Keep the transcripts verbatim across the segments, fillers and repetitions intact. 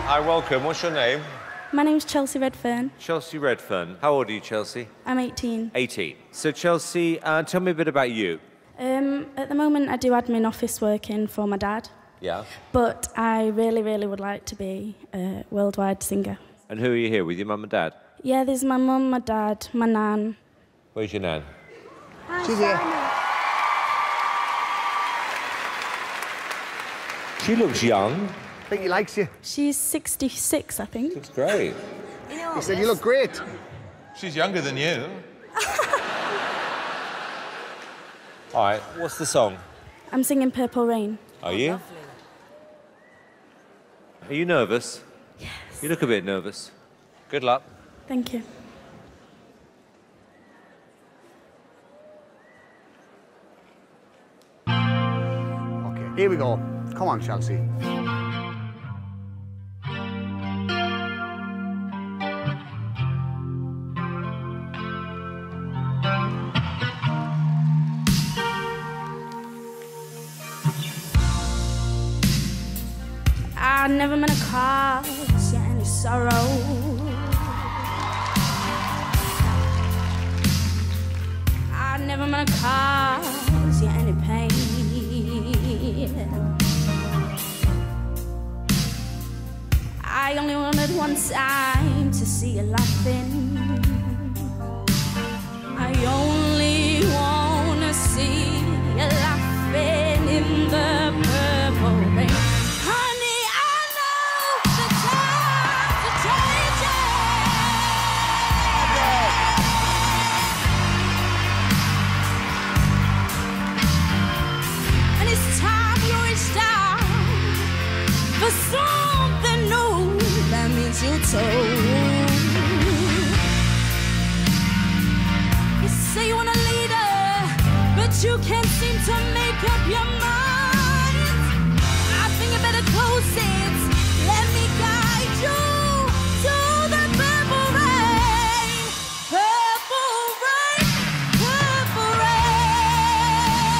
Hi, welcome. What's your name? My name's Chelsea Redfern. Chelsea Redfern. How old are you, Chelsea? I'm eighteen. eighteen. So, Chelsea, uh, tell me a bit about you. Um, at the moment, I do admin office working for my dad. Yeah. But I really, really would like to be a worldwide singer. And who are you here with, your mum and dad? Yeah, there's my mum, my dad, my nan. Where's your nan? Hi, She's here. She looks young. I think he likes you. She's sixty-six, I think. Looks great. You know He said you look great. She's younger than you. All right, what's the song? I'm singing Purple Rain. Are you? Are you nervous? Yes. You look a bit nervous. Good luck. Thank you. Okay, here we go. Come on, Chelsea. I never meant to cause you any sorrow. I never meant to cause you any pain. I only wanted one time to see you laughing. I only wanna see you laughing in the purple rain. Honey, I know the times are changing, and it's time you reached out for something new that means you told. You say you want a leader, but you can't seem to make up your mind. I think you better close it. Let me guide you to the purple rain. Purple rain, purple rain.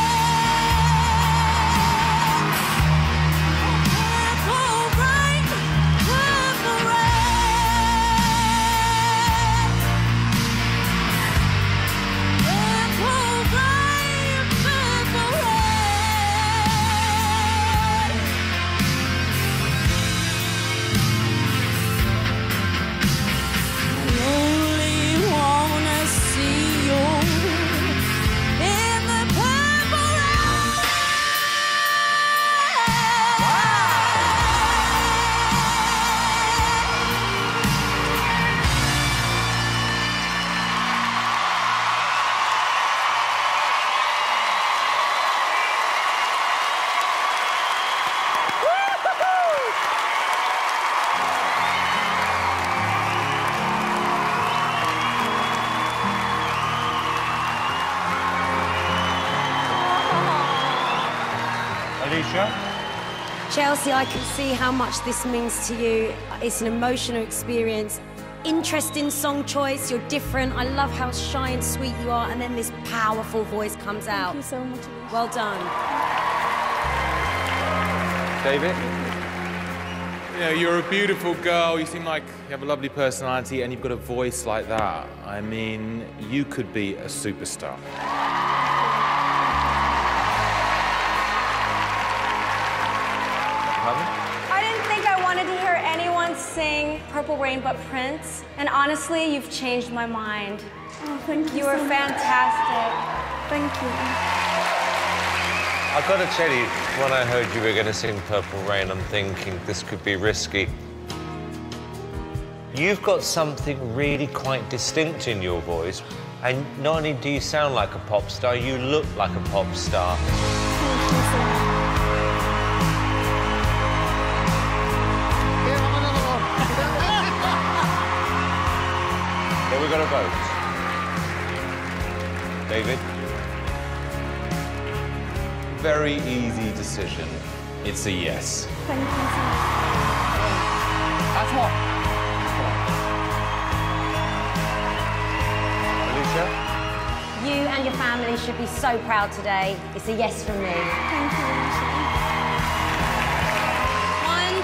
Purple rain, purple rain. Purple rain, purple rain. I only wanna see you in the purple rain. Alicia? Chelsea, I can see how much this means to you. It's an emotional experience. Interesting song choice, you're different. I love how shy and sweet you are, and then this powerful voice comes out. Thank you so much, Alicia. Well done. David? You know, you're a beautiful girl. You seem like you have a lovely personality, and you've got a voice like that. I mean, you could be a superstar. Pardon? I didn't think I wanted to hear anyone sing Purple Rain but Prince, and honestly, you've changed my mind. Oh, thank you. You were so much. fantastic. Thank you. I've got to tell you, when I heard you were going to sing Purple Rain, I'm thinking this could be risky. You've got something really quite distinct in your voice, and not only do you sound like a pop star, you look like a pop star. Thank you so much. Here, have another one. Okay, we've got a vote. David? Very easy decision. It's a yes. Thank you so much. That's what. Alicia? You and your family should be so proud today. It's a yes from me. Thank you, Alicia. One,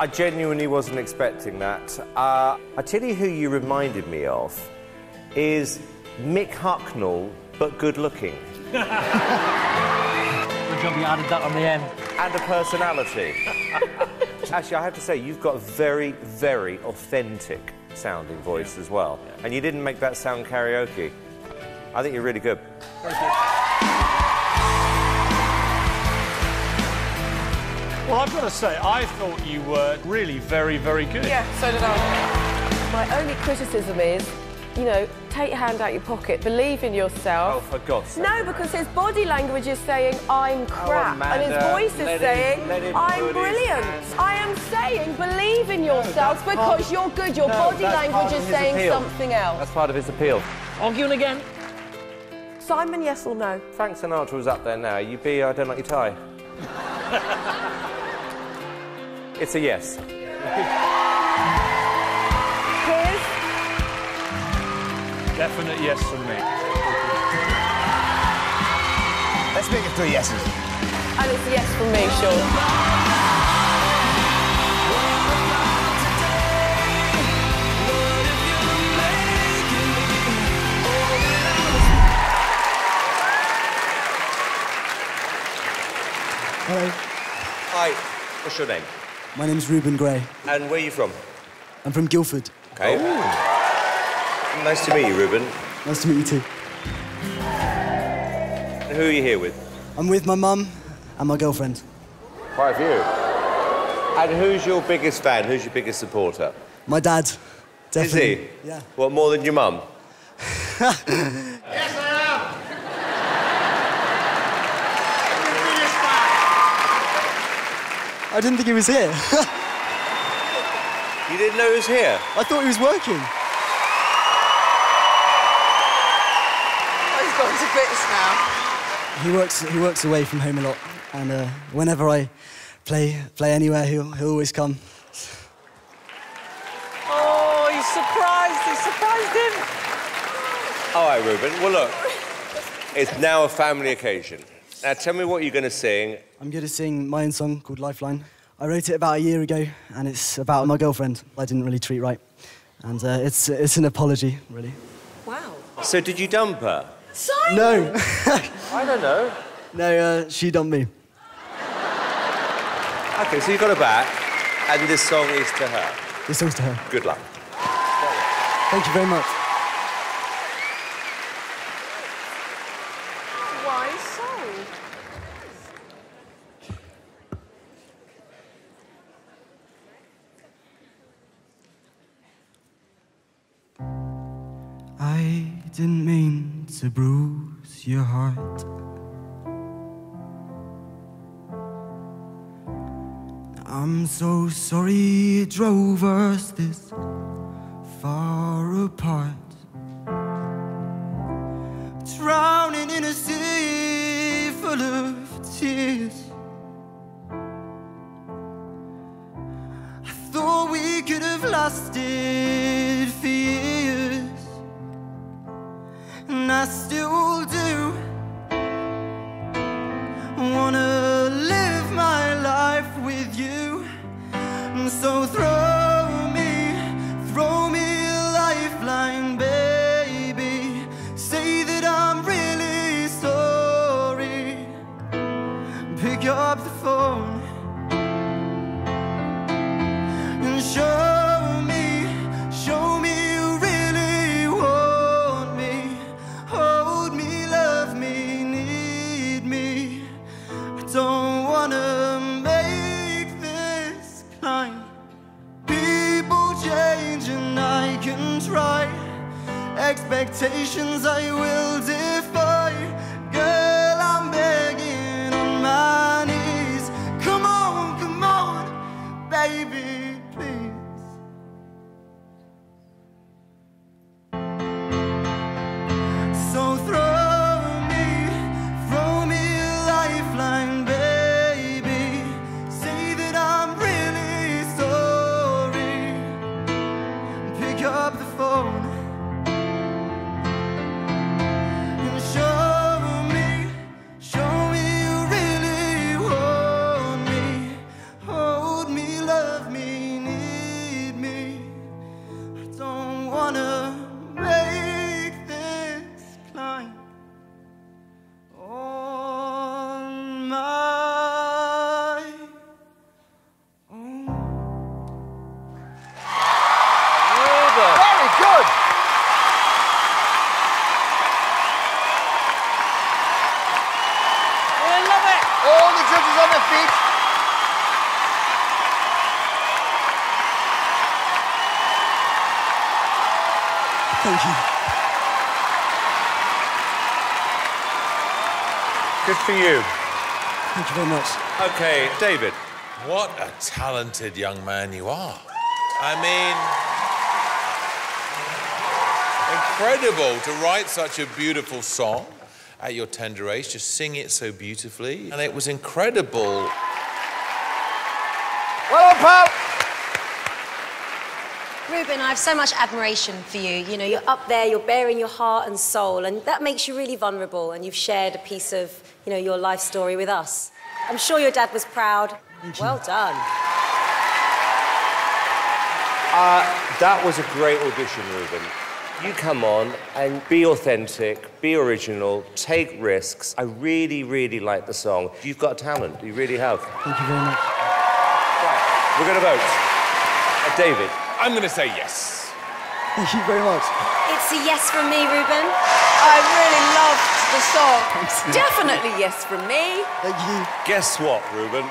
I genuinely wasn't expecting that. Uh, I tell you who you reminded me of is Mick Hucknall, but good-looking. Good job you added that on the end. And a personality. Actually, I have to say, you've got a very, very authentic sounding voice as well. And you didn't make that sound karaoke. I think you're really good. Thank you. Well, I've got to say, I thought you were really very, very good. Yeah, so did I. My only criticism is, you know, take your hand out your pocket, believe in yourself. Oh, for God's sake. No, because his body language is saying, I'm crap. Oh, and his voice is let saying, him, let him I'm brilliant. I am saying, believe in yourself no, because part, you're good. Your no, body language is saying appeal. something else. That's part of his appeal. Arguing again. Simon, yes or no? Frank Sinatra was up there now. You be, I don't like your tie. It's a yes. Piers? Definite yes from me. Let's make it three yeses. And it's a yes from me, Sean. Hello. Hi. What's your name? My name's Ruben Gray. And where are you from? I'm from Guildford. Okay. Nice to meet you, Ruben. Nice to meet you too. And who are you here with? I'm with my mum and my girlfriend. Quite a few. And who's your biggest fan? Who's your biggest supporter? My dad. Definitely. Is he? Yeah. What, more than your mum? Yes, I am. I didn't think he was here. You didn't know he was here? I thought he was working. He's gone to bits now. He works. He works away from home a lot, and uh, whenever I play play anywhere, he'll he'll always come. Oh, he's surprised. He surprised him. All right, Ruben. Well, look, it's now a family occasion. Now, tell me what you're going to sing. I'm going to sing my own song called Lifeline. I wrote it about a year ago, and it's about my girlfriend I didn't really treat right. And uh, it's, it's an apology, really. Wow. So did you dump her? Simon! No. I don't know. No, uh, she dumped me. OK, so you got her back, and this song is to her. This song's to her. Good luck. Thank you very much. Why so? I didn't mean to bruise your heart. I'm so sorry it drove us this far apart. Drowning in a sea full of tears. I thought we could have lasted for years, and I still do wanna live my life with you. And so throw me, throw me a lifeline, baby. Say that I'm really sorry. Pick up the phone and show me, show me you really want me. Hold me, love me, need me. I don't wanna make this climb. People change and I can try. Expectations I will defy. Girl, I'm begging on my knees. Come on, come on, baby, please. So throw me, throw me a lifeline, baby. Say that I'm really sorry. Pick up the phone and show me, show me you really want me. Hold me, love me, wanna make this climb on my own. Very good. I love it. All the judges on their feet. Thank you. Good for you. Thank you very much. Okay, David. What a talented young man you are. I mean, incredible to write such a beautiful song at your tender age, to sing it so beautifully. And it was incredible. Well done, pal. Ruben, I have so much admiration for you. You know, you're up there, you're bearing your heart and soul, and that makes you really vulnerable, and you've shared a piece of, you know, your life story with us. I'm sure your dad was proud. Well done. Uh, that was a great audition, Ruben. You come on and be authentic, be original, take risks. I really, really like the song. You've got talent, you really have. Thank you very much. Right, we're going to vote. Uh, David. I'm going to say yes. Thank you very much. It's a yes from me, Ruben. I really loved the song. Thanks. Definitely yes from me. Thank you. Guess what, Ruben?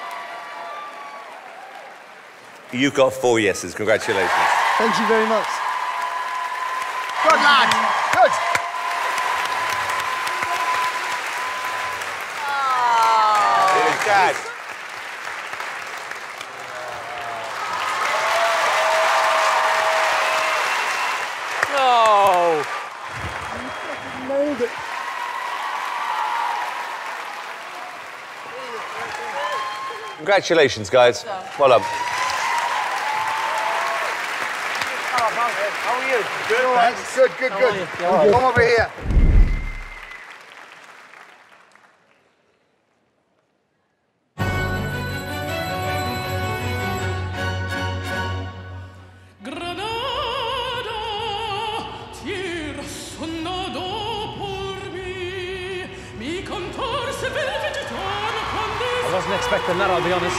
You've got four yeses. Congratulations. Thank you very much. Good lad. Good. Here's Dad. No. Nailed it. Congratulations, guys. Well done. How are you? Good, all right. Good, good, good. Come over here. I wasn't expecting that, I'll be honest.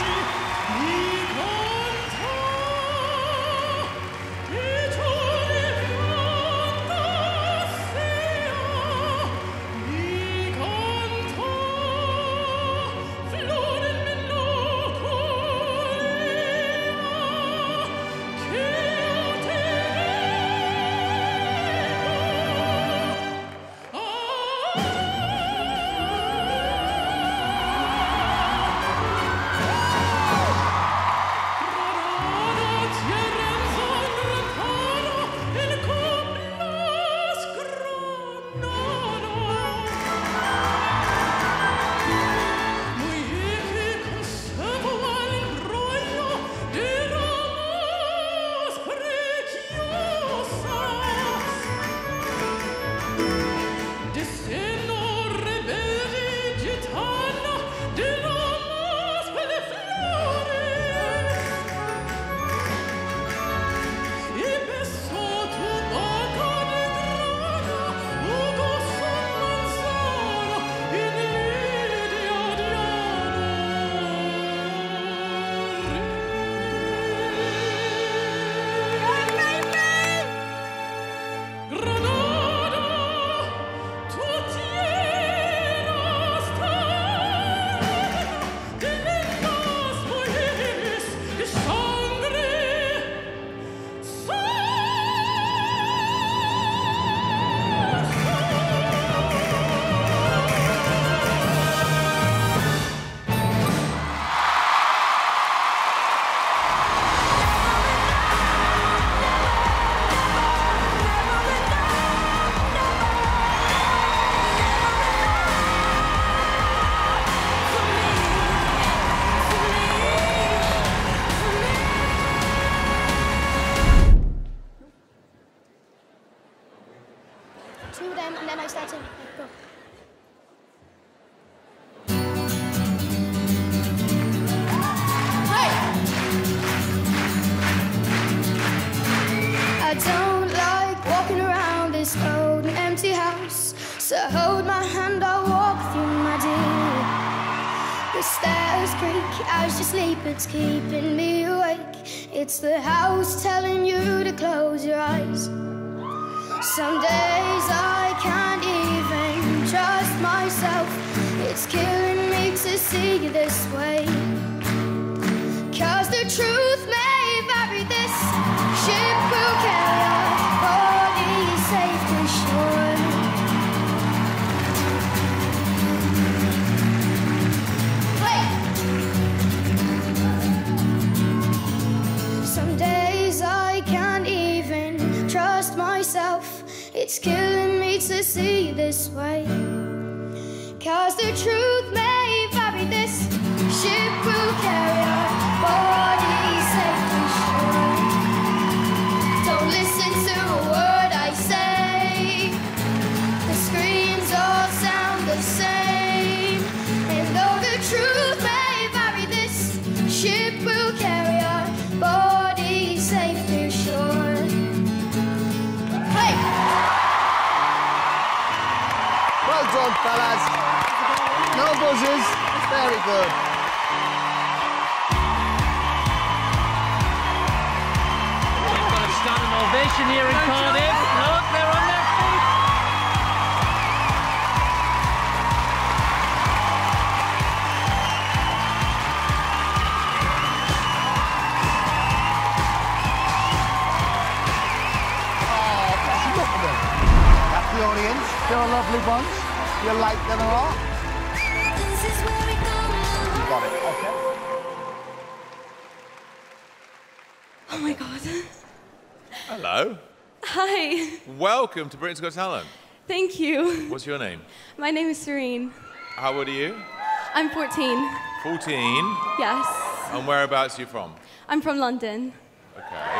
Two of them, and then I start to go. I don't like So hold my hand, I'll walk with you, my dear. The stairs creak as you sleep, it's keeping me awake. It's the house telling you to close your eyes. Some days I can't even trust myself. It's killing me to see you this way. Cause the truth may vary, this ship will carry our bodies safe to shore. Hey! Some days I can't even trust myself. It's killing me to see this way. Cause the truth may vary, this ship will carry our bodies safe to shore. Don't listen to a word I say. The screams all sound the same. And though the truth may vary, this ship will carry our bodies safe to shore. Hey! Well done, fellas. No buzzers. Very good. We've got a standing ovation here in Cardiff. Look, they're on their feet. Oh, that's look at them. That's the audience. They're a lovely bunch. You like them a lot? You got it. Okay. Oh my God. Hello. Hi. Welcome to Britain's Got Talent. Thank you. What's your name? My name is Serene. How old are you? I'm fourteen. fourteen. Yes. And whereabouts are you from? I'm from London. Okay.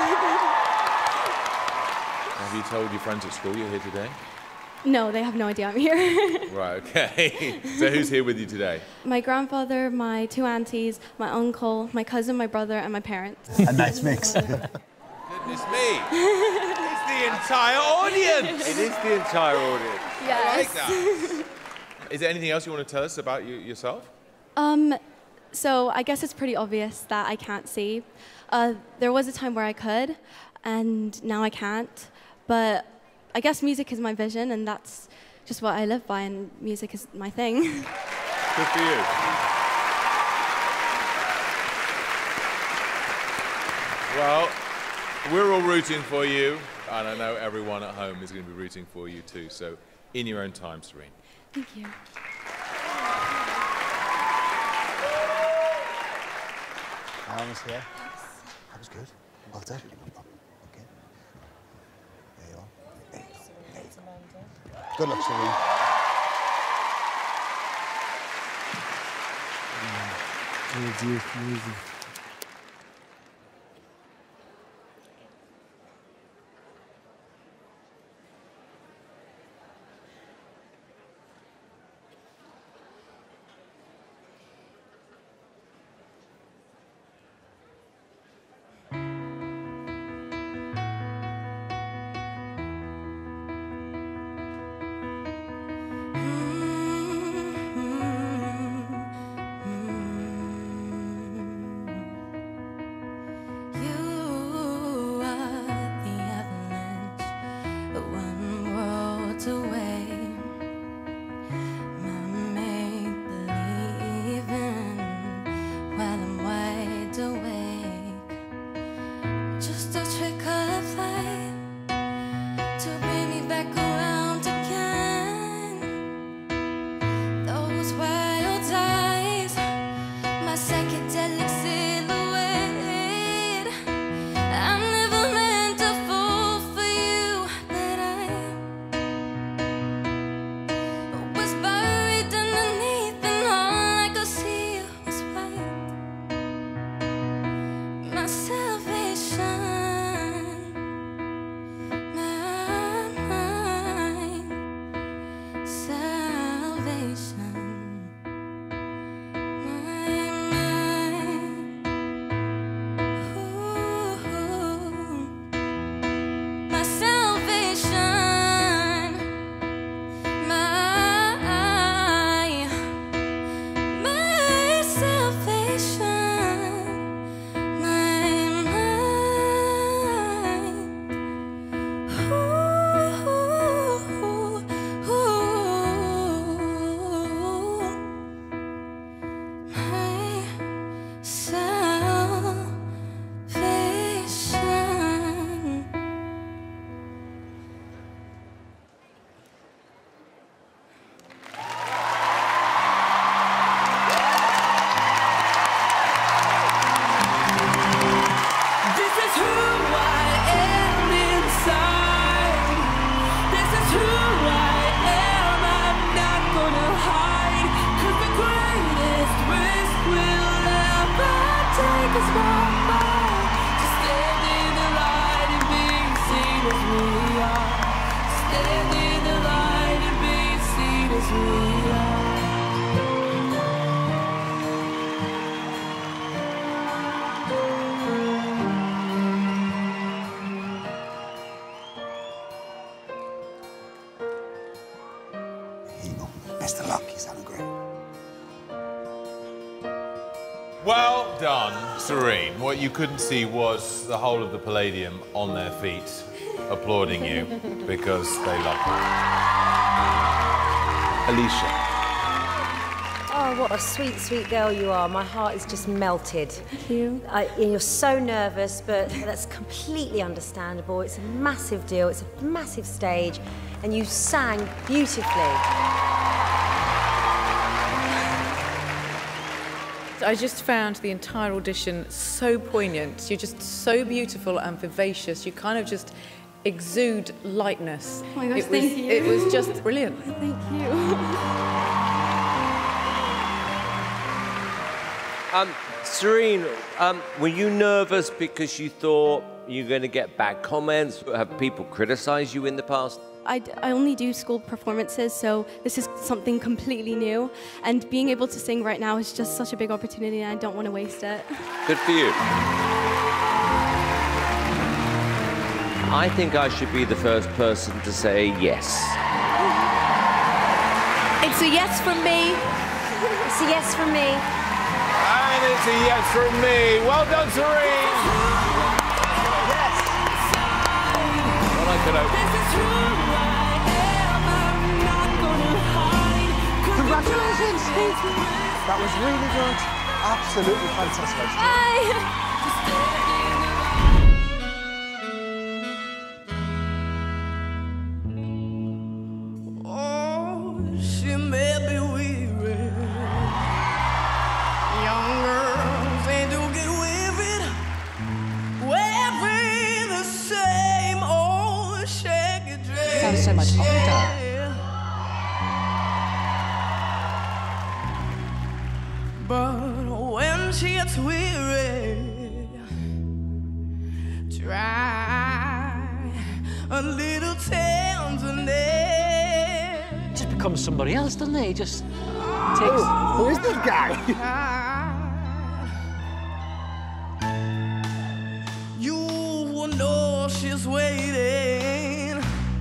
Have you told your friends at school you're here today? No, they have no idea I'm here. Right, okay. So who's here with you today? My grandfather, my two aunties, my uncle, my cousin, my brother, and my parents. A nice mix. Goodness me. It's the entire audience. It is the entire audience. Yes. I like that. Is there anything else you want to tell us about you, yourself? Um, so I guess it's pretty obvious that I can't see. Uh, there was a time where I could, and now I can't. But I guess music is my vision, and that's just what I live by, and music is my thing. Good for you. Well, we're all rooting for you, and I know everyone at home is going to be rooting for you too, so in your own time, Serene. Thank you. Arms here. That was good. Well done. Okay. There you are. There you go. There you go. Good luck, Serene. Easy, easy. Best of luck, you sound great. Well done, Serene. What you couldn't see was the whole of the Palladium on their feet applauding you because they love you. Alicia. Oh, what a sweet, sweet girl you are. My heart is just melted. Thank you. I, you're so nervous, but that's completely understandable. It's a massive deal. It's a massive stage, and you sang beautifully. I just found the entire audition so poignant. You're just so beautiful and vivacious. You kind of just exude lightness. Oh my gosh, it was, thank you. It was just brilliant. Thank you. Um, Serene, um, were you nervous because you thought you were going to get bad comments? Have people criticized you in the past? I, I only do school performances, so this is something completely new. And being able to sing right now is just such a big opportunity, and I don't want to waste it. Good for you. I think I should be the first person to say yes. It's a yes from me. It's a yes from me. And it's a yes from me. Well done, Serene. Yes. Well, I could hope. Congratulations. That was really good. Absolutely fantastic. Bye. Sounds so much older. But when she gets weary, try a little tenderness. Just becomes somebody else, doesn't he? Just takes. Oh, who is this guy? You will know she's waiting,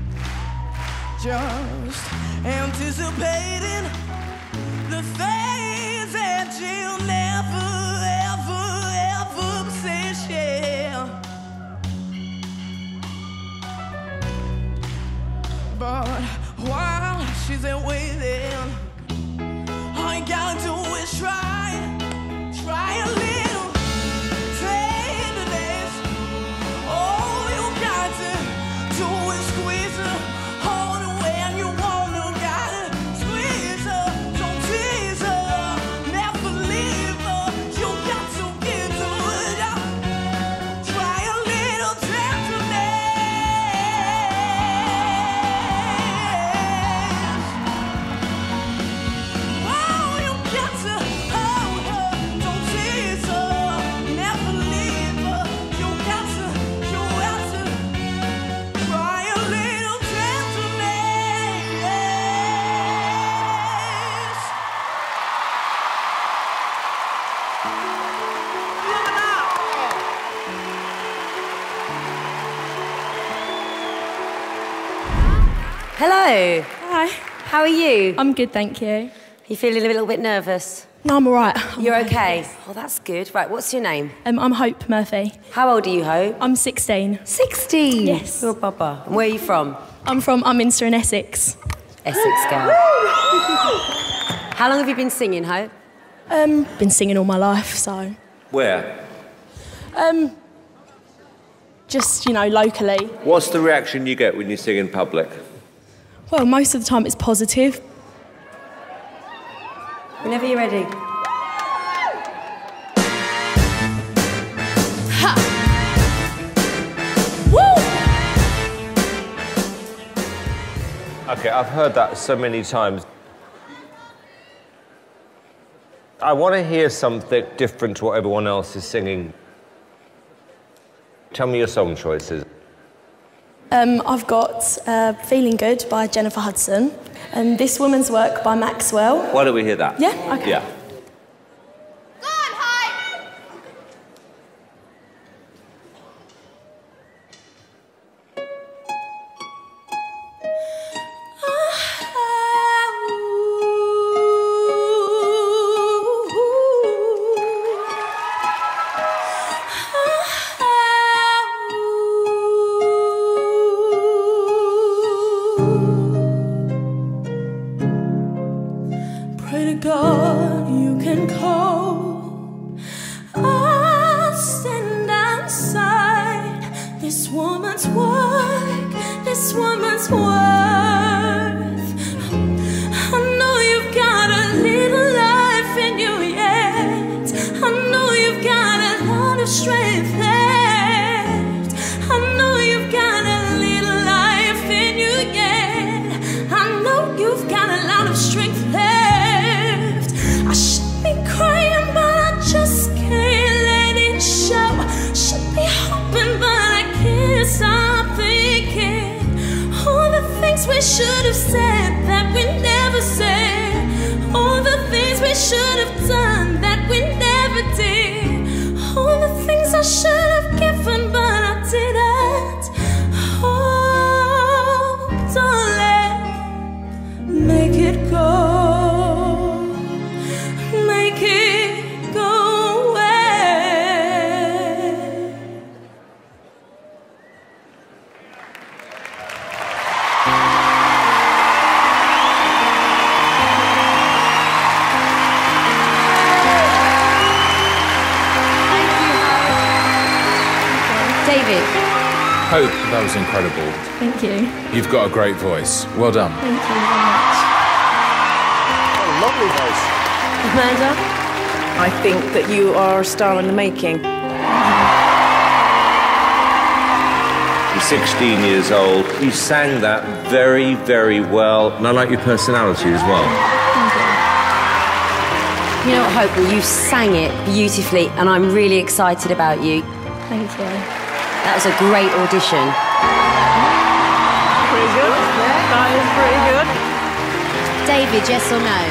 just anticipating the things that you'll never, ever, ever say, share. But while she's there waiting, all you gotta do is try, try a little tenderness. All you got to do is squeeze her, hold her when you want her, gotta squeeze her, don't tease her, never leave her. You got to get to it. Try a little tenderness. Oh, you got to hold her, don't tease her, never leave her. You got to, you got to try a little tenderness. Hello. Hi. How are you? I'm good, thank you. You feeling a little bit nervous? No, I'm all right. I'm You're all right. okay? Oh, that's good. Right, what's your name? Um, I'm Hope Murphy. How old are you, Hope? I'm sixteen. sixteen? Yes. You're a bubba. And where are you from? I'm from Upminster in Essex. Essex girl. How long have you been singing, Hope? Um, been singing all my life, so Where? um, just you know, locally. What's the reaction you get when you sing in public? Well, most of the time it's positive. Whenever you're ready. Ha! Woo! Okay, I've heard that so many times. I want to hear something different to what everyone else is singing. Tell me your song choices. Um, I've got uh, Feeling Good by Jennifer Hudson and This Woman's Work by Maxwell. Why don't we hear that? Yeah? Okay. Yeah. woman's work, this woman's worth. I know you've got a little life in you yet. I know you've got a lot of strength left. I know you've got a little life in you yet. I know you've got a lot of strength left. I should be crying, but I just can't let it show. Should be hoping, but I can't stop thinking. All the things we should have said that we never said. All the things we should have done that we never did. All the things I should have given, but I didn't. Oh, darling, make it go. Make it go away. David. Hope, that was incredible. Thank you. You've got a great voice. Well done. Thank you very much. What a lovely voice. Amanda? I think that you are a star in the making. You're sixteen years old. You sang that very, very well. And I like your personality as well. You know what, Hope? Well, you sang it beautifully, and I'm really excited about you. Thank you. That was a great audition. Pretty good. That is pretty good. David, yes or no?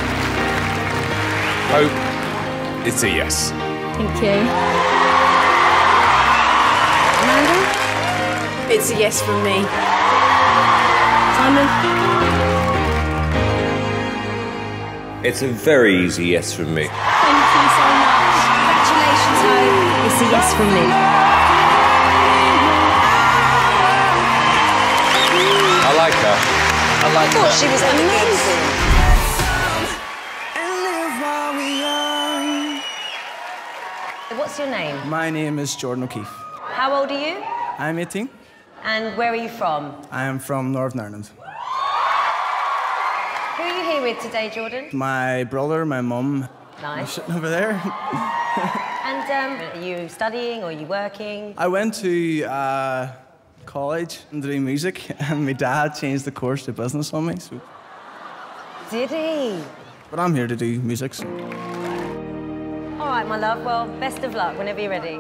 Hope, it's a yes. Thank you. Amanda? It's a yes from me. Simon? It's a very easy yes from me. Thank you so much. Congratulations, Hope. It's a yes from me. I like her. I like I thought her. she was amazing. What's your name? My name is Jordan O'Keefe. How old are you? I'm eighteen. And where are you from? I am from Northern Ireland. Who are you here with today, Jordan? My brother, my mum, Nice. sitting over there. And um, are you studying or are you working? I went to uh, college and doing music, and my dad changed the course to business on me. So. Did he? But I'm here to do music. So. All right, my love. Well, best of luck whenever you're ready.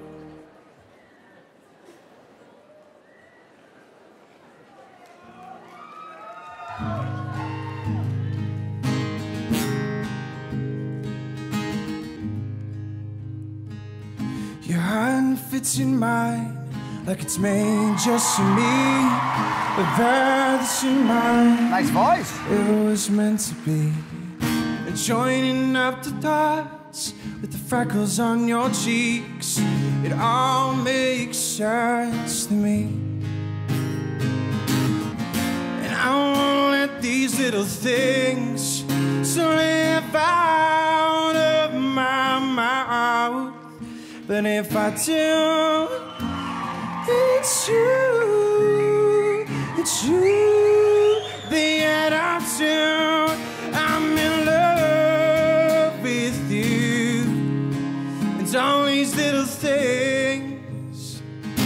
Your hand fits in mine like it's made just for me. But that's in mine. Nice voice. It was meant to be. And joining up the dots with the freckles on your cheeks, it all makes sense to me. And I won't let these little things slip out of my mouth. But if I do, it's you, it's you, the attitude. I'm in love with you. And all these little things.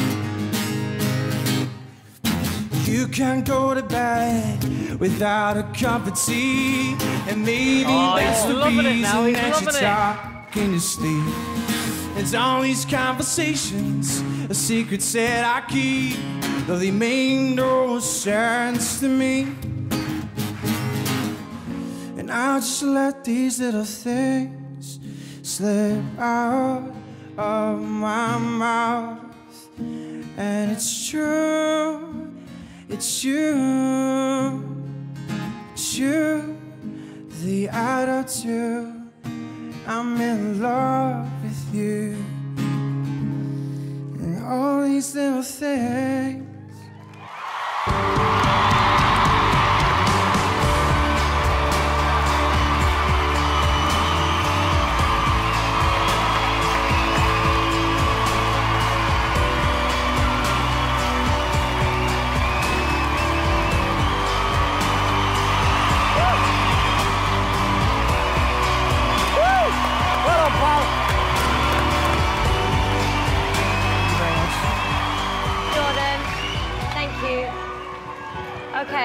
You can't go to bed without a cup of tea. And maybe Oh, that's he's the loving it reason now, he's that you loving it. talk in your sleep. It's all these conversations, a secret that I keep, though they make no sense to me. And I'll just let these little things slip out of my mouth. And it's true, it's you, it's you, the attitude. I'm in love with you. And all these little things.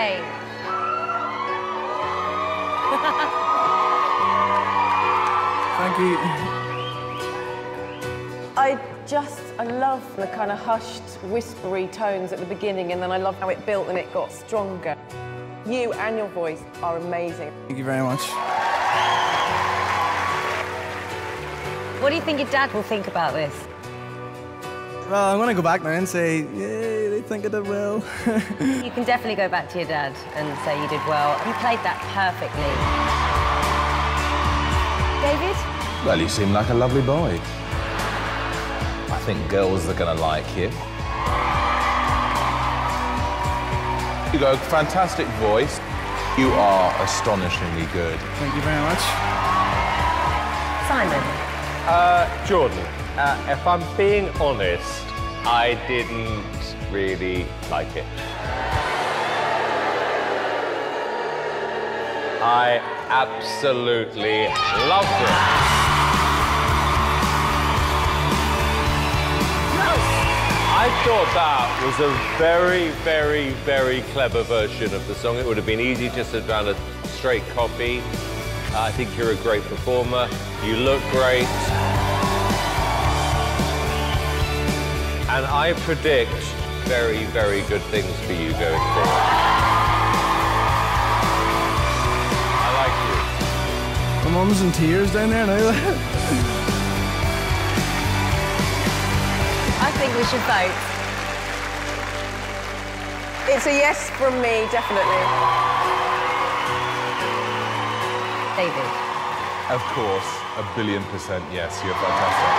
great. Thank you. I just, I love the kind of hushed, whispery tones at the beginning, and then I love how it built and it got stronger. You and your voice are amazing. Thank you very much. What do you think your dad will think about this? Well, I'm going to go back now and say, yay, they think I did well. You can definitely go back to your dad and say you did well. You played that perfectly. David? Well, you seem like a lovely boy. I think girls are going to like you. You got a fantastic voice. You are astonishingly good. Thank you very much. Simon? Uh, Jordan, uh, if I'm being honest, I didn't really like it. I absolutely loved it. I thought that was a very, very, very clever version of the song. It would have been easy just to have done a straight copy. Uh, I think you're a great performer. You look great. And I predict very, very good things for you going forward. I like you. My mum's in tears down there now. I think we should vote. It's a yes from me, definitely. David? Of course, a billion percent yes, you're fantastic.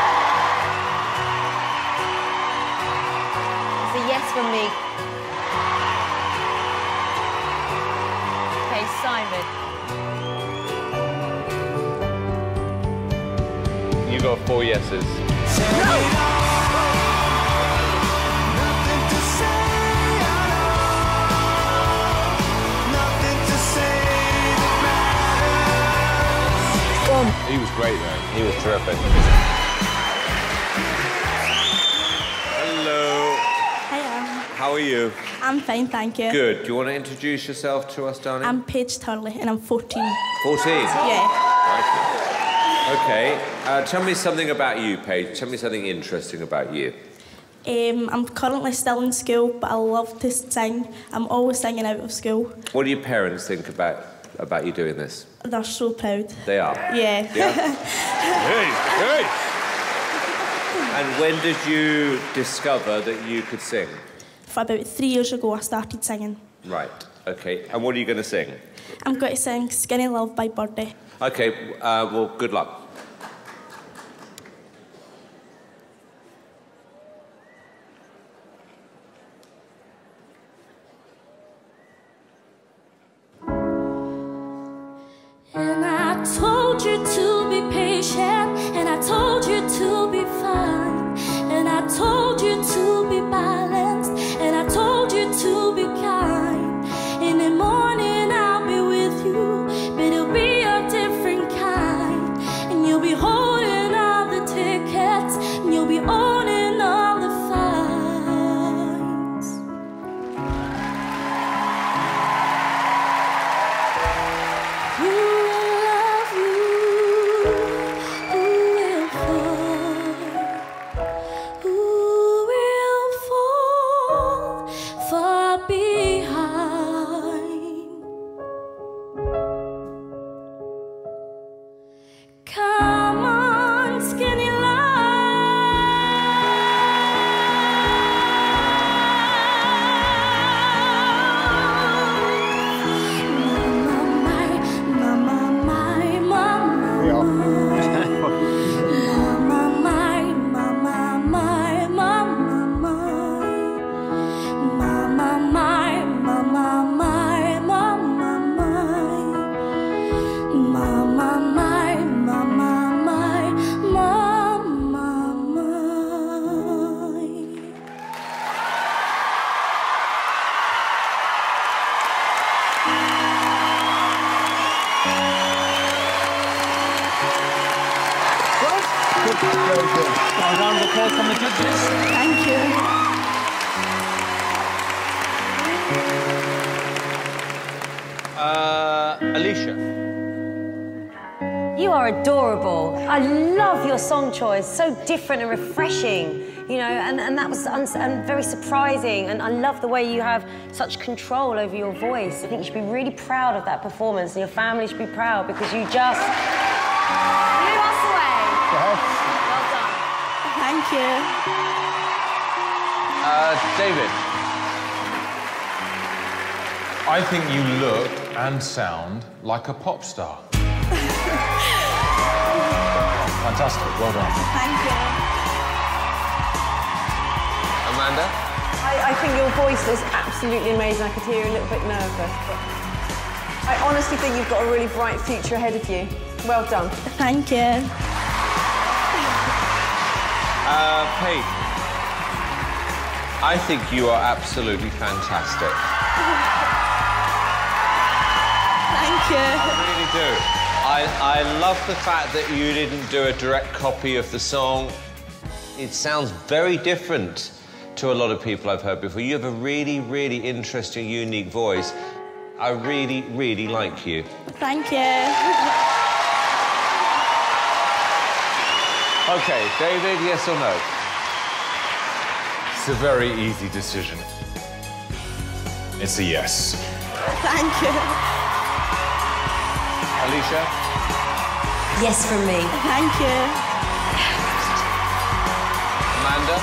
It's a yes from me. Okay, Simon. You got four yeses. No! He was great, though. He was terrific. Hello. Hiya. How are you? I'm fine, thank you. Good. Do you want to introduce yourself to us, darling? I'm Paige Turley and I'm fourteen. fourteen? Yeah. Okay. Uh, tell me something about you, Paige. Tell me something interesting about you. Um, I'm currently still in school, but I love to sing. I'm always singing out of school. What do your parents think about, about you doing this? They're so proud. They are? Yeah. Yeah? Hey, hey! And when did you discover that you could sing? For about three years ago, I started singing. Right, okay. And what are you going to sing? I'm going to sing Skinny Love by Birdie. Okay, uh, well, good luck. And I told you to be patient, and I told you to be fine, and I told you to be balanced, and I told you to be kind. In the morning I'll be with you, but it'll be a different kind. And you'll be holding all the tickets, and you'll be owning all the fines. Who will love you? Who will fall? Who will fall far behind? Come on, skinny A round of applause from the judges. Thank you. are adorable. I love your song choice, so different and refreshing, you know, and, and that was un and very surprising, and I love the way you have such control over your voice. I think you should be really proud of that performance, and your family should be proud, because you just blew us away. Well done. Thank you. Uh, David. I think you look and sound like a pop star. Fantastic, well done. Thank you. Amanda? I, I think your voice is absolutely amazing. I could hear you a little bit nervous, but I honestly think you've got a really bright future ahead of you. Well done. Thank you. Uh, Paige, I think you are absolutely fantastic. Thank you. I really do. I, I love the fact that you didn't do a direct copy of the song. It sounds very different to a lot of people I've heard before. You have a really, really interesting, unique voice. I really, really like you. Thank you. OK, David, yes or no? It's a very easy decision. It's a yes. Thank you. Alicia? Yes from me. Thank you. Amanda?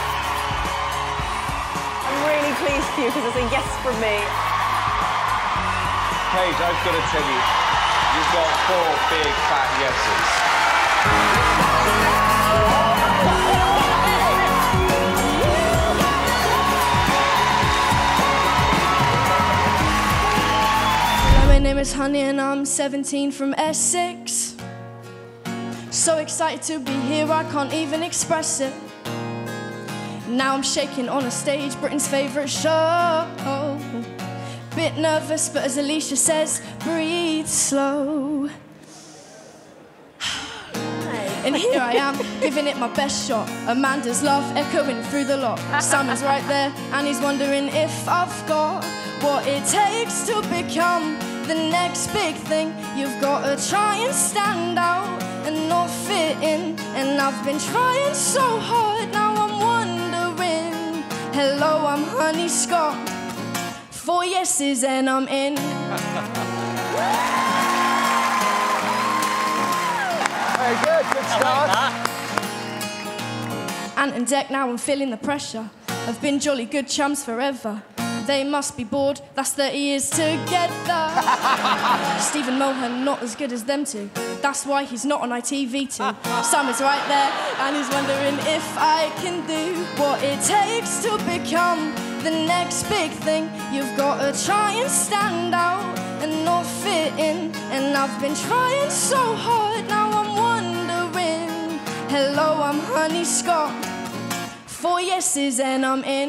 I'm really pleased for you, because it's a yes from me. Paige, I've got to tell you, you've got four big fat yeses. My name is Honey and I'm seventeen from Essex. So excited to be here, I can't even express it. Now I'm shaking on a stage, Britain's favourite show. Bit nervous, but as Alicia says, breathe slow. And here I am, giving it my best shot. Amanda's laugh echoing through the lot. Simon's right there, and he's wondering if I've got what it takes to become the next big thing. You've got to try and stand out and not fit in. And I've been trying so hard, now I'm wondering. Hello, I'm Honey Scott. Four yeses and I'm in. Very good, good start. Ant and Dec, now I'm feeling the pressure. I've been jolly good chums forever. They must be bored, that's thirty years together. Stephen Mulhern, not as good as them two. That's why he's not on I T V too. Simon's right there, and he's wondering if I can do what it takes to become the next big thing. You've got to try and stand out and not fit in. And I've been trying so hard, now I'm wondering. Hello, I'm Honey Scott. Four yeses and I'm in.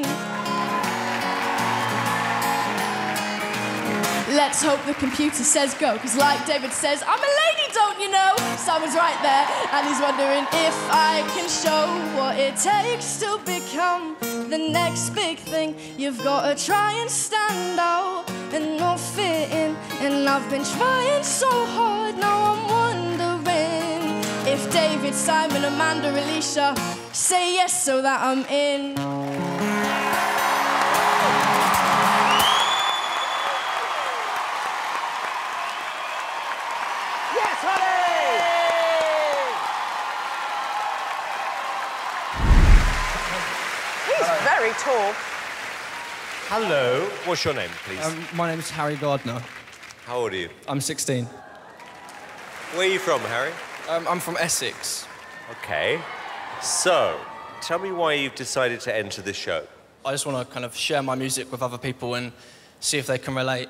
Let's hope the computer says go, because like David says, I'm a lady, don't you know? Simon's right there, and he's wondering if I can show what it takes to become the next big thing. You've got to try and stand out and not fit in. And I've been trying so hard, now I'm wondering if David, Simon, Amanda, Alicia say yes so that I'm in. Very tall. Hello. What's your name, please? Um, my name's Harry Gardner. How old are you? I'm sixteen. Where are you from, Harry? Um, I'm from Essex. OK. So, tell me why you've decided to enter this show. I just want to kind of share my music with other people and see if they can relate.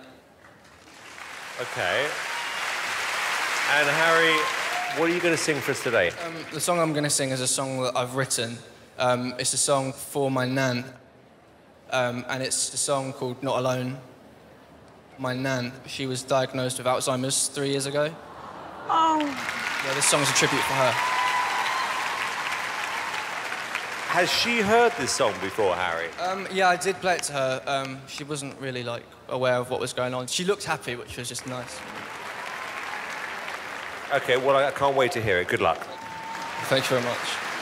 OK. And Harry, what are you going to sing for us today? Um, the song I'm going to sing is a song that I've written. Um, it's a song for my nan, um, and it's a song called Not Alone. My nan, she was diagnosed with Alzheimer's three years ago. Oh. Yeah, this song's a tribute for her. Has she heard this song before, Harry? Um, yeah, I did play it to her. Um, she wasn't really, like, aware of what was going on. She looked happy, which was just nice. OK, well, I can't wait to hear it. Good luck. Thank you very much.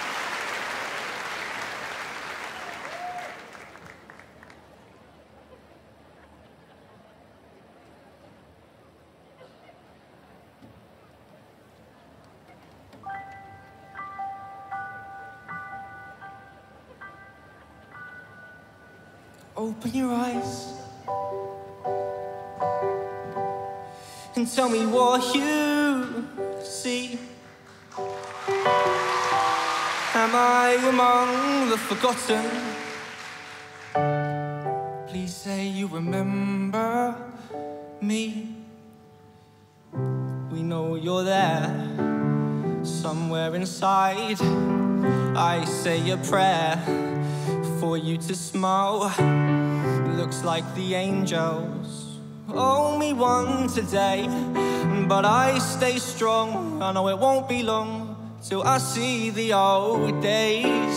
Open your eyes and tell me what you see. Am I among the forgotten? Please say you remember me. We know you're there, somewhere inside. I say a prayer for you to smile. Looks like the angels owe me one today, but I stay strong. I know it won't be long till I see the old days.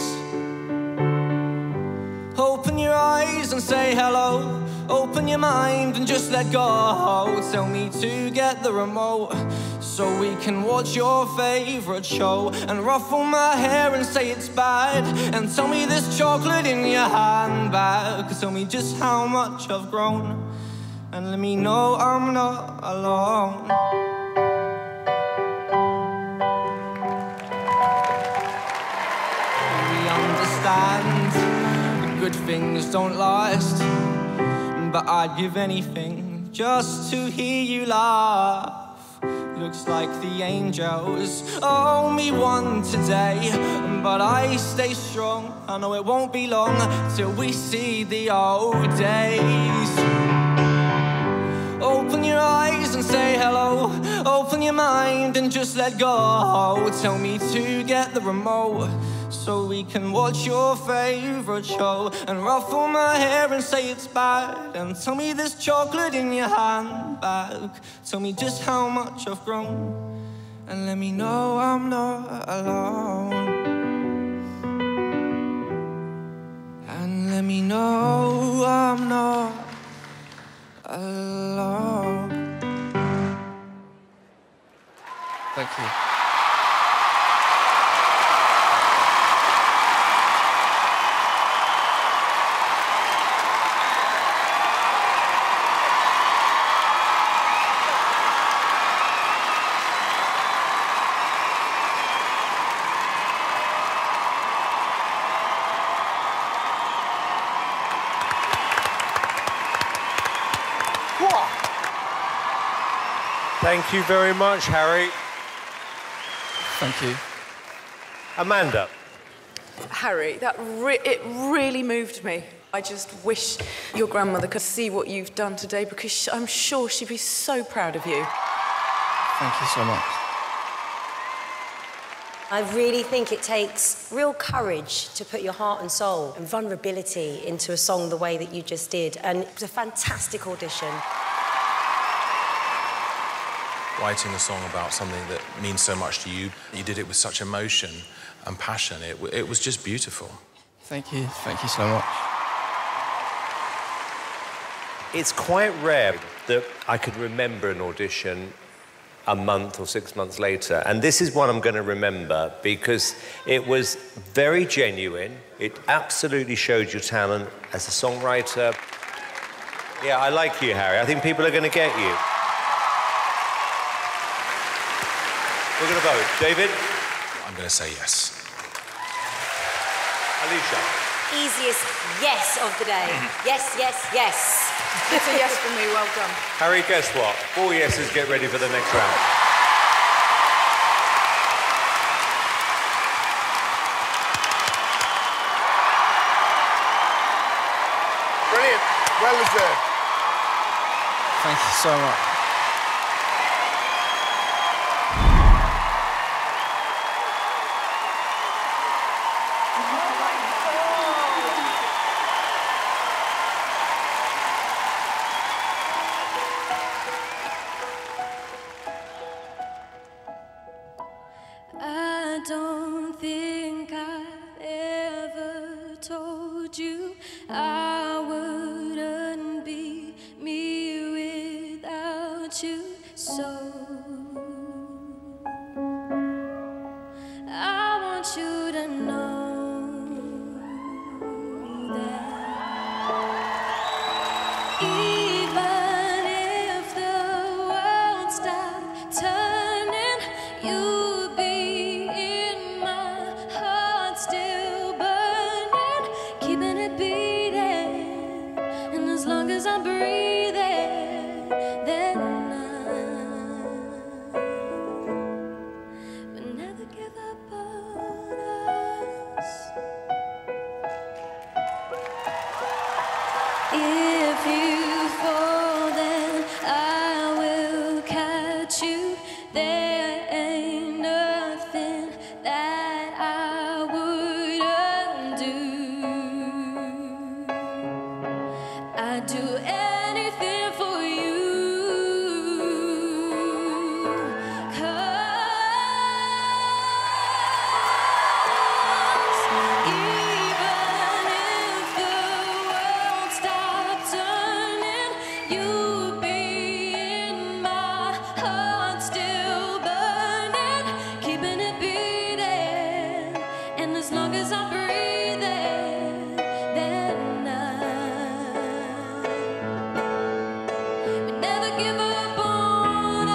Open your eyes and say hello. Open your mind and just let go. Tell me to get the remote so we can watch your favorite show, and ruffle my hair and say it's bad, and tell me this chocolate in your handbag. Tell me just how much I've grown, and let me know I'm not alone. We understand good things don't last, but I'd give anything just to hear you laugh. Looks like the angels owe me one today, but I stay strong. I know it won't be long till we see the old days. Open your eyes and say hello. Open your mind and just let go. Tell me to get the remote so we can watch your favorite show, and ruffle my hair and say it's bad, and tell me there's chocolate in your handbag. Tell me just how much I've grown, and let me know I'm not alone. And let me know I'm not alone. Thank you. Thank you very much, Harry. Thank you. Amanda. Harry, that re it really moved me. I just wish your grandmother could see what you've done today, because I'm sure she'd be so proud of you. Thank you so much. I really think it takes real courage to put your heart and soul and vulnerability into a song the way that you just did, and it was a fantastic audition. Writing a song about something that means so much to you, you did it with such emotion and passion. It, it was just beautiful. Thank you. Thank you so much. It's quite rare that I could remember an audition a month or six months later, and this is one I'm going to remember because it was very genuine. It absolutely showed your talent as a songwriter. Yeah, I like you, Harry. I think people are going to get you. We're going to vote. David? I'm going to say yes. Alicia? Easiest yes of the day. Yes, yes, yes. It's a yes for me, well done. Harry, guess what? Four yeses, get ready for the next round. Brilliant. Well deserved. Thank you so much. I don't think I've ever told you I wouldn't be me without I'm breathing, then I will never give up on us. If you fall, then I will catch you. There ain't nothing that I wouldn't do. I'd do anything for you. 'Cause even if the world stopped turning, you'd be in my heart still burning, keeping it beating. And as long as I'm breathing, then I will never give up on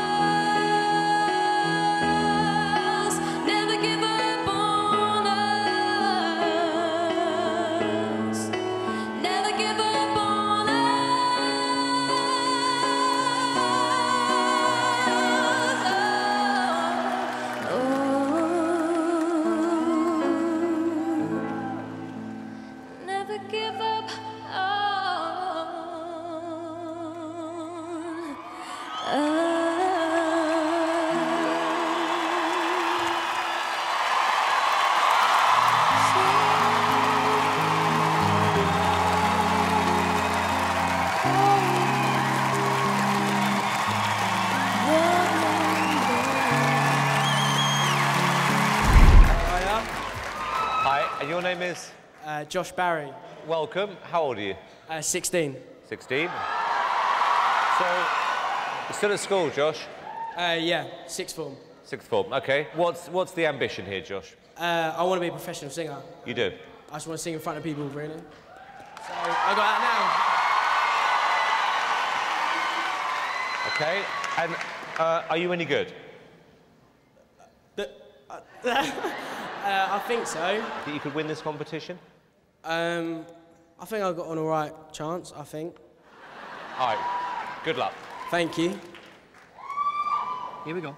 us. Never give up on us. Never give up on us. Oh, never give up on us. Hi, and your name is? Uh, Josh Barry. Welcome. How old are you? Uh, sixteen. sixteen. So, you're still at school, Josh? Uh, yeah, sixth form. Sixth form, okay. What's, what's the ambition here, Josh? Uh, I want to be a professional singer. You do? I just want to sing in front of people, really. So I got that Okay, and uh, are you any good? now. uh, I think so. That you could win this competition? Um, I think I've got an all right chance, I think. All right, good luck. Thank you. Here we go.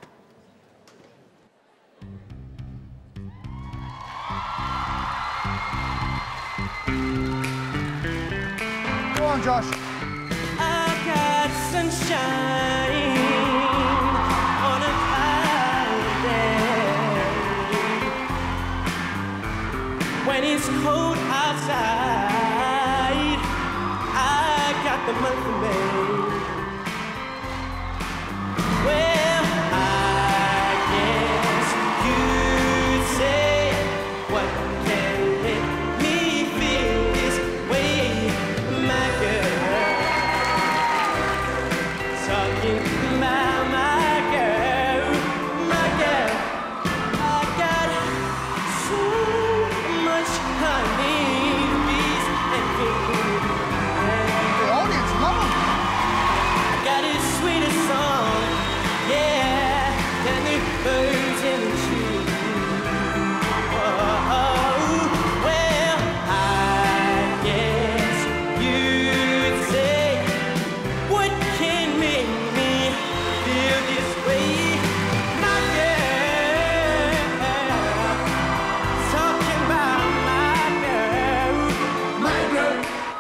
Go on, Josh. I got sunshine on a cloudy day. When it's cold outside, I got the month of May. Well, I guess you'd say, what can make me feel this way, my girl? Talking about my girl, my girl. I got so much honey, bees, and food. The audience love him. I got his sweetest song, yeah, and the birds in the trees. Oh, well, I guess you'd say, what can make me feel this way, my girl? Talking about my girl, my girl.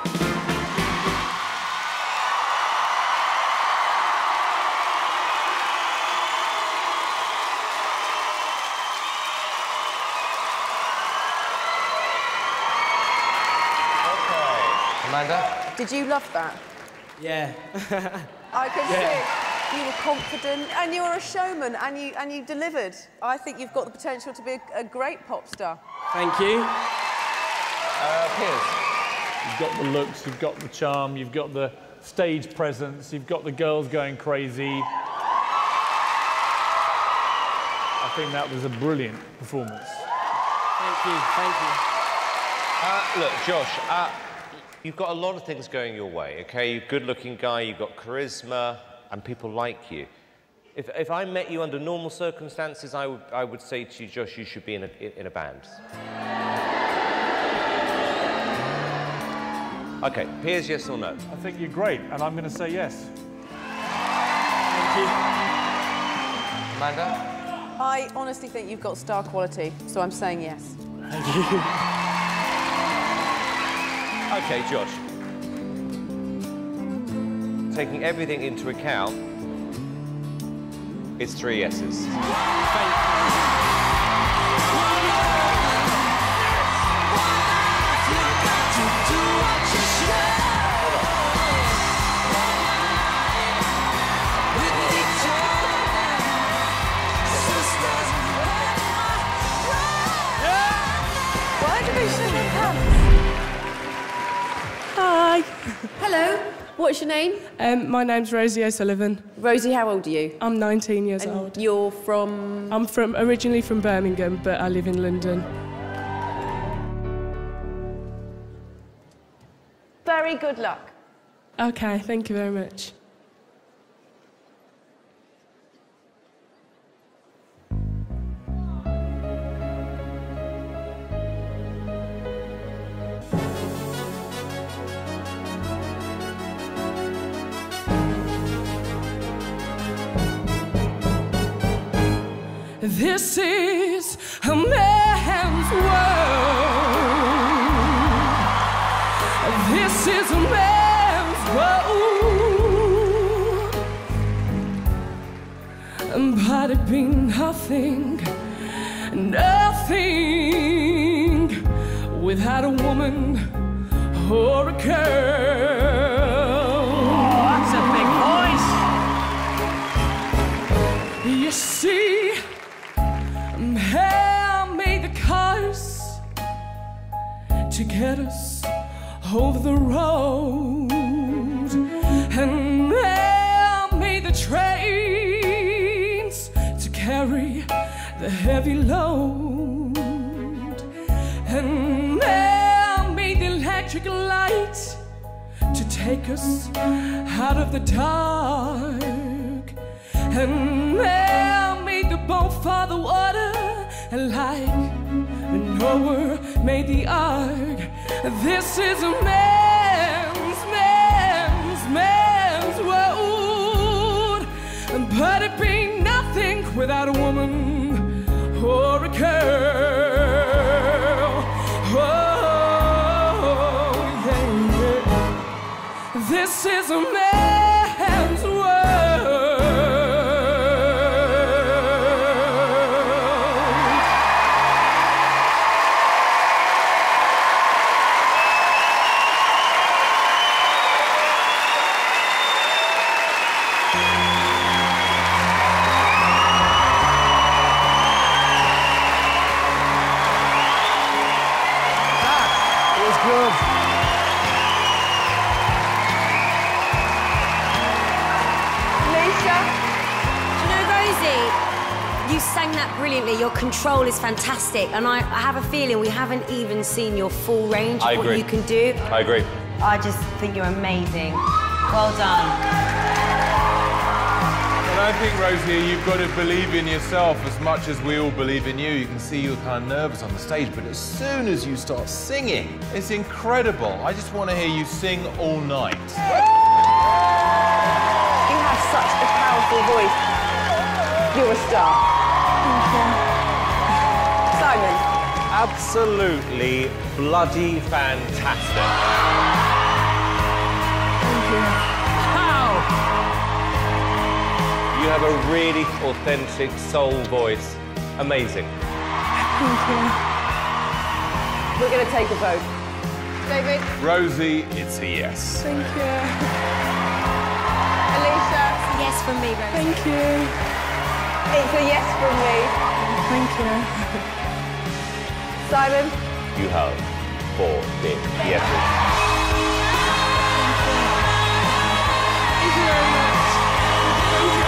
Amanda? Did you love that? Yeah. I can Yeah. see you were confident and you were a showman and you and you delivered. I think you've got the potential to be a, a great pop star. Thank you. Uh, Piers? You've got the looks, you've got the charm, you've got the stage presence, you've got the girls going crazy. I think that was a brilliant performance. Thank you, thank you. Uh, look, Josh, uh, you've got a lot of things going your way, okay? You're a good-looking guy, you've got charisma, and people like you. If, if I met you under normal circumstances, I would, I would say to you, Josh, you should be in a, in a band. Okay, here's yes or no. I think you're great, and I'm going to say yes. Thank you. Amanda? I honestly think you've got star quality, so I'm saying yes. Thank you. Okay, Josh. Taking everything into account, it's three yeses. Hi. Hello. What's your name? Um, my name's Rosie O'Sullivan. Rosie, how old are you? I'm nineteen years And old. You're from? I'm from originally from Birmingham, but I live in London. Very good luck. Okay, thank you very much. This is a man's world. This is a man's world. But it be nothing, nothing without a woman or a girl. Oh, that's a big voice. You see, hell made the cars to get us over the road, and hell made the trains to carry the heavy load, and hell made the electric light to take us out of the dark, and hell made the boat for the water, and like Noah made the ark. This is a man's, man's, man's world, but it be nothing without a woman or a girl. Oh, yeah, yeah. This is a man's world. You sang that brilliantly. Your control is fantastic, and I, I have a feeling we haven't even seen your full range of I what agree. you can do. I agree. I just think you're amazing. Well done. But I think, Rosie, you've got to believe in yourself as much as we all believe in you. You can see you're kind of nervous on the stage, but as soon as you start singing, it's incredible. I just want to hear you sing all night. You have such a powerful voice. You're a star. Thank you. Simon. Absolutely bloody fantastic. Thank you. How? You have a really authentic soul voice. Amazing. Thank you. We're going to take a vote. David. Rosie, it's a yes. Thank you. Alicia. Yes from me, Rosie. Thank you. It's a yes from me. Thank you. Simon. You have four big yeses. Thank you very much. Thank you.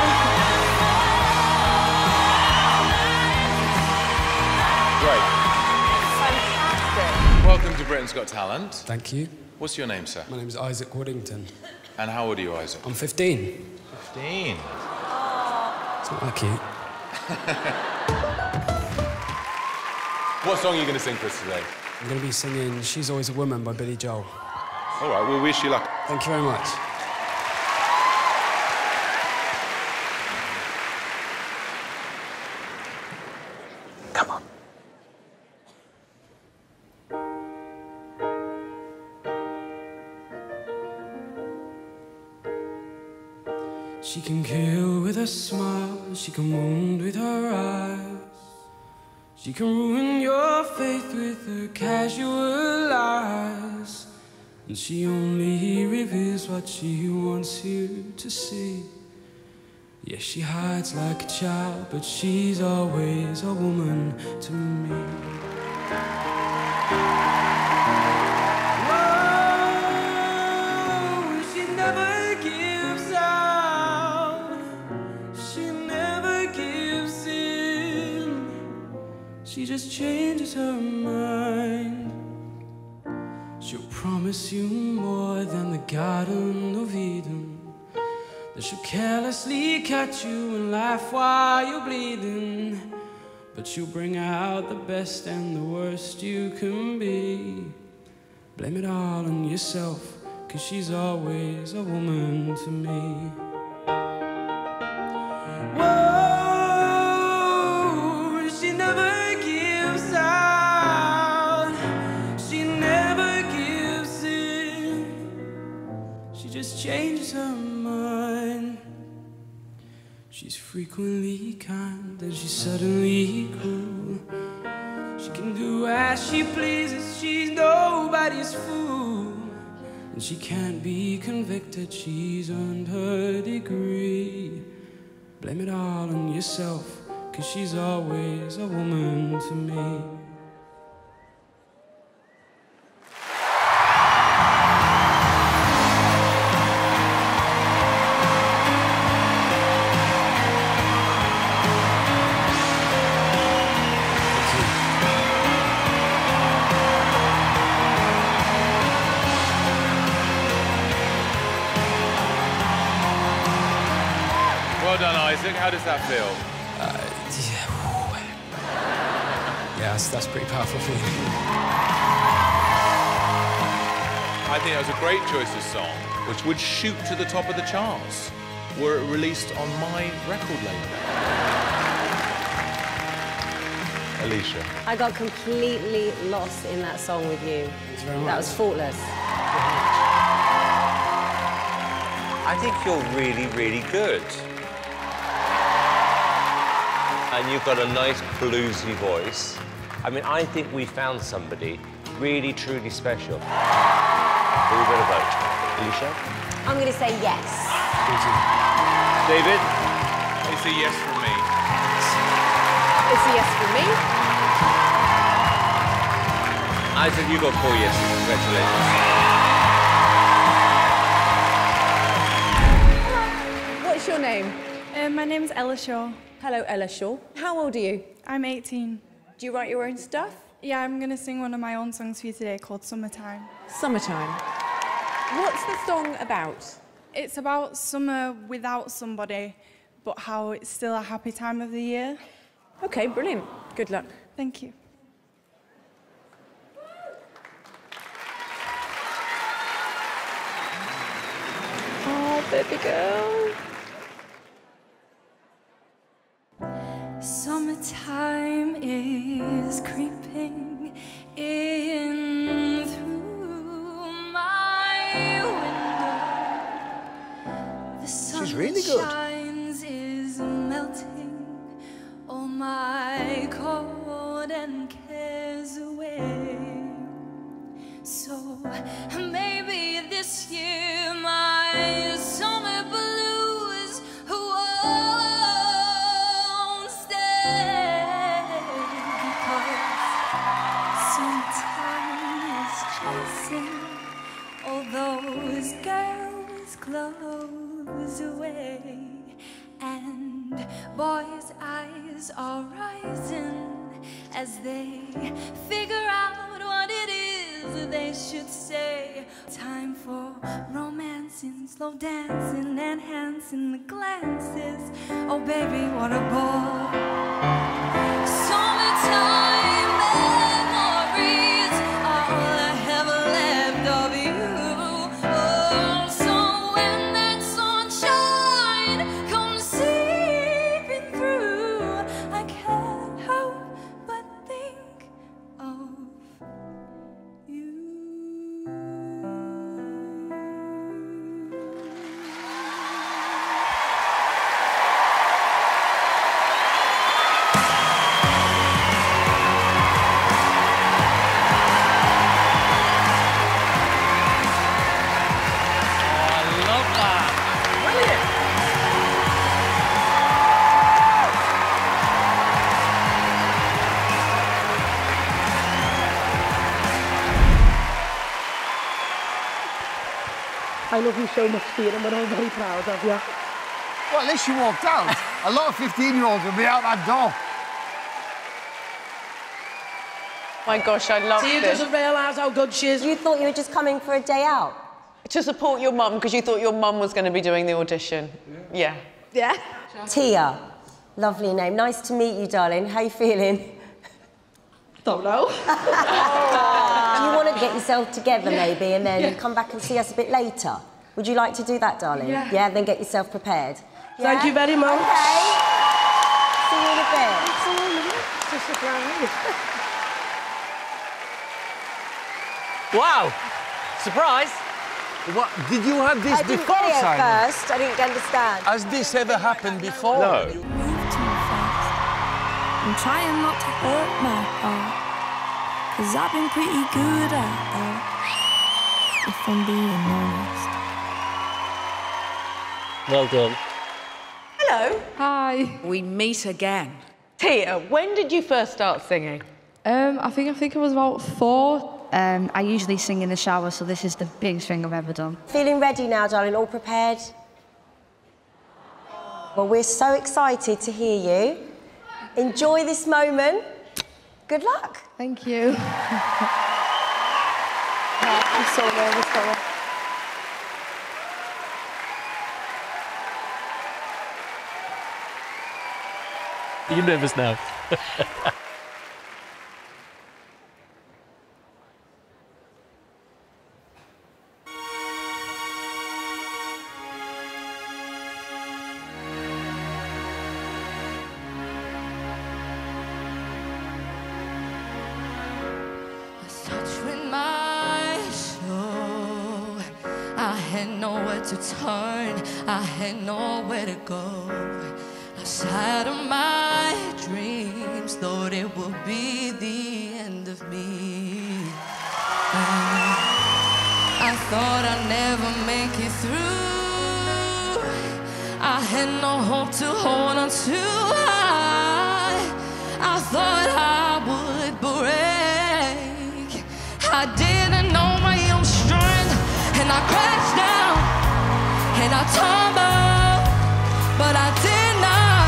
Great. Fantastic. Welcome to Britain's Got Talent. Thank you. What's your name, sir? My name's Isaac Woodington. And how old are you, Isaac? I'm fifteen. fifteen. It's not that cute. What song are you going to sing for us today? I'm going to be singing She's Always a Woman by Billy Joel. All right, we'll wish you luck. Thank you very much. Come on. She can kill with a smile, she can wound with her eyes. She can ruin your faith with her casual lies. And she only reveals what she wants you to see. Yeah, she hides like a child, but she's always a woman to me. Whoa, she never gives out. She never gives in. She just changes her mind. She'll promise you more than the Garden of Eden. That she'll carelessly catch you and laugh while you're bleeding. But she'll bring out the best and the worst you can be. Blame it all on yourself, 'cause she's always a woman to me. Whoa, she never gives out. She never gives in. She just changes her mind. She's frequently kind and she's suddenly cruel. She can do as she pleases, she's nobody's fool. And she can't be convicted, she's earned her degree. Blame it all on yourself, 'cause she's always a woman to me. Well done, Isaac. How does that feel? Uh, yeah, yeah that's, that's pretty powerful feeling. I think that was a great choice of song, which would shoot to the top of the charts were it released on my record label. Alicia. I got completely lost in that song with you. very much. That was faultless. I think you're really, really good. And you've got a nice bluesy voice. I mean, I think we found somebody really, truly special. Who are we going to vote? Alicia? I'm going to say yes. David? It's a yes from me. It's a yes from me. Isaac, you got four yeses. Congratulations. What's your name? Uh, my name's Ella Shaw. Hello, Ella Shaw. How old are you? I'm eighteen. Do you write your own stuff? Yeah, I'm going to sing one of my own songs for you today called Summertime. Summertime. What's the song about? It's about summer without somebody, but how it's still a happy time of the year. OK, brilliant. Good luck. Thank you. Oh, baby girl. Summertime is creeping in through my window. The sun She's really good. shines is melting all my cold and cares away. So maybe this year my summer blues won't stay, because summertime is chasing all those girls' clothes away, and boys' eyes are rising as they figure out what it is they should say. Time for romancing, slow dancing, enhancing the glances. Oh baby, what a ball. Summertime memories, all I have left of you. I love you so much, Tia, and we're all very proud of you. Well, at least you walked out. A lot of fifteen-year-olds would be out that door. My gosh, I love Tia this. doesn't realise how good she is. You thought you were just coming for a day out? To support your mum, because you thought your mum was going to be doing the audition. Yeah. Yeah. Tia, lovely name. Nice to meet you, darling. How you feeling? Don't know. You want to get yourself together, Yeah. maybe, and then Yeah. come back and see us a bit later? Would you like to do that, darling? Yeah. Yeah, then get yourself prepared. Thank Yeah? you very much. Okay. See you in a bit. It's a surprise. Wow! Surprise! What? Did you have this I didn't before, get it Simon? at first. I didn't understand. Has this ever happened before? No. I'm trying not to hurt my heart, 'cause I've been pretty good at that, if I'm being honest. Well done. Hello. Hi. We meet again. Tia, when did you first start singing? Um, I think I think it was about four. Um, I usually sing in the shower, so this is the biggest thing I've ever done. Feeling ready now, darling? All prepared? Well, we're so excited to hear you. Enjoy this moment. Good luck. Thank you. I'm so nervous, Sarah. Are you nervous now? Touch with my soul. I had nowhere to turn, I had nowhere to go. Outside of my dreams, thought it would be the end of me. And I thought I'd never make it through. I had no hope to hold on to. I, I thought I would break. I didn't know my own strength, and I crashed down, and I tumbled, but I did not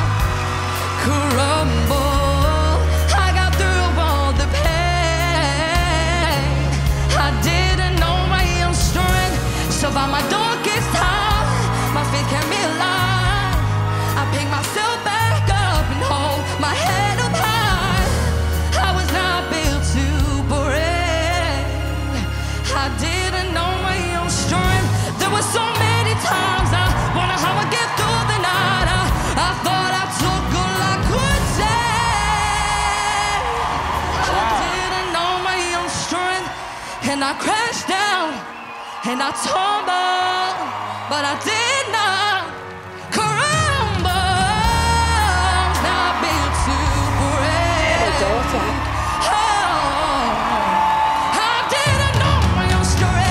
crumble. I got through all the pain. I didn't know my own strength, so by my darkest time, my faith kept me alive. I pick myself back up and hold my head up high. I was not built to break. I didn't know my own strength. There were so many times I wonder how I get through the night. I, I thought I took all I could take. I didn't know my own strength, and I crashed down, and I tumbled, but I did not crumble. Not built to break. Oh, I didn't know my own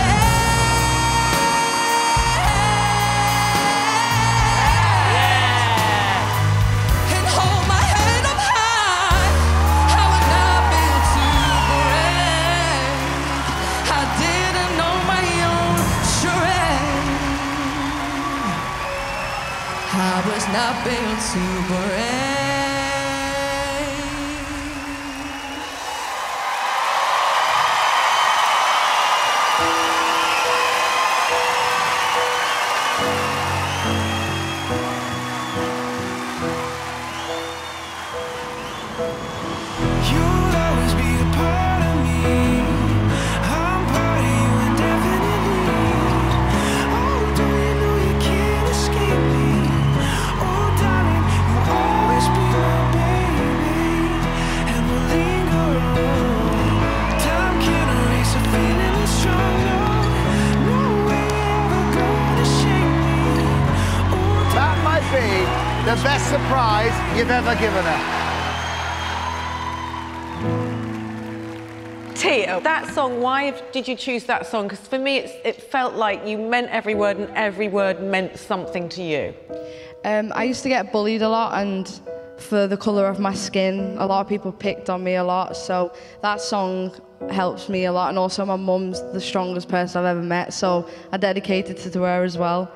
strength. And hold my head up high. I was not built to break. I didn't know my own strength. I was not built to break. You'll always be a part of me. I'm part of you indefinitely. Oh, don't you know you can't escape me? Oh, darling, you'll always be my baby, and we'll linger on. Time can't erase a feeling that's strong. No way ever gonna shake me. Oh, That might be the best surprise you've ever given her. Tia, that song, why did you choose that song? Because for me, it's, it felt like you meant every word and every word meant something to you. Um, I used to get bullied a lot, and for the colour of my skin. A lot of people picked on me a lot, so that song helps me a lot. And also my mum's the strongest person I've ever met, so I dedicated it to her as well.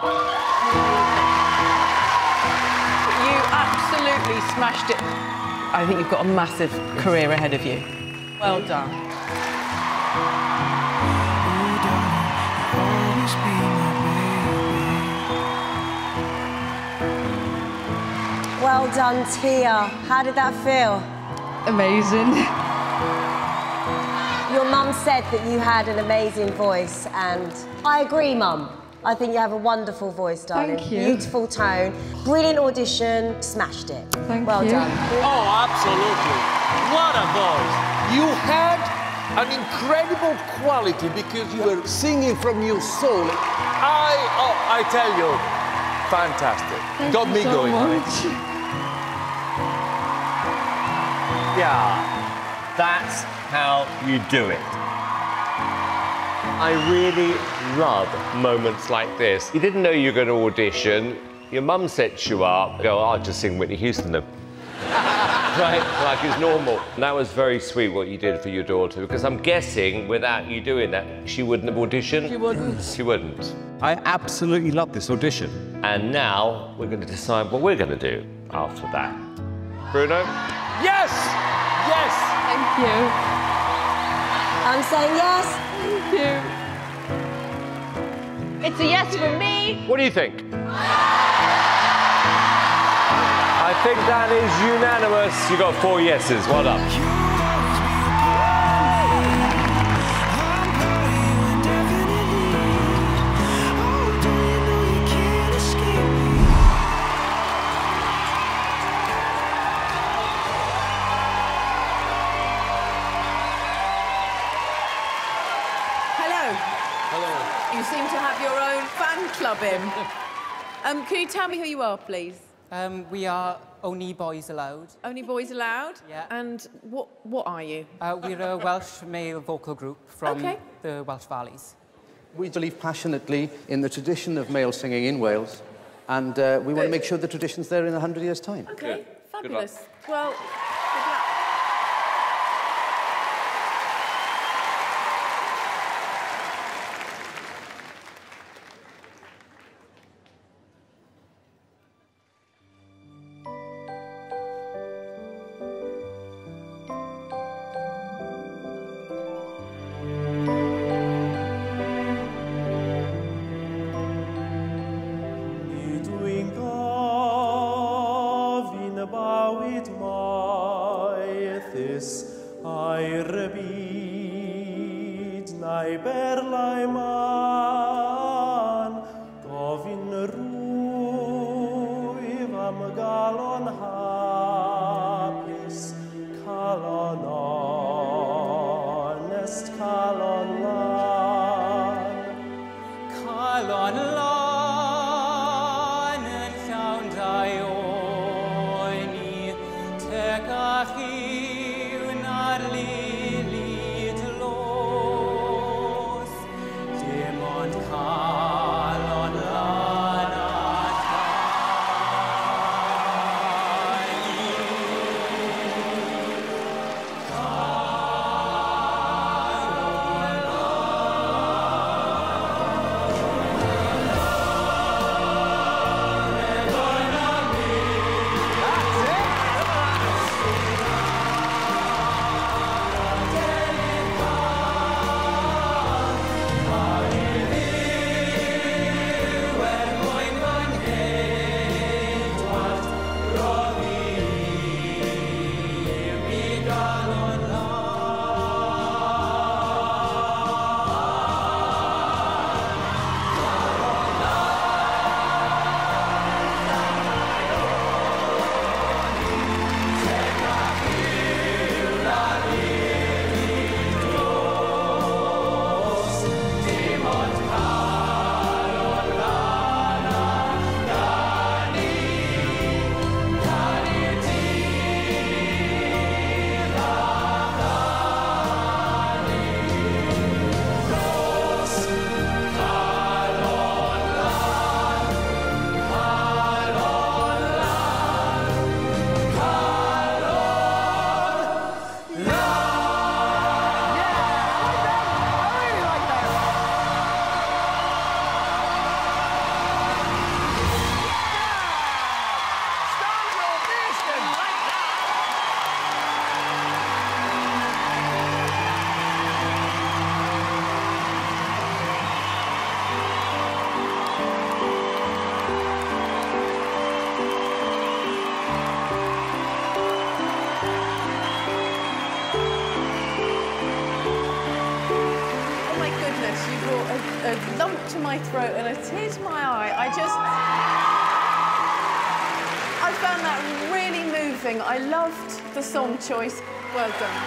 You absolutely smashed it. I think you've got a massive career ahead of you. Well done. Well done, Tia. How did that feel? Amazing. Your mum said that you had an amazing voice, and I agree, Mum. I think you have a wonderful voice, darling. Thank you. Beautiful tone. Brilliant audition. Smashed it. Thank well you. done. Oh, absolutely. What a voice. You had an incredible quality because you were singing from your soul. I, oh, I tell you, fantastic. Thank Got you me so going, much. honey. Yeah, that's how you do it. I really love moments like this. You didn't know you were going to audition. Your mum sets you up. Go, I'll just sing Whitney Houston then. Right, like it's normal. And that was very sweet what you did for your daughter, because I'm guessing without you doing that, she wouldn't have auditioned. She wouldn't. She wouldn't. I absolutely love this audition. And now we're going to decide what we're going to do after that. Bruno? Yes! Yes! Thank you. I'm saying yes. Thank you. It's a yes from me. What do you think? I think that is unanimous. You got four yeses. Well done. You seem to have your own fan club in. Um, can you tell me who you are, please? Um, we are Only Boys Allowed. Only Boys Allowed? Yeah. And what what are you? Uh, we're a Welsh male vocal group from Okay. the Welsh Valleys. We believe passionately in the tradition of male singing in Wales, and uh, we want to make sure the tradition's there in a hundred years' time. Okay, fabulous. Well, good luck. to my throat and a tear to my eye. I just... I found that really moving. I loved the song choice. Well done.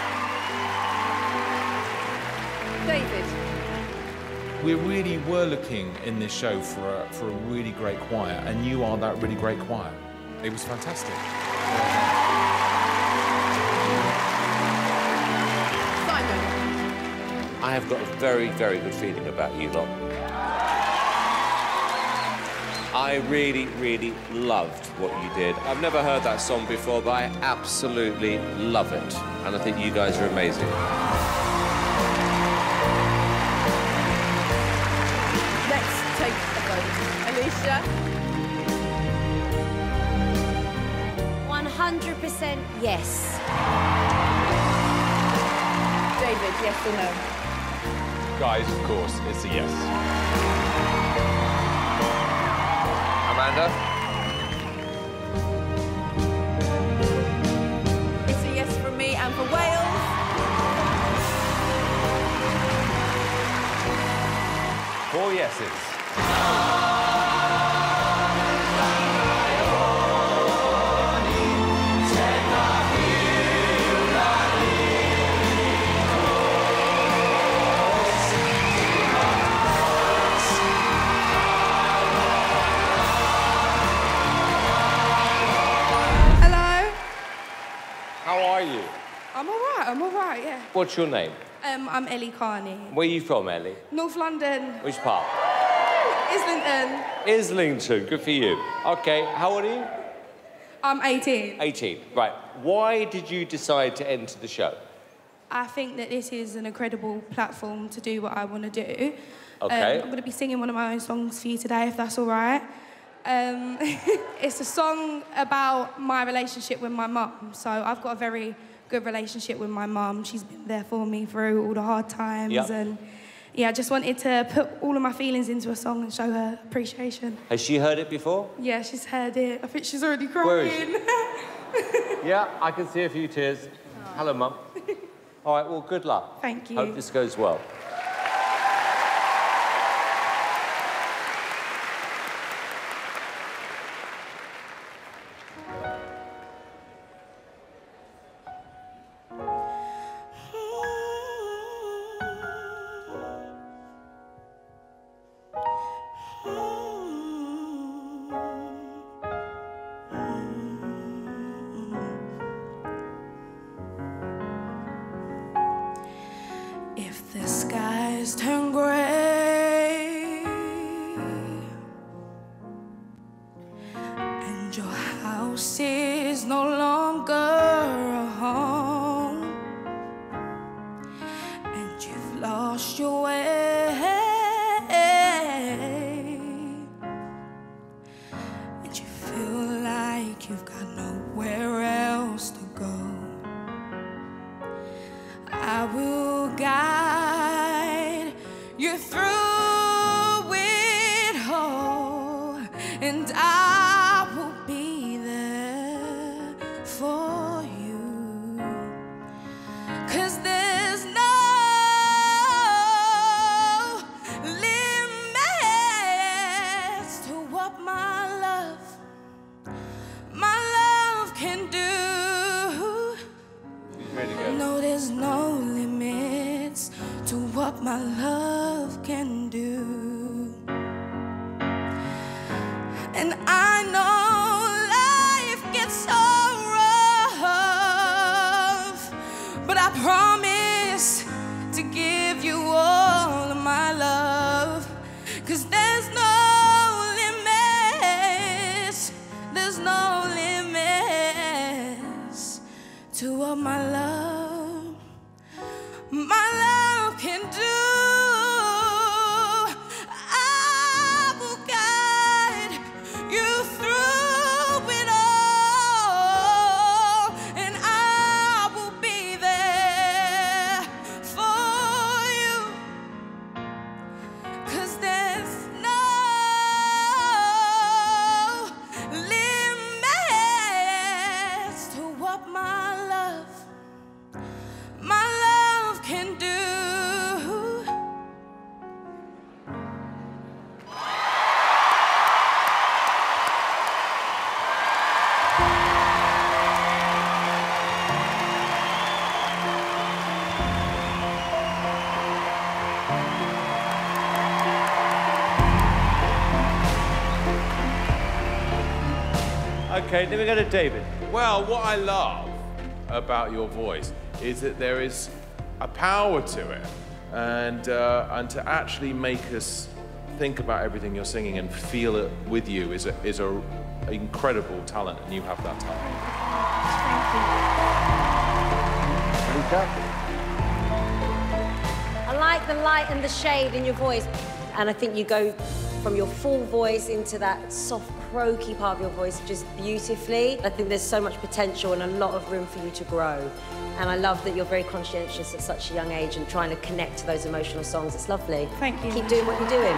David. We really were looking in this show for a, for a really great choir, and you are that really great choir. It was fantastic. Simon. I have got a very, very good feeling about you lot. I really, really loved what you did. I've never heard that song before, but I absolutely love it. And I think you guys are amazing. Let's take a vote. Alicia? one hundred percent yes. David, yes or no? Guys, of course, it's a yes. Amanda? It's a yes from me and for Wales. Four yeses. How are you? I'm all right, I'm all right, yeah. What's your name? Um, I'm Ellie Carney. Where are you from, Ellie? North London. Which part? Islington. Islington, good for you. OK, how old are you? I'm eighteen. eighteen, right. Why did you decide to enter the show? I think that this is an incredible platform to do what I want to do. Okay. Um, I'm going to be singing one of my own songs for you today, if that's all right. Um, it's a song about my relationship with my mum. So I've got a very good relationship with my mum. She's been there for me through all the hard times. Yep. And yeah, I just wanted to put all of my feelings into a song and show her appreciation. Has she heard it before? Yeah, she's heard it. I think she's already crying. Where is she? Yeah, I can see a few tears. Hello, Mum. All right, well, good luck. Thank you. Hope this goes well. If the skies turn gray and your house is no longer a home and you've lost your way and you feel like you've got nowhere else to go, I will guide you through it all, and I will be there for you. 'Cause there's no limits to what my love, my love can do. Ready to go. No, there's no limits to what my love can do. And I know life gets so rough, but I promise to give you all of my love. 'Cause there's no limits, there's no limits to what my love, my love can do. I will guide you through it all, and I will be there for you. 'Cause there's no limits to what my love, Okay, then we go to David. Well, what I love about your voice is that there is a power to it, and uh, and to actually make us think about everything you're singing and feel it with you is a is a incredible talent, and you have that talent. I like the light and the shade in your voice, and I think you go from your full voice into that soft, croaky part of your voice just beautifully. I think there's so much potential and a lot of room for you to grow. And I love that you're very conscientious at such a young age and trying to connect to those emotional songs. It's lovely. Thank you. Keep doing what you're doing.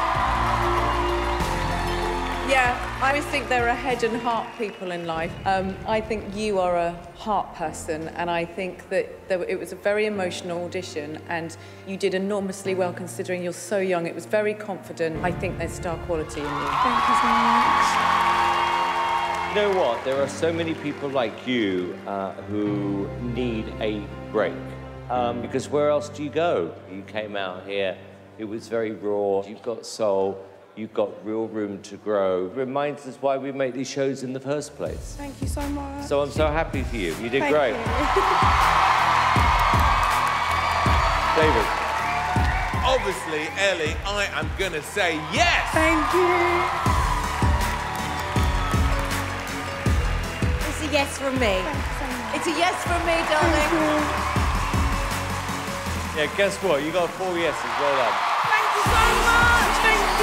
Yeah, I always think there are head and heart people in life. Um, I think you are a heart person, and I think that there, it was a very emotional audition, and you did enormously well considering you're so young. It was very confident. I think there's star quality in you. Thank you so much. You know what? There are so many people like you uh, who need a break. Um, because where else do you go? You came out here, it was very raw. You've got soul, you've got real room to grow. Reminds us why we make these shows in the first place. Thank you so much. So I'm so happy for you. You did Thank great. you. David. Obviously, Ellie, I am gonna say yes. Thank you. It's a yes from me. It's a yes from me, darling. Yeah, guess what? You got four yeses. Well done. Thank you so much. Thank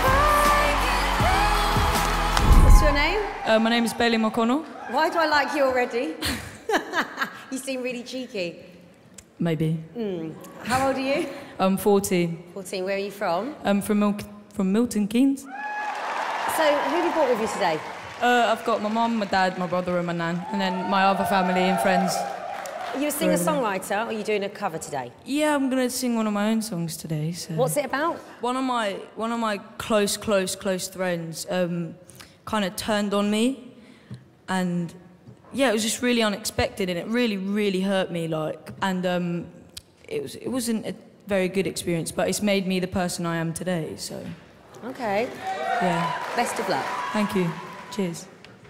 you. What's your name? Uh, my name is Bailey McConnell. Why do I like you already? You seem really cheeky. Maybe. Mm. How old are you? I'm fourteen. fourteen. Where are you from? I'm from, Mil from Milton Keynes. So, who have you brought with you today? Uh, I've got my mum, my dad, my brother and my nan, and then my other family and friends. Are you a singer-songwriter, or are you doing a cover today? Yeah, I'm gonna sing one of my own songs today. So. What's it about? One of my one of my close, close, close friends um, kind of turned on me, and yeah, it was just really unexpected, and it really, really hurt me. Like, and um, it was it wasn't a very good experience, but it's made me the person I am today. So. Okay. Yeah. Best of luck. Thank you. Cheers.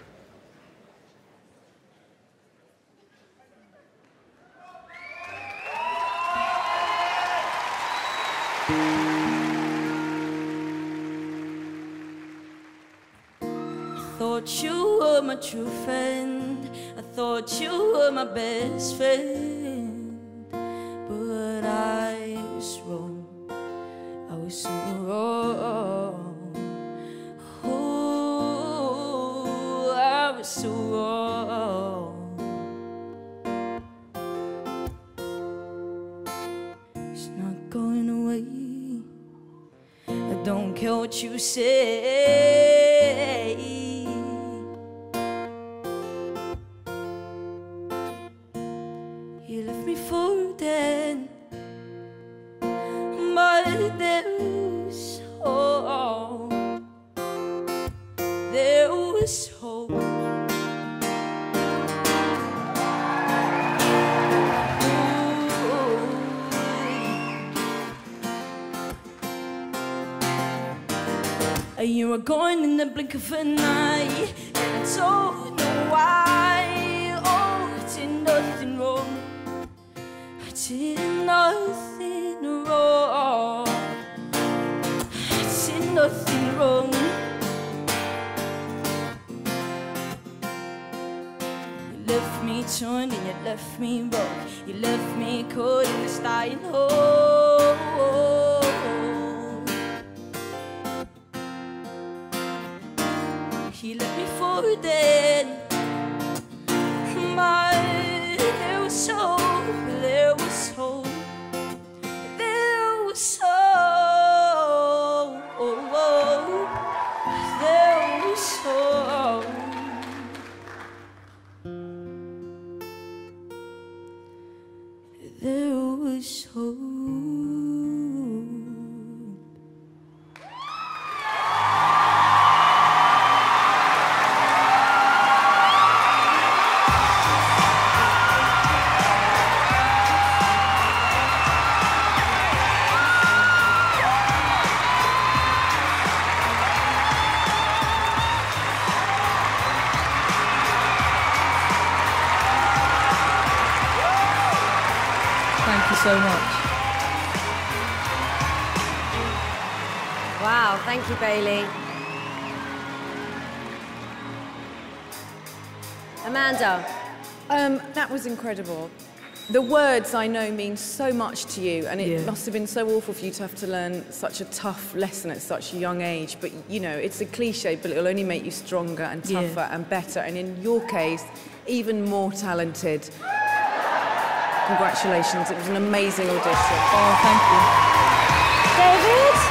Thought you were my true friend. I thought you were my best friend. But I was wrong. I was so wrong. Oh, I was so wrong. It's not going away. I don't care what you say. You left me for dead, but there was hope. There was hope. You were gone in the blink of an eye, and I don't know why. Oh, I did nothing wrong. I did nothing wrong. I did nothing wrong. You left me torn and you left me broke. You left me caught in this dying hole. He left me for dead, but there was hope, there was hope, there was hope, there was hope. There was hope. so much. Wow, thank you, Bailey. Amanda. Um, that was incredible. The words, I know, mean so much to you, and it Yeah. must have been so awful for you to have to learn such a tough lesson at such a young age. But, you know, it's a cliche, but it'll only make you stronger and Yeah. tougher and better, and in your case, even more talented. Congratulations, it was an amazing audition. Oh, thank you. David?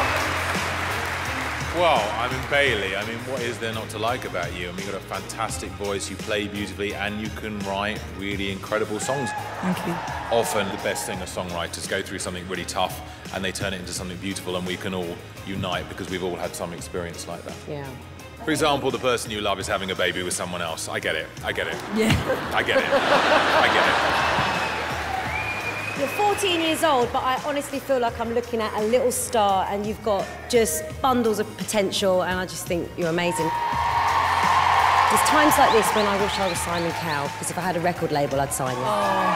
Well, I mean, Bailey, I mean, what is there not to like about you? I mean, you've got a fantastic voice, you play beautifully, and you can write really incredible songs. Thank you. Often the best singer-songwriters go through something really tough and they turn it into something beautiful, and we can all unite because we've all had some experience like that. Yeah. For example, the person you love is having a baby with someone else. I get it. I get it. Yeah. I get it. I get it. You're fourteen years old, but I honestly feel like I'm looking at a little star, and you've got just bundles of potential, and I just think you're amazing. There's times like this when I wish I was Simon Cowell, because if I had a record label, I'd sign you.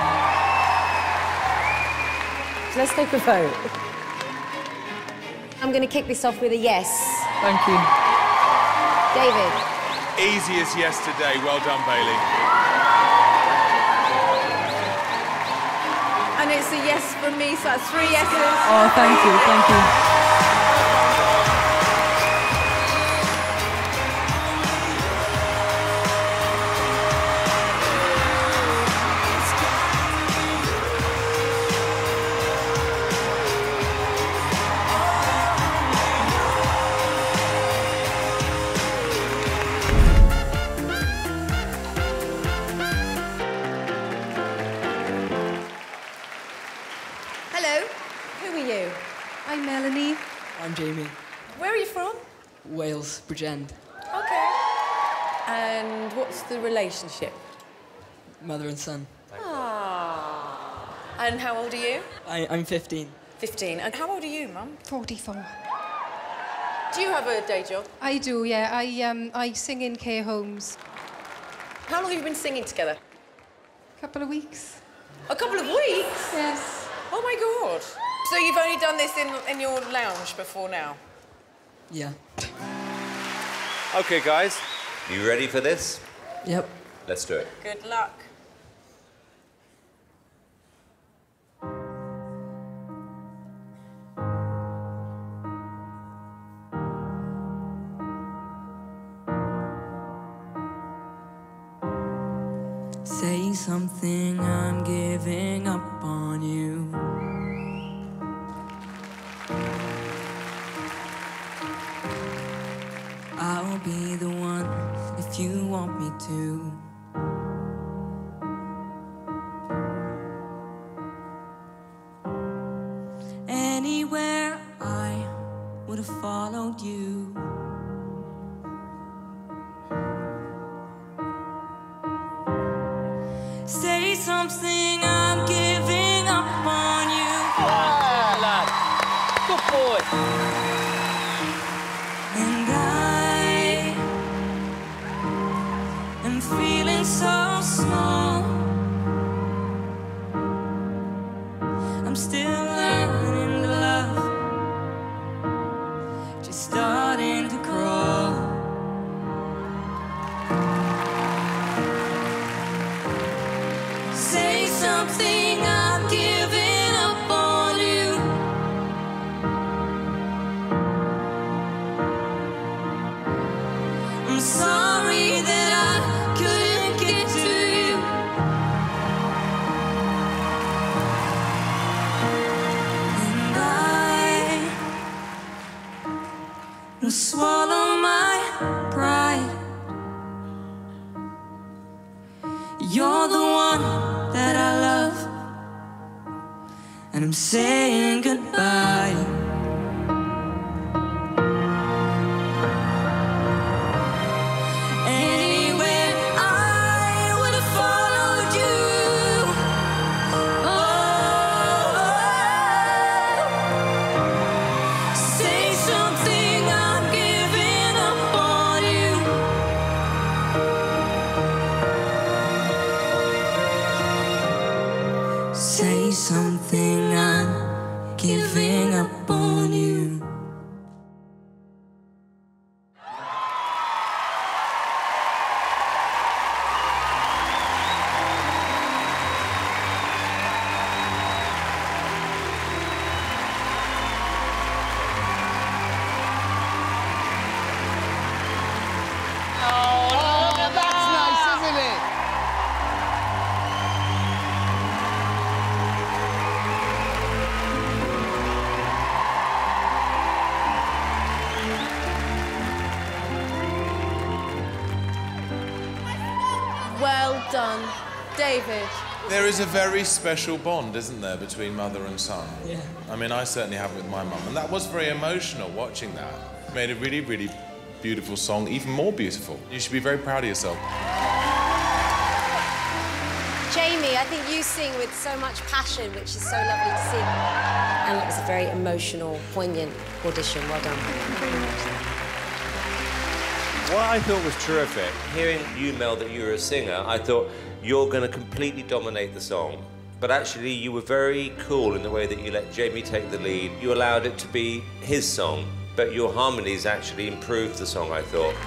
So let's take a vote. I'm going to kick this off with a yes. Thank you. David. Easy as yesterday. Well done, Bailey. And it's a yes from me, so that's three yeses. Oh, thank you, thank you. Hello, who are you? I'm Melanie. I'm Jamie. Where are you from? Wales, Bridgend. Okay. And what's the relationship? Mother and son. Ah. And how old are you? I, I'm fifteen. fifteen. And how old are you, Mum? forty-four. Do you have a day job? I do, yeah. I, um, I sing in care homes. How long have you been singing together? A couple of weeks. A couple of weeks? Yes. Oh, my God. So you've only done this in, in your lounge before now? Yeah. OK, guys, you ready for this? Yep. Let's do it. Good luck. Say something, I'm giving up on you. I'll be the one if you want me to. Anywhere I would have followed you. Say something, I'm giving up on you. Ah, lad. Good boy. And I am feeling so small. I'm still learning to love, just starting to crawl. Say something, I'm giving up on you. I'm sorry that I couldn't get to you. And I will swallow my pride. You're the one that I love, and I'm saying goodbye. Anywhere I would have followed you. Oh, say something, I'm giving up on you. Say something, giving up on you. Well done, David. There is a very special bond, isn't there, between mother and son? Yeah. I mean, I certainly have with my mum, and that was very emotional watching that. Made a really, really beautiful song, even more beautiful. You should be very proud of yourself. Jamie, I think you sing with so much passion, which is so lovely to see. And it was a very emotional, poignant audition. Well done. Thank you very much. What I thought was terrific, hearing you, Mel, that you're a singer, I thought you're going to completely dominate the song. But actually, you were very cool in the way that you let Jamie take the lead. You allowed it to be his song, but your harmonies actually improved the song, I thought.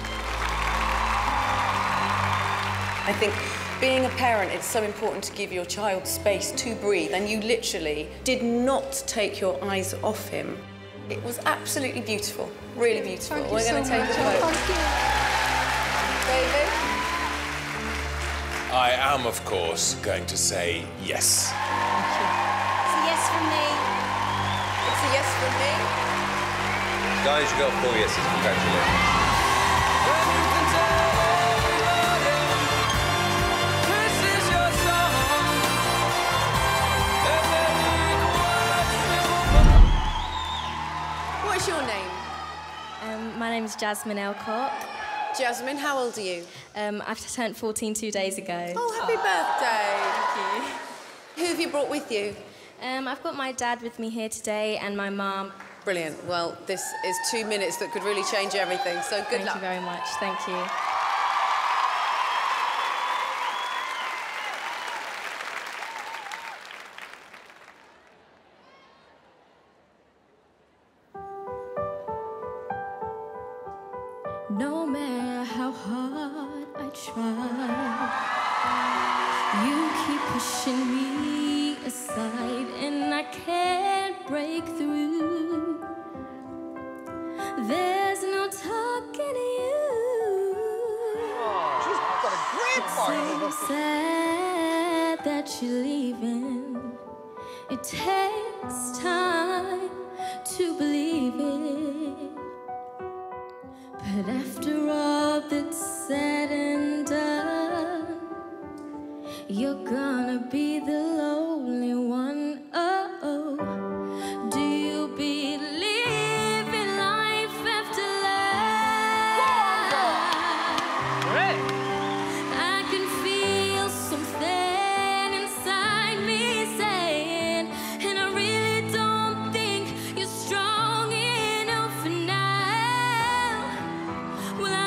I think being a parent, it's so important to give your child space to breathe, and you literally did not take your eyes off him. It was absolutely beautiful, really beautiful. Thank you We're so going to take much. a vote. Thank you. David? I am, of course, going to say yes. It's a yes from me. It's a yes from me. Guys, you got four yeses. Congratulations. What's your name? Um, my name is Jasmine Elcock. Jasmine, how old are you? Um, I've turned fourteen two days ago. Oh, happy birthday. Thank you. Who have you brought with you? Um, I've got my dad with me here today and my mum. Brilliant. Well, this is two minutes that could really change everything, so good Thank luck. you very much. Thank you. No matter how hard I try, you keep pushing me aside, and I can't break through. There's no talking to you. Oh, she's got a great It's so sad that you're leaving. It takes time to believe it. But after all that's said and done, you're gonna be the lonely one. Oh, oh. Do you believe in life after life? I can feel something inside me saying, and I really don't think you're strong enough now. Well,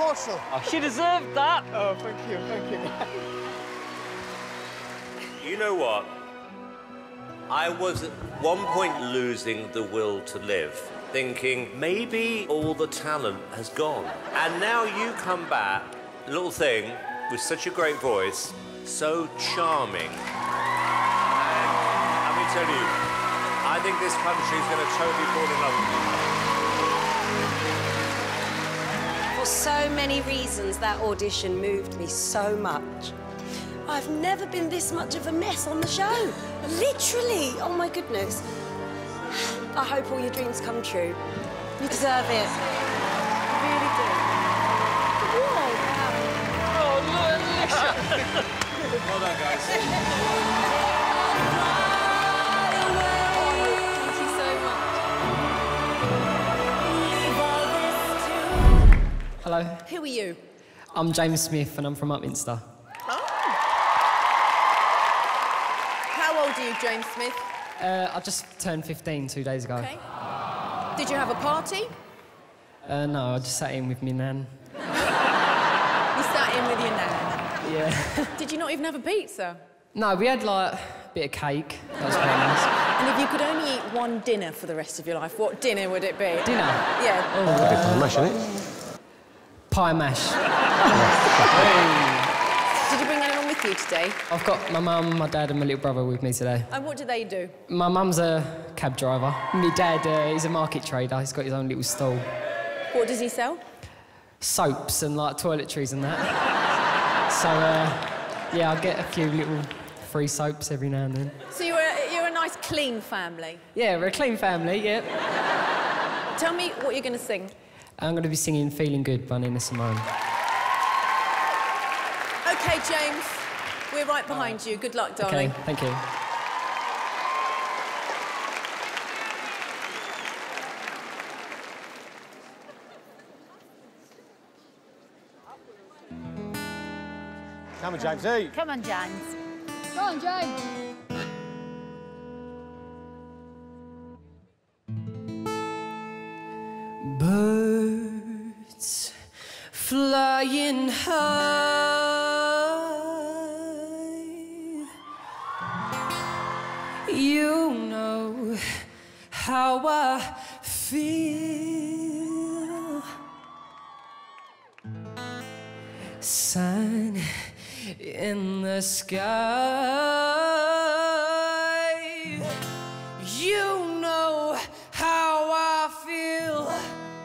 morsel. Oh, she deserved that. Oh, thank you, thank you. You know what? I was at one point losing the will to live, thinking maybe all the talent has gone. And now you come back, little thing, with such a great voice, so charming. And let me tell you, I think this country is going to totally fall in love with you. For so many reasons, that audition moved me so much. I've never been this much of a mess on the show. Literally. Oh, my goodness. I hope all your dreams come true. You deserve it. You really do. Whoa. Oh, look, Alicia. Well done, guys. Thank you so much. Hello, Who are you? I'm James Smith and I'm from Upminster. How old are you, James Smith? Uh, I just turned fifteen two days ago. Okay. Did you have a party? Uh, no, I just sat in with me nan. You sat in with your nan. Yeah. Did you not even have a pizza? No, we had like a bit of cake. That was very nice. And if you could only eat one dinner for the rest of your life, what dinner would it be? Dinner? Yeah. Oh, Pie mash, isn't it? Pie mash. Did you bring anyone with you today? I've got my mum, my dad and my little brother with me today. And what do they do? My mum's a cab driver. My dad, uh, he's a market trader. He's got his own little stall. What does he sell? Soaps and like toiletries and that. So, uh, yeah, I get a few little free soaps every now and then. So you're a, you're a nice, clean family. Yeah, we're a clean family, yeah. Tell me what you're going to sing. I'm going to be singing Feeling Good by Nina Simone. OK, James, we're right behind you. Good luck, darling. OK, thank you. Come on, James. Hey. Come on, James. Go on, James. Birds flying high, you know how I feel. Sun in the sky, you know how I feel.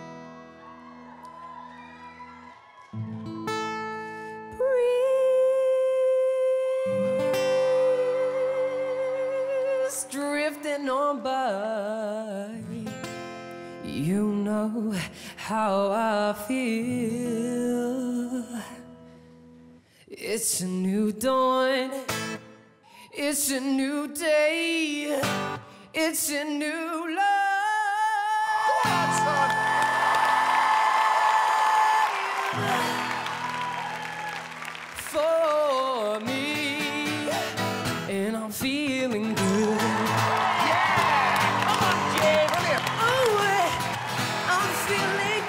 Breeze drifting on by, you know how I feel. It's a new dawn, it's a new day, it's a new life. For me, and I'm feeling good. Yeah! Come on, Jay, brilliant! Oh, I'm feeling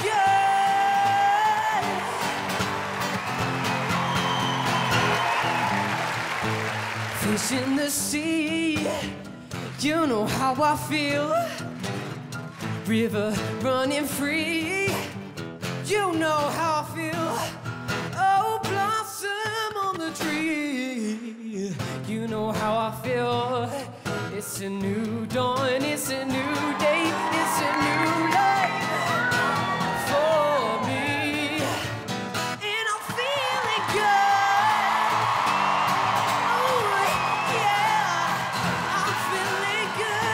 good. Fish in the sea, you know how I feel. River running free, you know how I feel. Oh, blossom on the tree, you know how I feel. It's a new dawn, it's a new day, it's a new life for me, and I'm feeling good. Oh, yeah, I'm feeling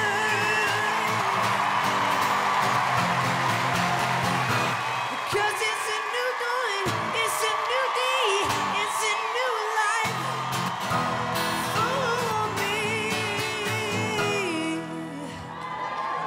good. Because it's a new dawn, it's a new day, it's a new life for me.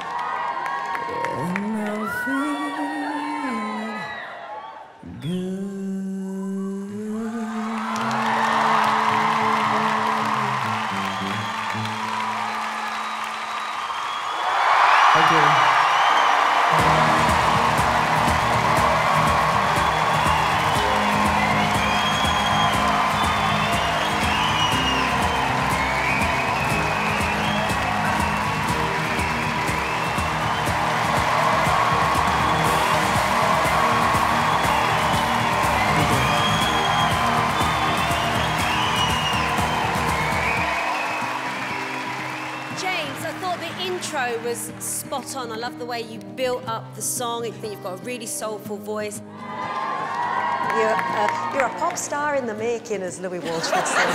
spot on. I love the way you built up the song. I think you've got a really soulful voice. You're, uh, you're a pop star in the making, as Louis Walsh would say.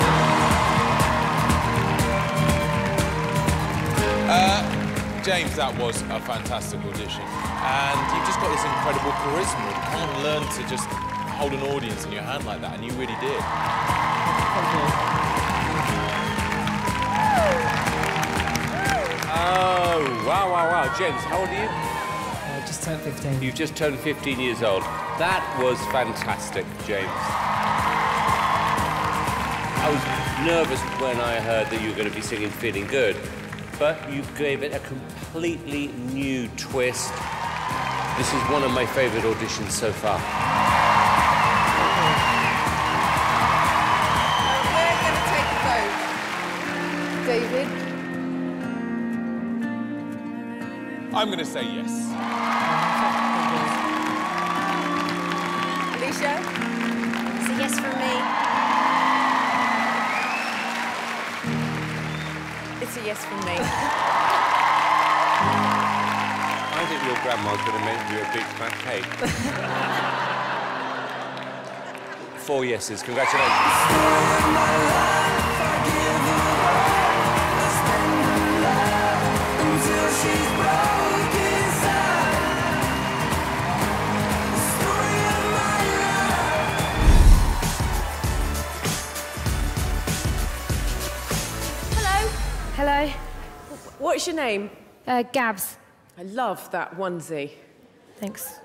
Uh, James, that was a fantastic audition. And you've just got this incredible charisma. You can't learn to just hold an audience in your hand like that, and you really did. Oh, wow, wow, wow. James, how old are you? Uh, just turned fifteen. You've just turned fifteen years old. That was fantastic, James. I was nervous when I heard that you were going to be singing Feeling Good, but you gave it a completely new twist. This is one of my favourite auditions so far. We're going to take a vote. David? I'm going to say yes. Alicia? It's a yes from me. It's a yes from me. I think your grandma's going to make you a big fat cake. Four yeses. Congratulations. Hello. What's your name? Uh, Gabs. I love that onesie. Thanks.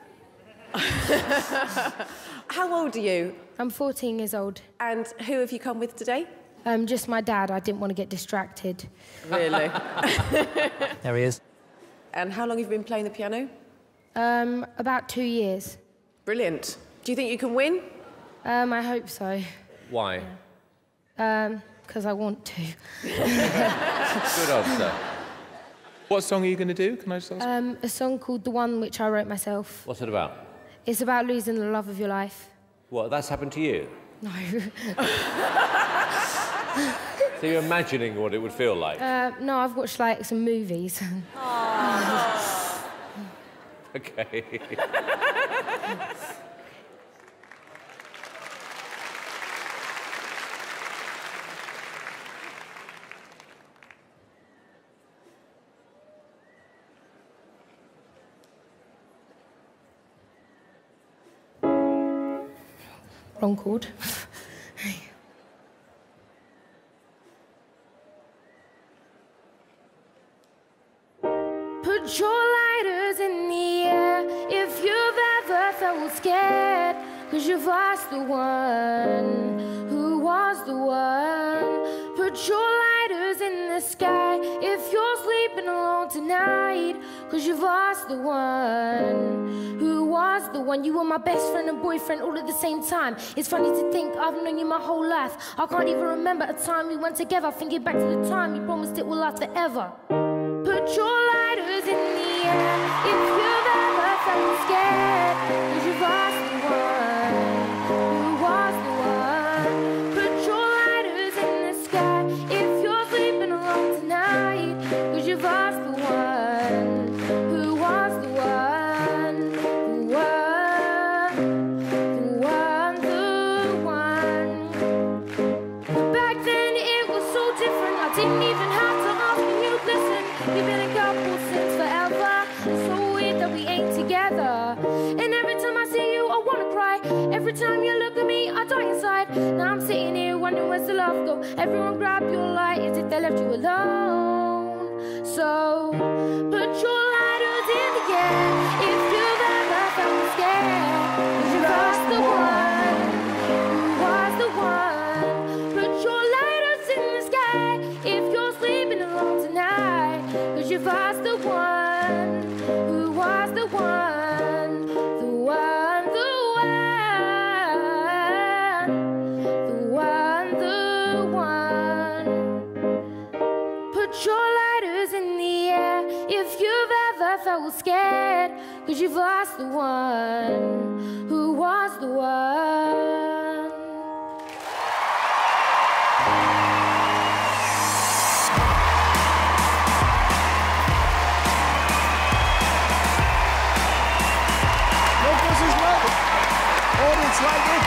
How old are you? I'm fourteen years old. And who have you come with today? Um, just my dad. I didn't want to get distracted. Really? There he is. And how long have you been playing the piano? Um, about two years. Brilliant. Do you think you can win? Um, I hope so. Why? Um, because I want to. Good answer. What song are you going to do? Can I just ask? Um, a song called The One, which I wrote myself. What's it about? It's about losing the love of your life. What, that's happened to you? No. So you're imagining what it would feel like? uh, no, I've watched, like, some movies. Okay. Wrong chord. Put your lighters in the air if you've ever felt scared, 'cause you've lost the one who was the one. Put your lighters in the sky if you're sleeping alone tonight, 'cause you've lost the one who was the one. You were my best friend and boyfriend all at the same time. It's funny to think I've known you my whole life. I can't even remember a time we went together. Thinking back to the time you promised it will last forever. Put your lighters in the air if you've ever felt scared, 'cause you've lost the one who was the one. Put your lighters in the sky if you're sleeping alone tonight, 'cause you've lost the one who was the one, the one, the one, the one. Back then it was so different. I didn't even have to ask and you'd listen. You've been a couple since forever. It's so weird that we ain't together. And every time I see you, I wanna cry. Every time you look at me, I die inside. Now I'm sitting here wondering where's the love go. Everyone grab your light as if they left you alone. So put your lighters in the air if you've ever felt scared, 'cause you lost the one who was the one. Put your lighters in the sky if you're sleeping alone tonight, 'cause you've lost the one who was the one, the one, the one, the one, the one. Put your lighters in the air if you've ever felt scared, 'cause you've lost the one who was the one. Just like it.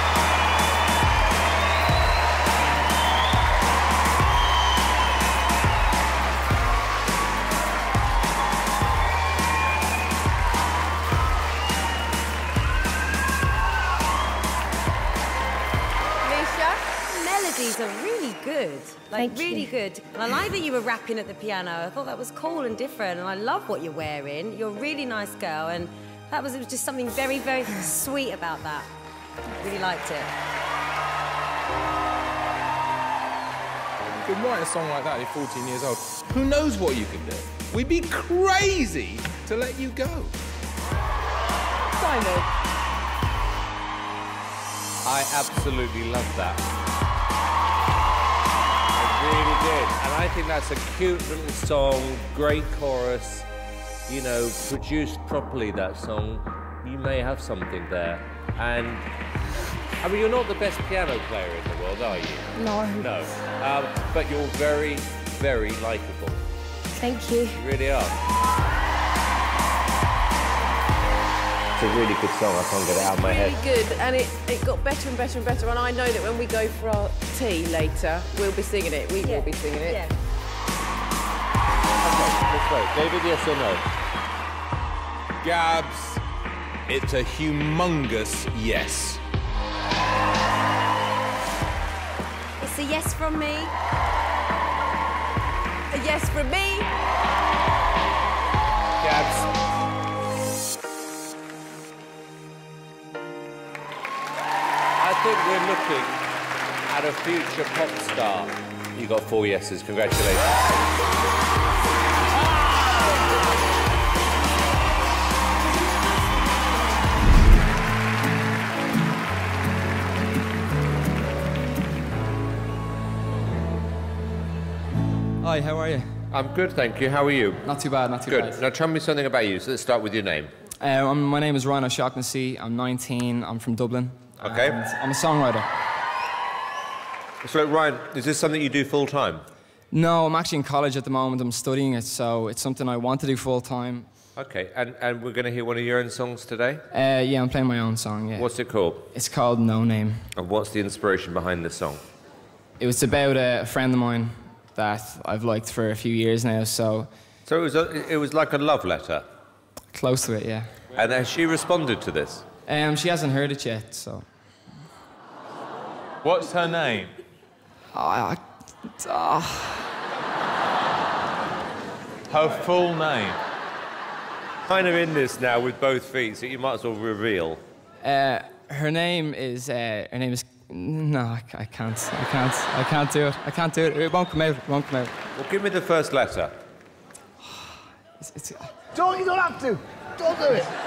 Melodies are really good, like Thank really you. good. And I like that you were rapping at the piano. I thought that was cool and different, and I love what you're wearing. You're a really nice girl, and that was, it was just something very, very sweet about that. Really liked it. You could write a song like that at fourteen years old. Who knows what you could do? We'd be crazy to let you go. Simon. I absolutely love that. I really did. And I think that's a cute little song, great chorus. You know, produced properly, that song. You may have something there. And, I mean, you're not the best piano player in the world, are you? No. No. Um, but you're very, very likeable. Thank you. You really are. It's a really good song. I can't get it out of my Really head. good, and it, it got better and better and better. And I know that when we go for our tea later, we'll be singing it. We Yeah. will be singing it. Yeah. Okay, let's vote. David, yes or no? Gabs, it's a humongous yes. It's a yes from me. A yes from me. Gabs. I think we're looking at a future pop star. You got four yeses. Congratulations. Hi, how are you? I'm good, thank you. How are you? Not too bad, not too Good. bad. Now tell me something about you. So let's start with your name. Uh, I'm, my name is Ryan O'Shaughnessy. I'm nineteen. I'm from Dublin. Okay. And I'm a songwriter. So, Ryan, is this something you do full time? No, I'm actually in college at the moment. I'm studying it, so it's something I want to do full time. Okay, and, and we're going to hear one of your own songs today? Uh, yeah, I'm playing my own song, yeah. What's it called? It's called No Name. And what's the inspiration behind this song? It was about a friend of mine that I've liked for a few years now, so... So it was, a, it was like a love letter? Close to it, yeah. And has she responded to this? Um, she hasn't heard it yet, so... What's her name? Oh, I... Oh. Her full name? Kind of in this now with both feet, so you might as well reveal. Uh, her name is... Uh, her name is... No, I, I can't. I can't. I can't do it. I can't do it. It won't come out. It won't come out. Well, give me the first letter. It's, it's, Don't, you don't have to. Don't do it.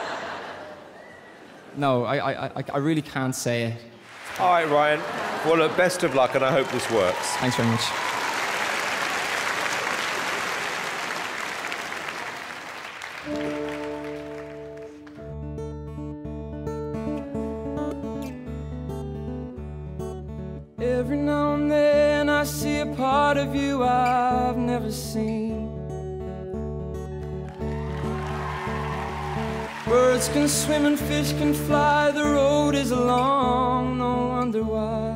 no, I, I, I, I really can't say it. All right, Ryan. Well, look, best of luck, and I hope this works. Thanks very much. Every now and then I see a part of you I've never seen. Birds can swim and fish can fly, the road is long, no wonder why.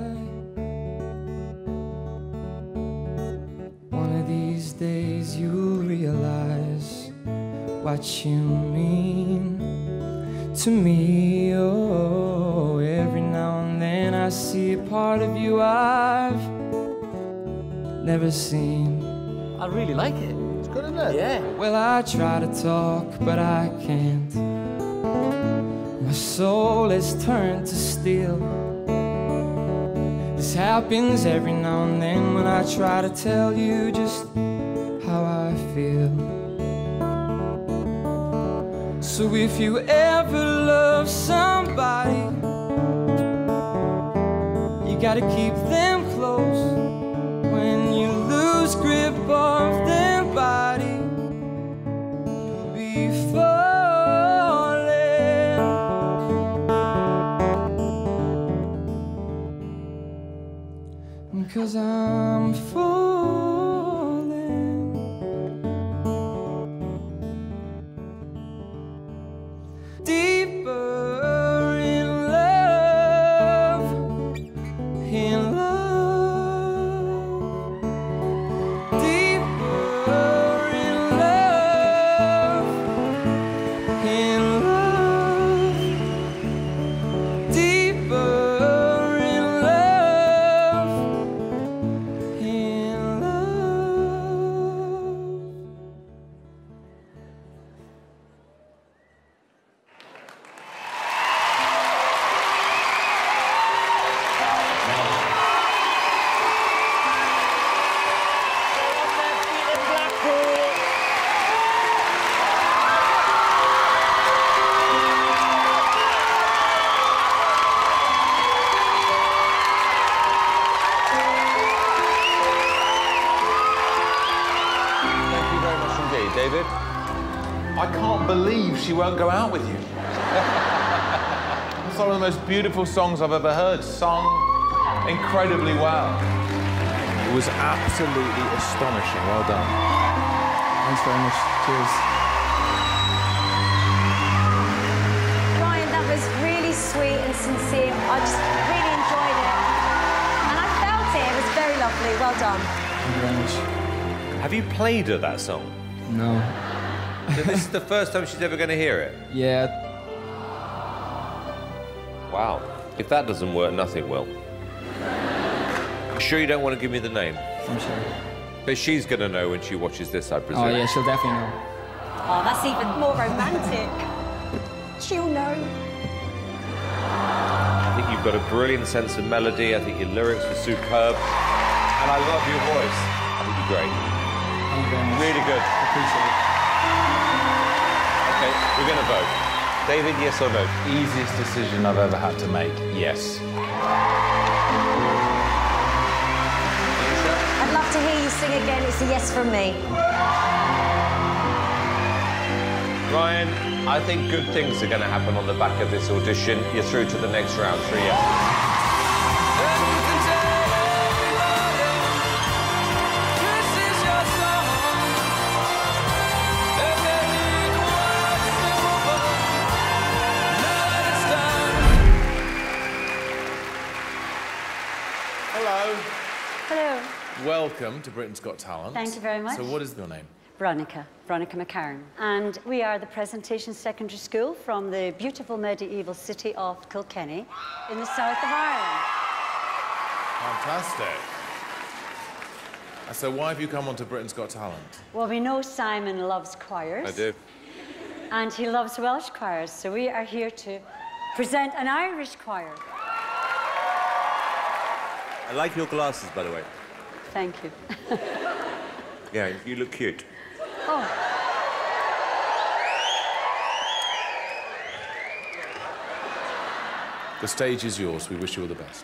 One of these days you'll realize what you mean to me. Oh, every now and then I see a part of you I've never seen. I really like it. It's good, isn't it? Yeah. Well, I try to talk, but I can't. My soul has turned to steel. This happens every now and then when I try to tell you just how I feel. So if you ever love somebody, you gotta keep them close. When you lose grip of their body, you'll be falling. 'Cause I'm falling. Deeper in love. I can't believe she won't go out with you. It's one of the most beautiful songs I've ever heard, sung incredibly well. It was absolutely astonishing. Well done. Thanks very much. Cheers. Ryan, that was really sweet and sincere. I just really enjoyed it. And I felt it. It was very lovely. Well done. Thank you very much. Have you played her that song? No. So this is the first time she's ever going to hear it? Yeah. Wow. If that doesn't work, nothing will. You sure you don't want to give me the name? I'm sure. But she's going to know when she watches this, I presume. Oh, yeah, she'll definitely know. Oh, that's even more romantic. She'll know. I think you've got a brilliant sense of melody. I think your lyrics were superb. And I love your voice. I think you're great. Thank you very much. Really good. Appreciate it. Okay, we're going to vote. David, yes or no? Easiest decision I've ever had to make, yes. I'd love to hear you sing again. It's a yes from me. Ryan, I think good things are going to happen on the back of this audition. You're through to the next round. Three yes. Hello. Hello. Welcome to Britain's Got Talent. Thank you very much. So what is your name? Veronica, Veronica McCarran. And we are the Presentation Secondary School from the beautiful medieval city of Kilkenny in the south of Ireland. Fantastic. And so why have you come on to Britain's Got Talent? Well, we know Simon loves choirs. I do. And he loves Welsh choirs, so we are here to present an Irish choir. I like your glasses, by the way. Thank you. Yeah, you look cute. Oh. The stage is yours. We wish you all the best.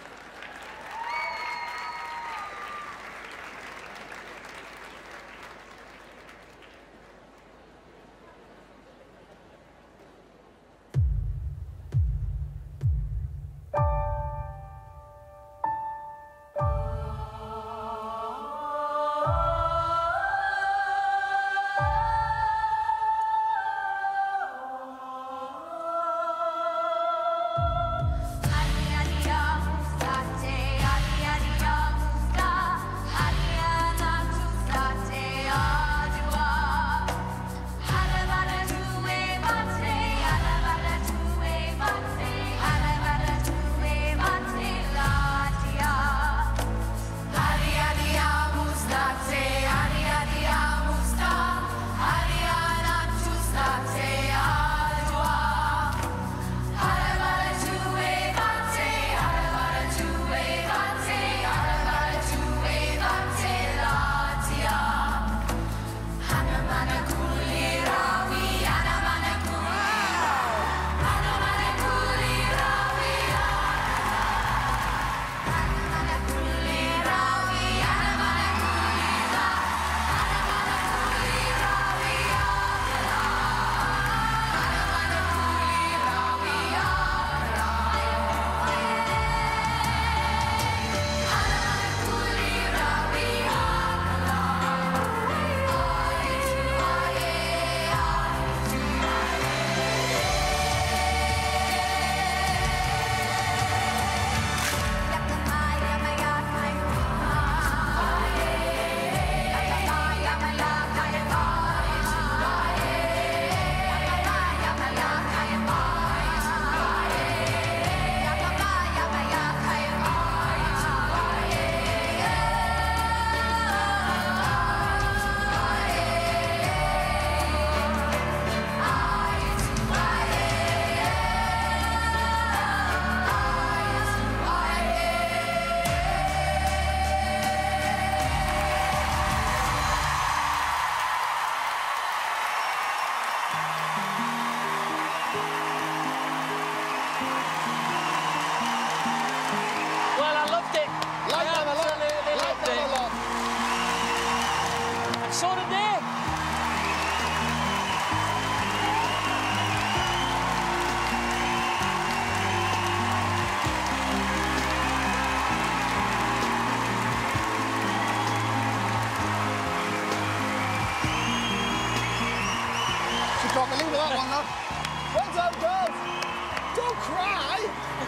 can't believe that one, though. Well done, girls. Don't cry.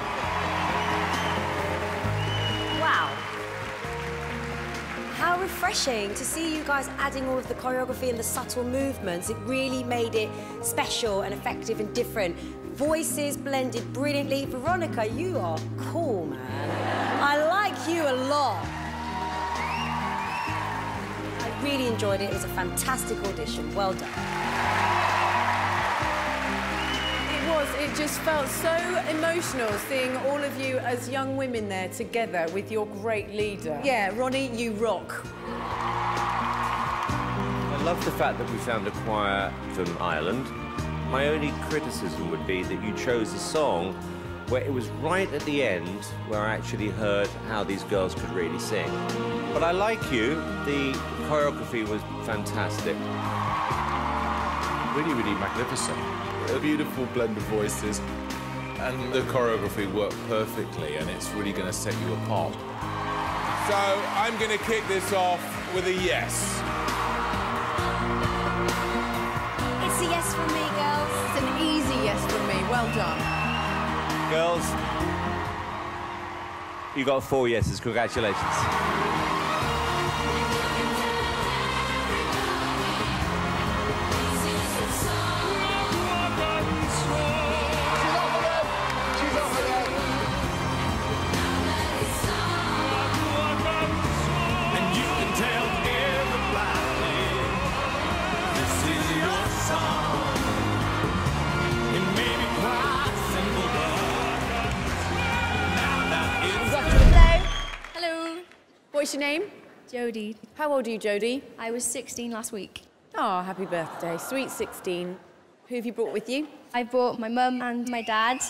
Wow. How refreshing to see you guys adding all of the choreography and the subtle movements. It really made it special and effective and different. Voices blended brilliantly. Veronica, you are cool, man. I like you a lot. I really enjoyed it. It was a fantastic audition. Well done. It was. It just felt so emotional seeing all of you as young women there together with your great leader. Yeah, Ronnie, you rock. I love the fact that we found a choir from Ireland. My only criticism would be that you chose a song where it was right at the end where I actually heard how these girls could really sing. But I like you. The choreography was fantastic. Really, really magnificent. A beautiful blend of voices, and the choreography worked perfectly, and it's really going to set you apart. So I'm going to kick this off with a yes. It's a yes from me, girls. It's an easy yes from me. Well done. Girls, you got four yeses. Congratulations. What's your name? Jodie. How old are you, Jodie? I was sixteen last week. Oh, happy birthday. Sweet sixteen. Who have you brought with you? I brought my mum and my dad.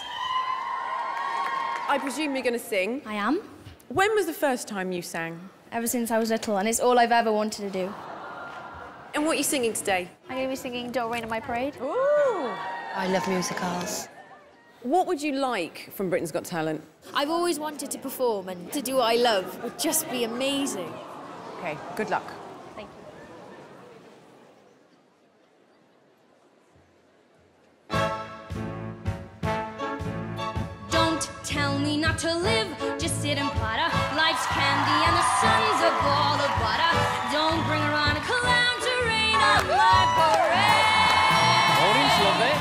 I presume you're going to sing? I am. When was the first time you sang? Ever since I was little, and it's all I've ever wanted to do. And what are you singing today? I'm going to be singing Don't Rain on My Parade. Ooh! I love musicals. What would you like from Britain's Got Talent? I've always wanted to perform, and to do what I love would just be amazing. OK, good luck. Thank you. Don't tell me not to live, just sit and potter. Life's candy and the sun's a ball of butter. Don't bring around a clown to rain on my parade. Maureen's lovely.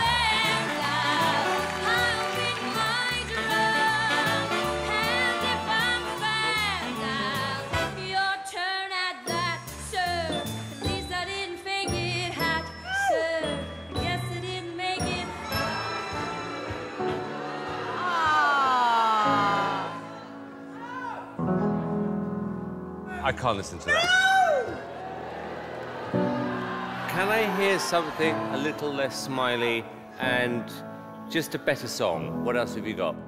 I can't listen to that. Can I hear something a little less smiley and just a better song? What else have you got?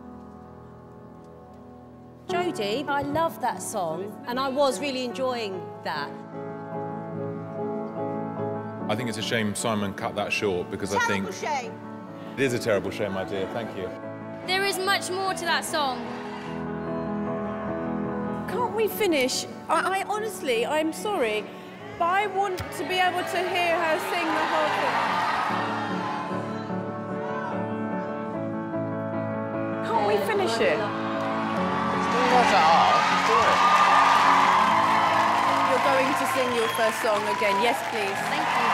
Jodie, I love that song, and I was really enjoying that. I think it's a shame Simon cut that short, because I think... Terrible shame. It is a terrible shame, my dear. Thank you. There is much more to that song. Can't we finish? I, I honestly, I'm sorry, but I want to be able to hear her sing the whole thing. Can't we finish it? It's not that hard. You're going to sing your first song again. Yes, please. Thank you.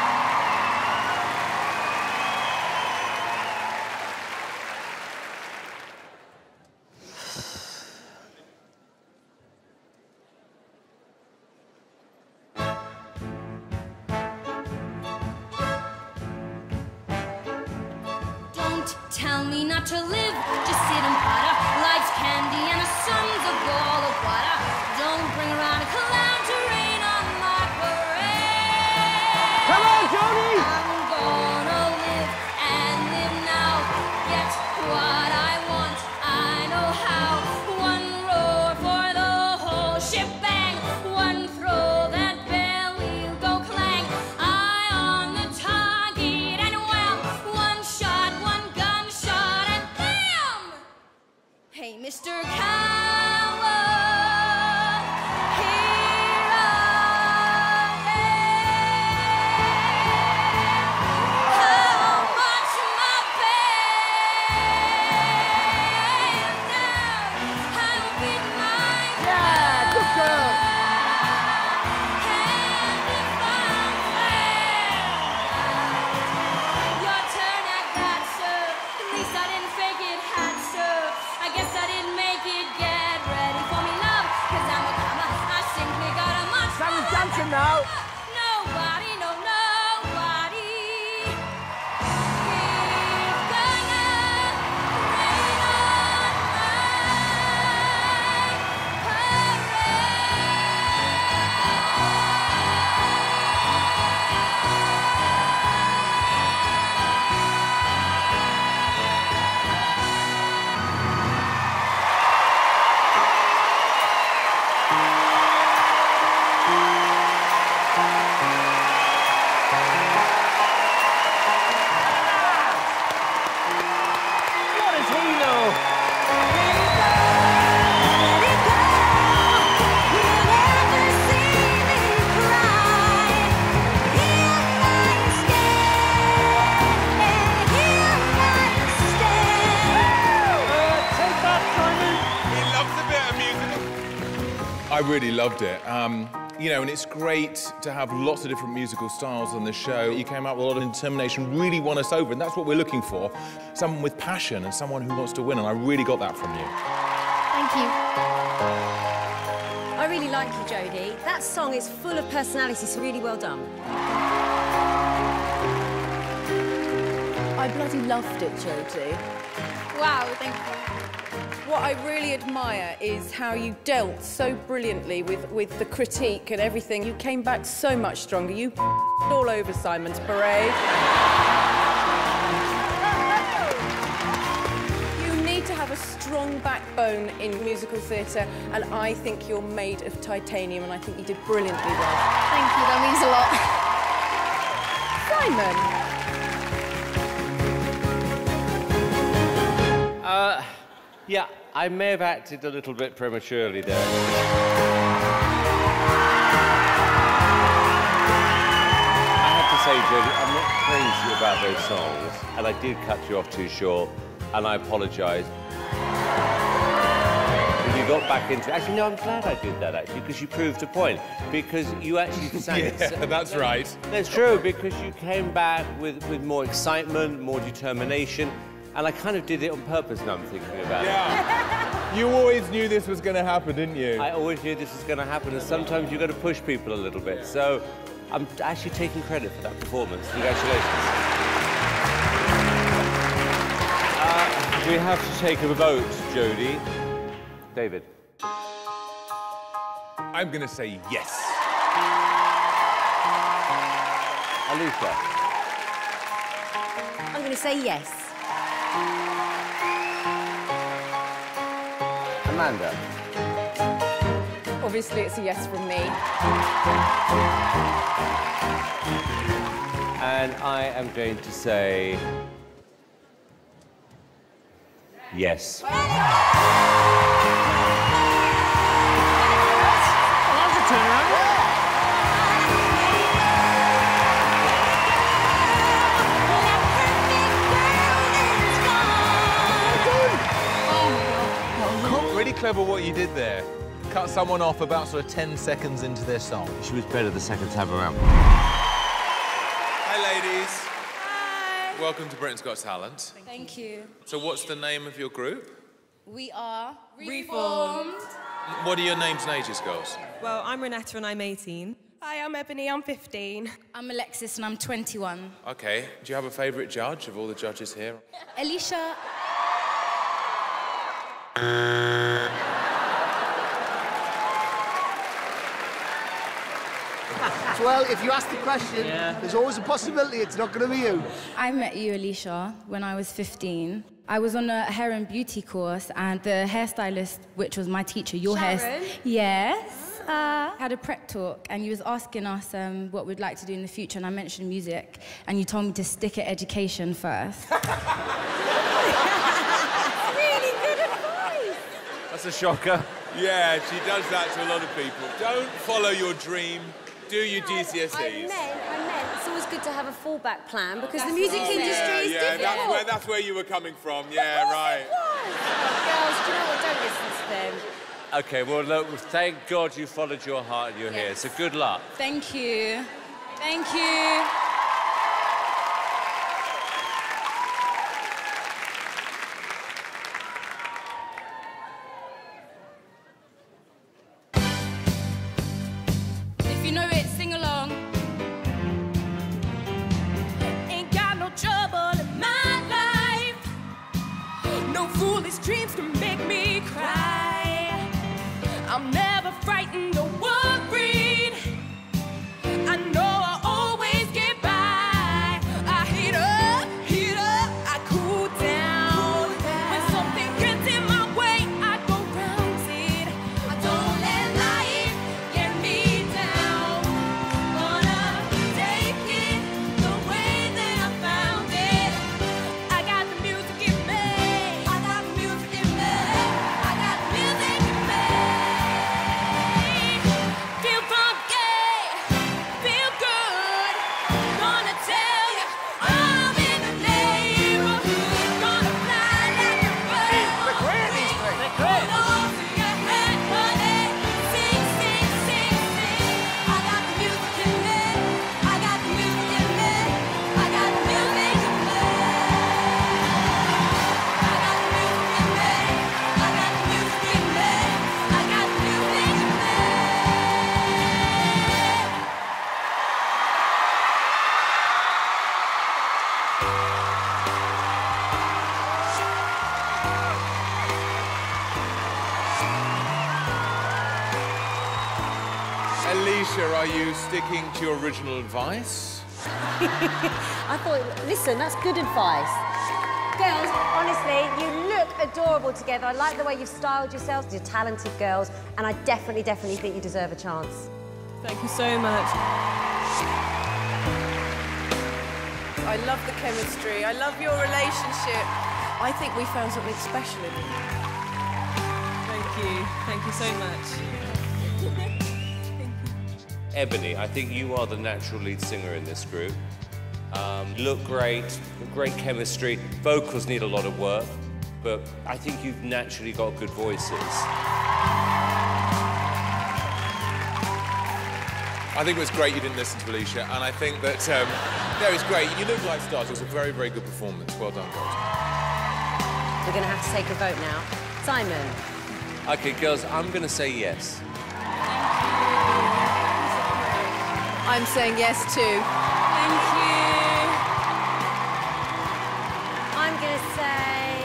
Tell me not to live, just sit and potter. Life's candy and the sun's a ball of water. Don't bring around a clown to rain on my parade. Come on, Jodie! I'm gonna live and live now. Get what I want, I know how. One roar for the whole shebang. One throw, that bell will go clang. Eye on the target and wham. One shot, one gun. Hey, Mister Cowboy, here really loved it. Um, you know, and it's great to have lots of different musical styles on the show. You came out with a lot of determination, really won us over, and that's what we're looking for. Someone with passion and someone who wants to win, and I really got that from you. Thank you. I really like you, Jodie. That song is full of personality, so really well done. I bloody loved it, Jodie. Wow, thank you. What I really admire is how you dealt so brilliantly with, with the critique and everything. You came back so much stronger. You all over Simon's Parade. You need to have a strong backbone in musical theatre, and I think you're made of titanium, and I think you did brilliantly well. Thank you, that means a lot. Simon! Uh, yeah, I may have acted a little bit prematurely there. I have to say, Jodie, I'm not crazy about those songs, and I did cut you off too short, and I apologise. When you got back into... Actually, no, I'm glad I did that, actually, because you proved a point. Because you actually sang it... Yeah, that's right. That's true, because you came back with, with more excitement, more determination, and I kind of did it on purpose now I'm thinking about yeah. it. You always knew this was going to happen, didn't you? I always knew this was going to happen, and sometimes you've got to push people a little bit. So I'm actually taking credit for that performance. Congratulations. Uh, we have to take a vote, Jodie. David. I'm going to say yes. Alicia. I'm going to say yes. Amanda. Obviously, it's a yes from me. And I am going to say... yes. Well, that's a turnaround. Really clever what you did there. Cut someone off about sort of ten seconds into their song. She was better the second time around. Hi, ladies. Hi. Welcome to Britain's Got Talent. Thank you. So what's the name of your group? We are Reformed. What are your names and ages, girls? Well, I'm Renetta and I'm eighteen. Hi, I'm Ebony, I'm fifteen. I'm Alexis and I'm twenty-one. Okay. Do you have a favourite judge of all the judges here? Alicia. Well, if you ask the question, yeah. there's always a possibility it's not going to be you. I met you, Alicia, when I was fifteen. I was on a hair and beauty course, and the hairstylist, which was my teacher, your hair... Sharon? Yes. Uh, had a prep talk, and you was asking us um, what we'd like to do in the future, and I mentioned music, and you told me to stick at education first. Really good advice. That's a shocker. Yeah, she does that to a lot of people. Don't follow your dream. Do your G C S Es. I meant, I meant, it's always good to have a fallback plan because That's the music right. industry yeah, is yeah, difficult. that's where, that's where you were coming from. Yeah, right. Girls, do you know what? Don't listen to them. OK, well, look, thank God you followed your heart and you're Yes. here, so good luck. Thank you. Thank you. If you know it, sing along. Ain't got no trouble in my life. No foolish dreams can make me cry. I'm never frightened or worried. I know I always get Alicia, are you sticking to your original advice? I thought, listen, that's good advice. Girls, honestly, you look adorable together. I like the way you've styled yourselves. You're talented girls, and I definitely, definitely think you deserve a chance. Thank you so much. I love the chemistry. I love your relationship. I think we found something special in you. Thank you. Thank you so much. Ebony, I think you are the natural lead singer in this group. Um, look great, great chemistry. Vocals need a lot of work, but I think you've naturally got good voices. I think it was great you didn't listen to Alicia, and I think that, um, no, it's great. You look like stars. It was a very, very good performance. Well done, girls. We're going to have to take a vote now. Simon. Okay, girls, I'm going to say yes. I'm saying yes too. Thank you. I'm going to say...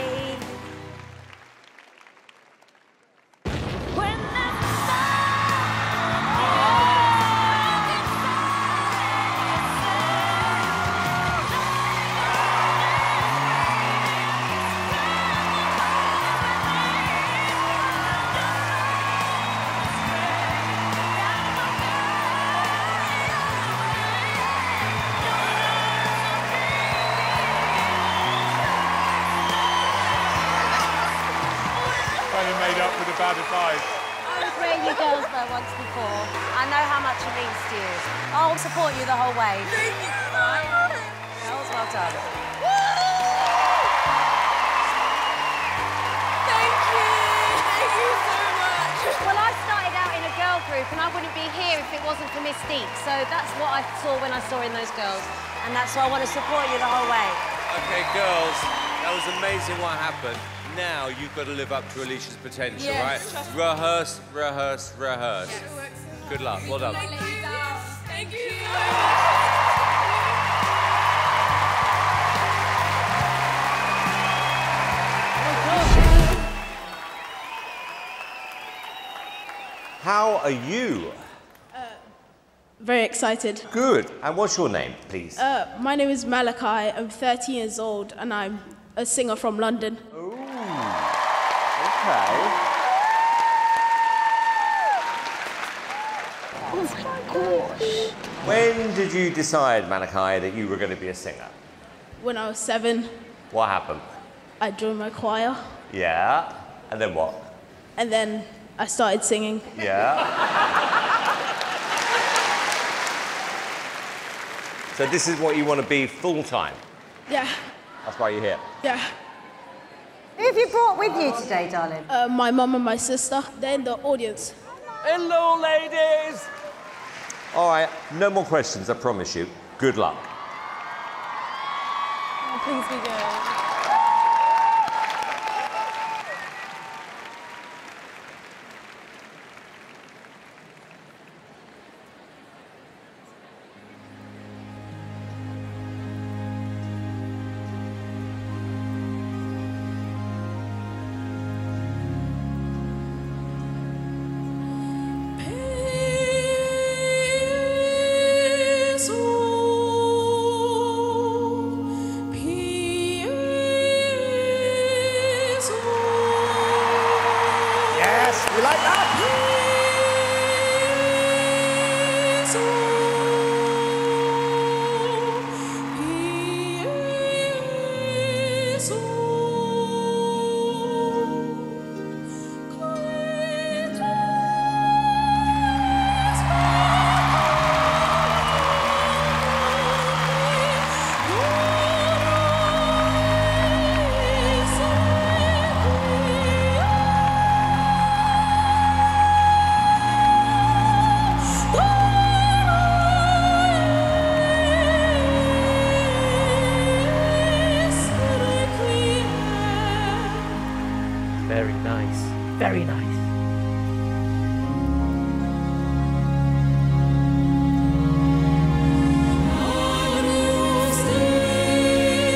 Made up with the bad advice. I was where you girls were once before. I know how much it means to you. I'll support you the whole way. Thank you so much. Girls, well done. Thank you. Thank you so much. Well, I started out in a girl group and I wouldn't be here if it wasn't for Mystique. So that's what I saw when I saw in those girls. And that's why I want to support you the whole way. Okay, girls, that was amazing what happened. Now you've got to live up to Alicia's potential, Yes. right? Rehearse, rehearse, rehearse. Yes. Good luck. Well done. Thank you. Thank you. How are you? Very excited. Good. And what's your name, please? Uh, my name is Malachi. I'm thirteen years old and I'm a singer from London. Okay. Oh my gosh. When did you decide, Malachi, that you were going to be a singer? When I was seven, What happened? I joined my choir Yeah. And then what? and then I started singing. Yeah. So this is what you want to be full time. Yeah, That's why you're here. yeah. Who have you brought with you today, darling? Uh, my mum and my sister, they're in the audience. Hello, ladies. All right. No more questions. I promise you. Good luck. Oh, please be good. Yes, we like that. Very nice. Very nice. Stay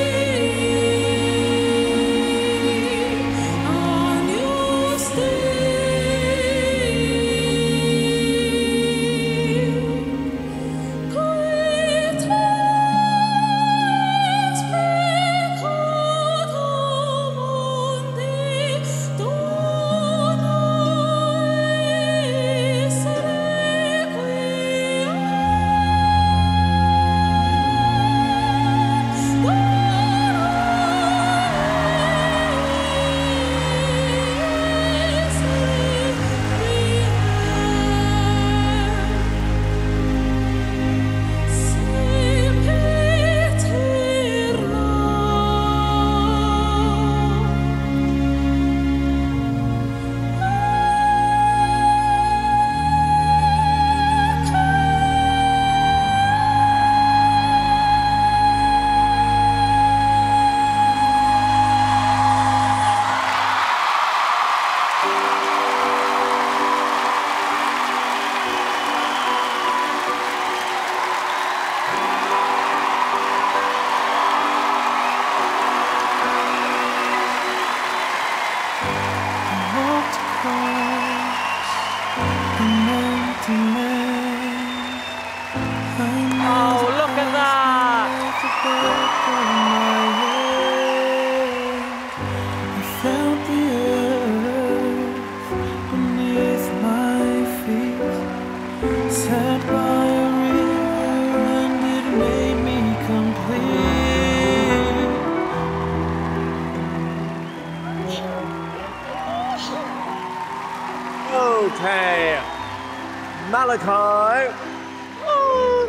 Malachi. Oh.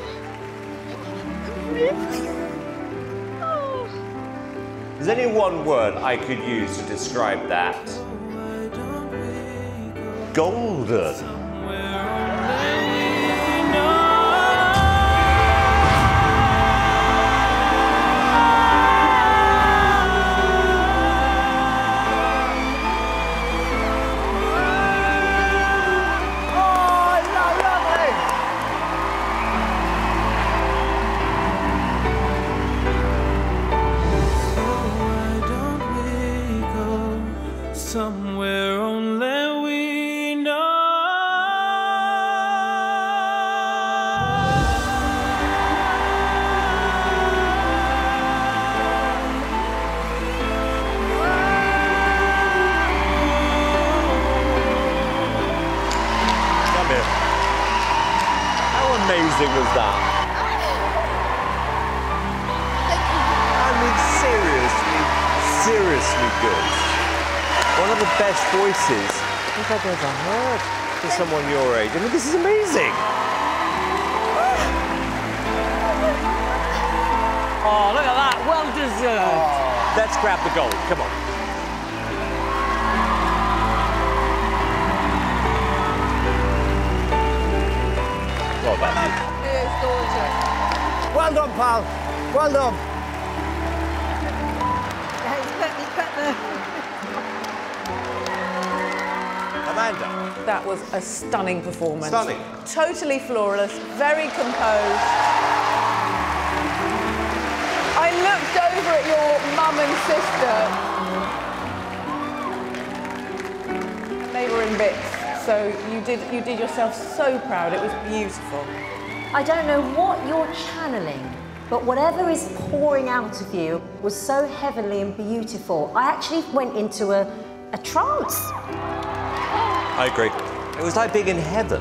There's only one word I could use to describe that. Golden. Somewhere only we know. Come here. How amazing was that? I mean, seriously, seriously good. One of the best voices I think I've ever heard for someone your age. I mean, this is amazing. Oh, look at that. Well deserved. Oh. Let's grab the gold. Come on. Well done. It is gorgeous. Well done, pal. Well done. Yeah, he's put, he's put the... Amanda. That was a stunning performance. Stunning. Totally flawless, very composed. I looked over at your mum and sister. They were in bits, so you did, you did yourself so proud. It was beautiful. I don't know what you're channeling, but whatever is pouring out of you was so heavenly and beautiful. I actually went into a, a trance. I agree. It was like being in heaven.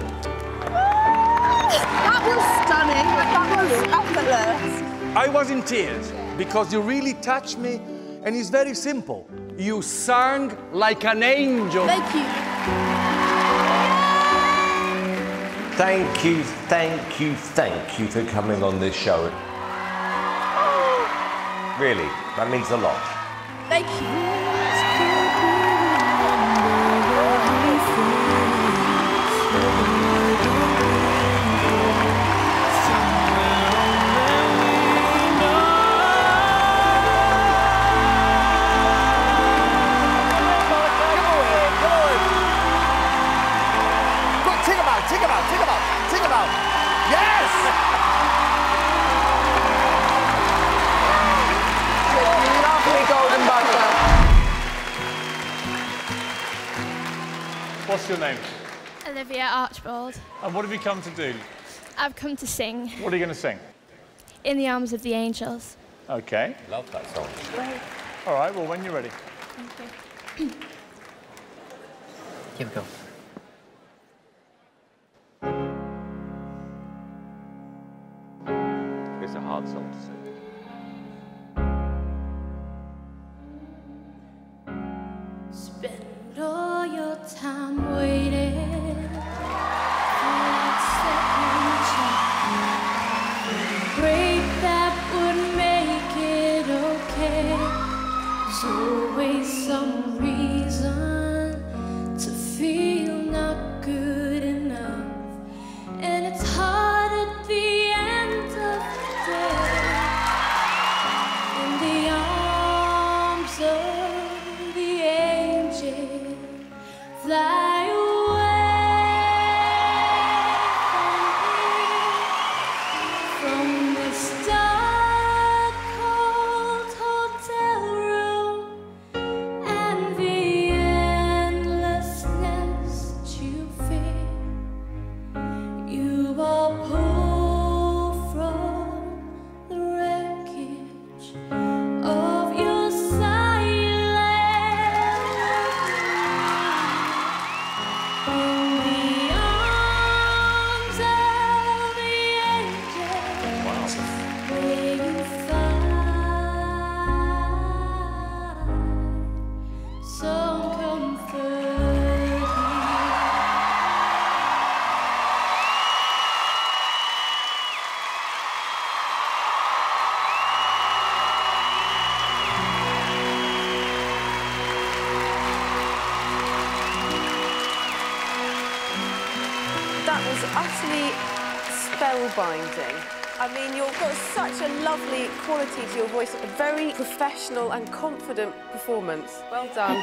That was stunning. That was effortless. I was in tears because you really touched me, and it's very simple. You sang like an angel. Thank you. Thank you, thank you, thank you for coming on this show. Really, that means a lot. Thank you. Think about, think about, think about. Yes! Lovely golden buzzer. What's your name? Olivia Archbold. And what have you come to do? I've come to sing. What are you going to sing? In the Arms of the Angels. Okay. Love that song. Great. All right, well, when you're ready. Thank you. Here we go. It's a hard song to sing. Spend all your time waiting for that second chance. Break that would make it okay. There's always some reason to feel not good enough, and it's hard at the end of the day. In the arms of the angel, fly utterly spellbinding. I mean, you've got such a lovely quality to your voice, a very professional and confident performance. Well done.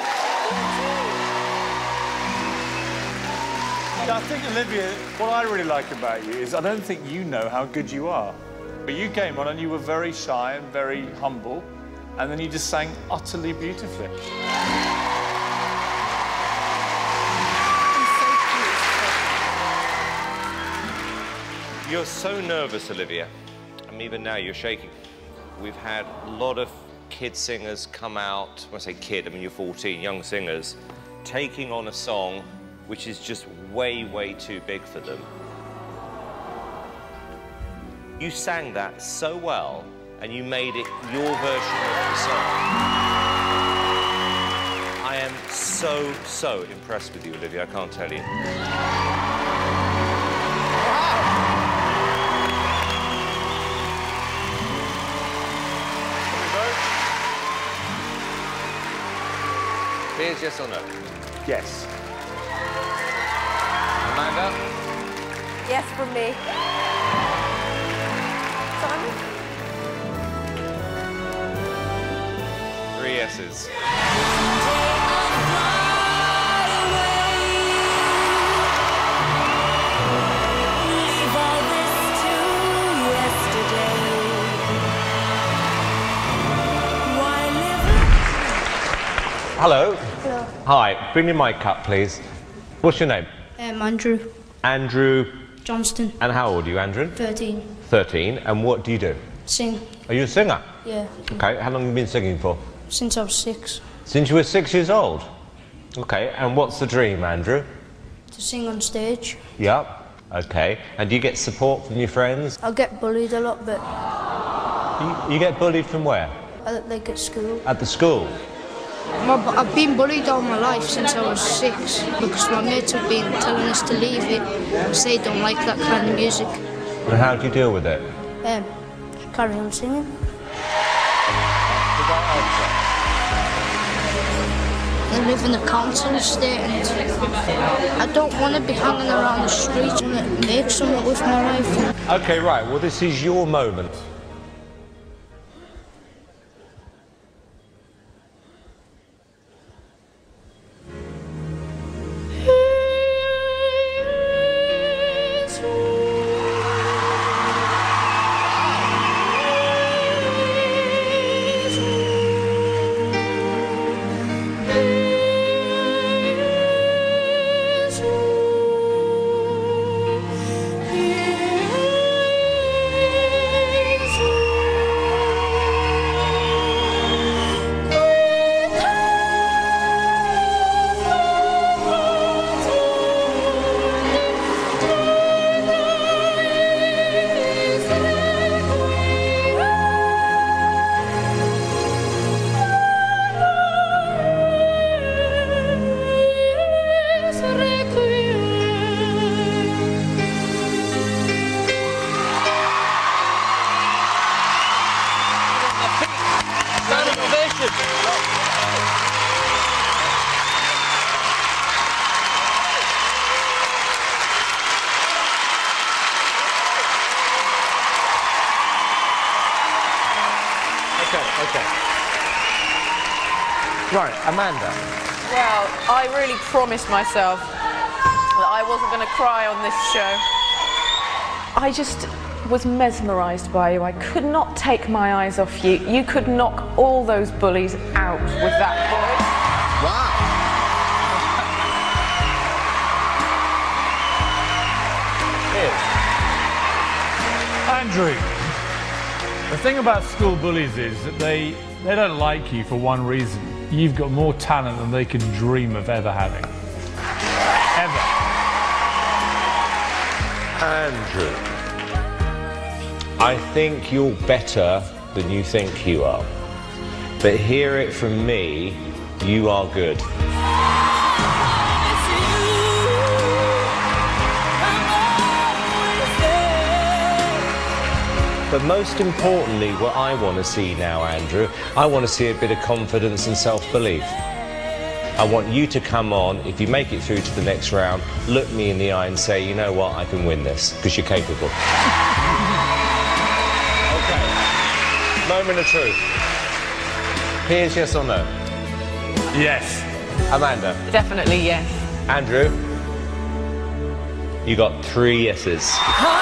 I think, Olivia, what I really like about you is I don't think you know how good you are. But you came on and you were very shy and very humble, and then you just sang utterly beautifully. You're so nervous, Olivia. I mean, even now you're shaking. We've had a lot of kid singers come out, when I say kid, I mean you're fourteen, young singers, taking on a song which is just way, way too big for them. You sang that so well, and you made it your version of the song. I am so, so impressed with you, Olivia, I can't tell you. Here's yes or no? Yes. Amanda? Yes from me. Simon? Three yeses. Hello. Hello. Hi, bring your mic up, please. What's your name? Um, Andrew Andrew. Johnston. And how old are you, Andrew? thirteen. thirteen. And what do you do? Sing. Are you a singer? Yeah. Okay, how long have you been singing for? Since I was six. Since you were six years old? Okay, and what's the dream, Andrew? To sing on stage. Yep. Okay, and do you get support from your friends? I get bullied a lot, but You, you get bullied from where? I, like at school. At the school? My, I've been bullied all my life since I was six because my mates have been telling us to leave it because they don't like that kind of music. And how do you deal with it? Um, carry on singing. I live in a council estate and I don't want to be hanging around the streets. I want to make something with my life. Okay, right, well this is your moment. Right, Amanda. Well, I really promised myself that I wasn't going to cry on this show. I just was mesmerised by you. I could not take my eyes off you. You could knock all those bullies out with that voice. Wow. Andrew, the thing about school bullies is that they, they don't like you for one reason. You've got more talent than they could dream of ever having. Ever. Andrew, I think you're better than you think you are. But hear it from me, you are good. But most importantly, what I want to see now, Andrew, I want to see a bit of confidence and self-belief. I want you to come on, if you make it through to the next round, look me in the eye and say, you know what, I can win this, because you're capable. Okay. Moment of truth. Piers, yes or no? Yes. Amanda? Definitely yes. Andrew? You got three yeses.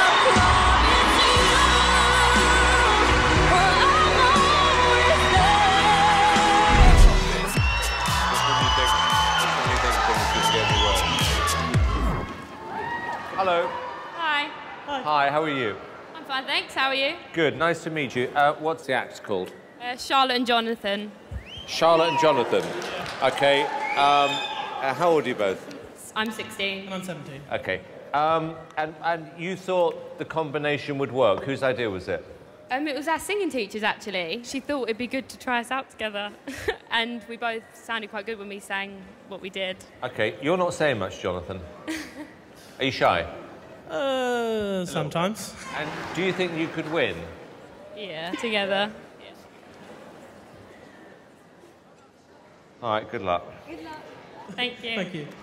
Hello. Hi. Hi, how are you? I'm fine, thanks. How are you? Good, nice to meet you. Uh, what's the act called? Uh, Charlotte and Jonathan. Charlotte and Jonathan. Okay. Um, uh, how old are you both? I'm sixteen. And I'm seventeen. Okay. Um, and, and you thought the combination would work. Whose idea was it? Um, it was our singing teachers, actually. She thought it'd be good to try us out together. And we both sounded quite good when we sang what we did. Okay, you're not saying much, Jonathan. Are you shy? Uh, sometimes. And do you think you could win? Yeah, together. All right, good luck. Good luck. Thank you. Thank you.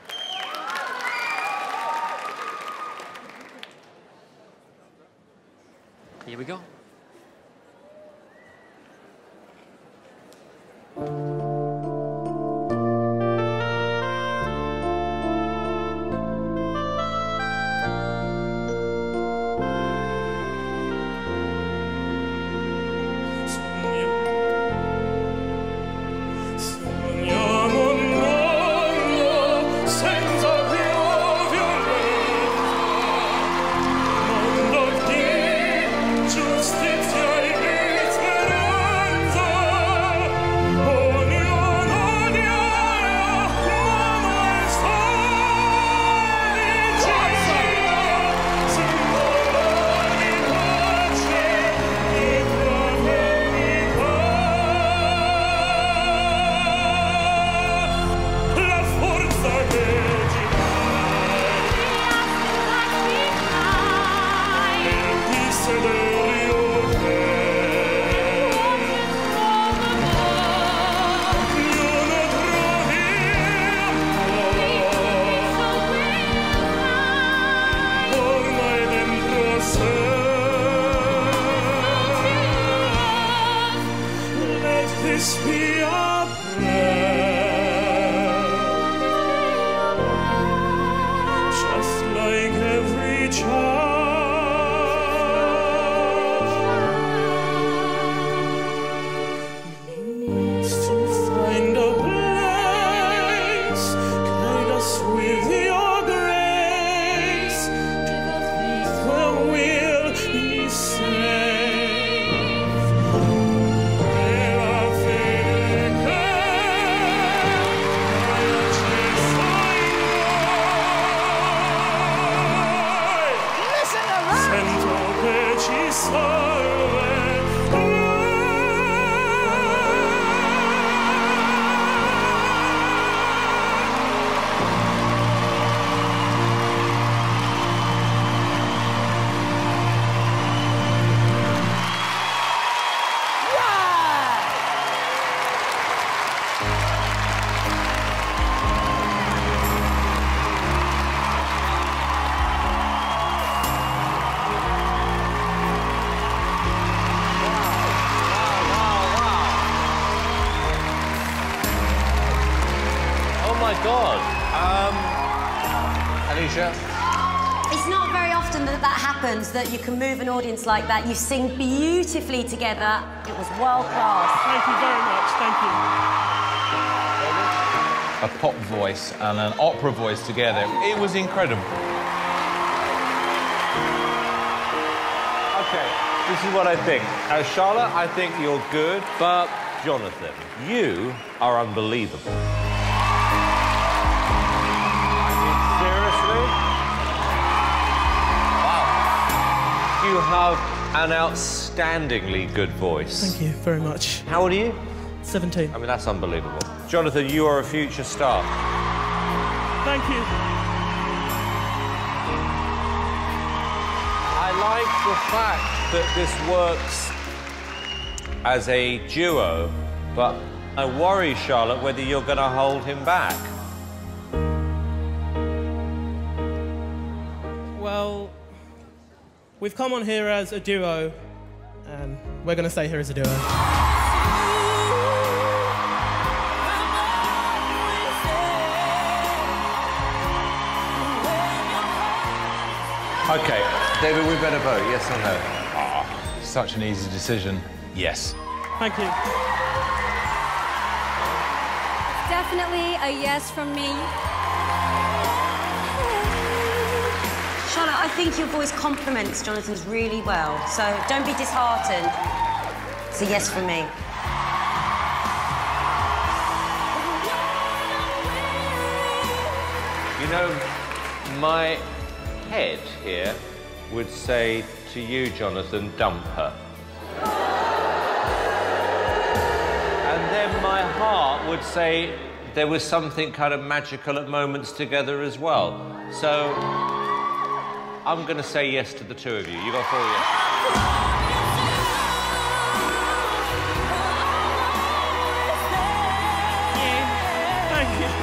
Here we go. God. Um, Alicia? It's not very often that that happens, that you can move an audience like that. You sing beautifully together. It was world class. Thank you very much. Thank you. A pop voice and an opera voice together. It was incredible. Okay, this is what I think. Uh, Charlotte, I think you're good, but Jonathan, you are unbelievable. You have an outstandingly good voice. Thank you very much. How old are you? seventeen. I mean, that's unbelievable. Jonathan, you are a future star. Thank you. I like the fact that this works as a duo, but I worry, Charlotte, whether you're going to hold him back. Well, we've come on here as a duo, and we're going to stay here as a duo. OK, David, we better vote, yes or no? Oh, such an easy decision. Yes. Thank you. Definitely a yes from me. Charlotte, I think your voice complements Jonathan's really well, so don't be disheartened. It's a yes from me. You know, my head here would say to you, Jonathan, dump her. And then my heart would say there was something kind of magical at moments together as well. So I'm going to say yes to the two of you. You got four yes. Thank you.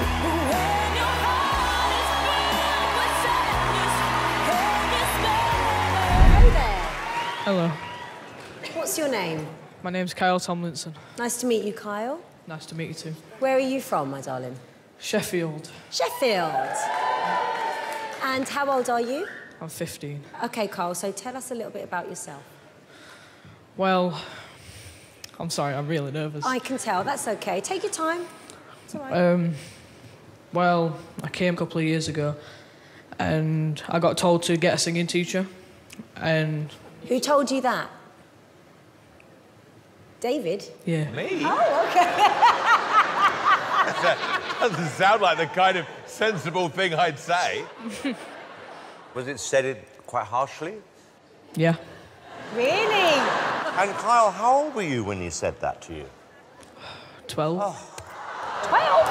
Hello. What's your name? My name's Kyle Tomlinson. Nice to meet you, Kyle. Nice to meet you too. Where are you from, my darling? Sheffield. Sheffield. And how old are you? I'm fifteen. OK, Kyle, so tell us a little bit about yourself. Well, I'm sorry, I'm really nervous. I can tell, that's OK. Take your time. It's all right. Um, well, I came a couple of years ago and I got told to get a singing teacher and... Who told you that? David? Yeah. Me? Oh, OK. That doesn't sound like the kind of sensible thing I'd say. Was it said it quite harshly? Yeah. Really? And Kyle, how old were you when he said that to you? Twelve. Oh. Twelve?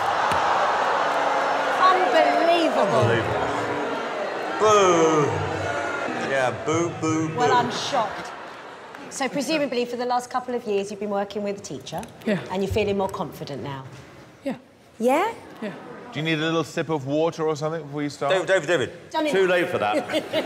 Unbelievable. Unbelievable. Boo. Yeah, boo, boo, boo. Well, I'm shocked. So presumably for the last couple of years you've been working with a teacher? Yeah. And you're feeling more confident now? Yeah. Yeah? Yeah. Do you need a little sip of water or something before you start? David, David, David. Done it. Too late for that.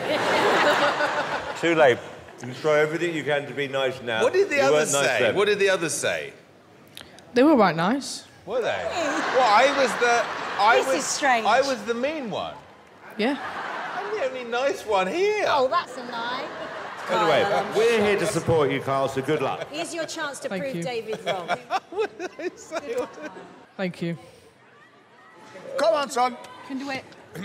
Too late. You try everything you can to be nice now. What did the you others weren't nice say? then. What did the others say? They were right nice. Were they? Well, I was the... I This was, is strange. I was the mean one. Yeah. I'm the only nice one here. Oh, that's a lie. Anyway, Kyle, we're here to support you, Kyle, so good luck. here's your chance to Thank prove you. David wrong. What did I say? Thank you. Come on, son. Can do it.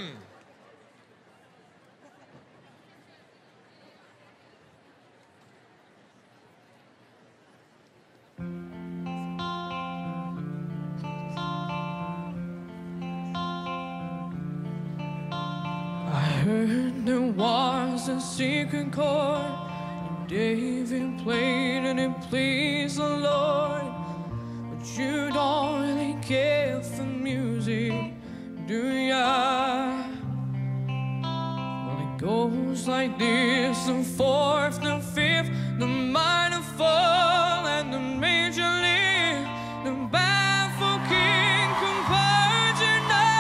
I heard there was a secret chord David played and it pleased the Lord. But you don't really care for music, do ya? Well, it goes like this: the fourth, the fifth, the minor fall, and the major lift, the baffled king composing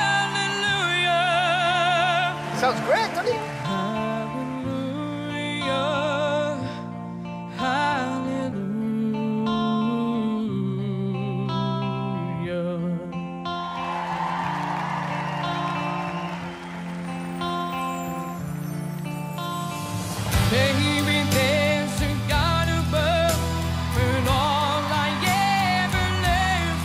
hallelujah. Sounds great, doesn't it? Hallelujah, hallelujah. Maybe there's a God above, but all I ever live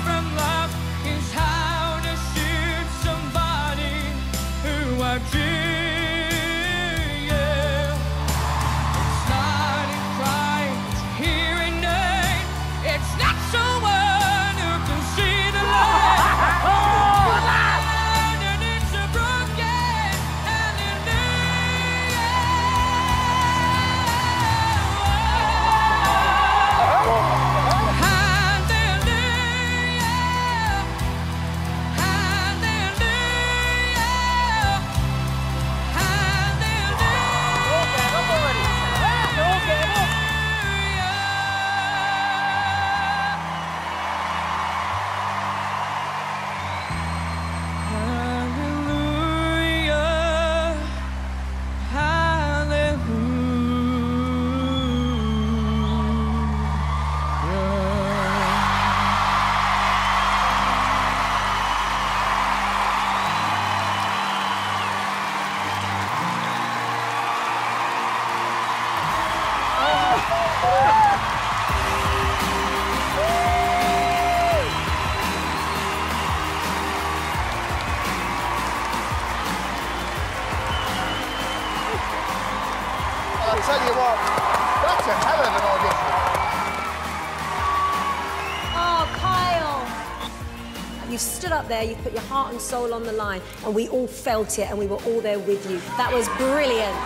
You stood up there, you put your heart and soul on the line, and we all felt it, and we were all there with you. That was brilliant.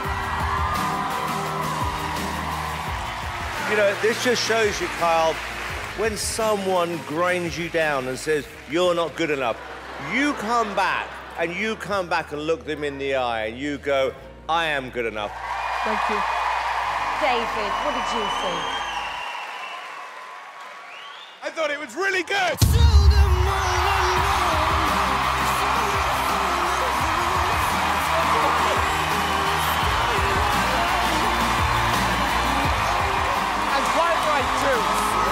You know, this just shows you, Kyle, when someone grinds you down and says, you're not good enough, you come back, and you come back and look them in the eye, and you go, I am good enough. Thank you. David, what did you think? I thought it was really good. And quite right, too.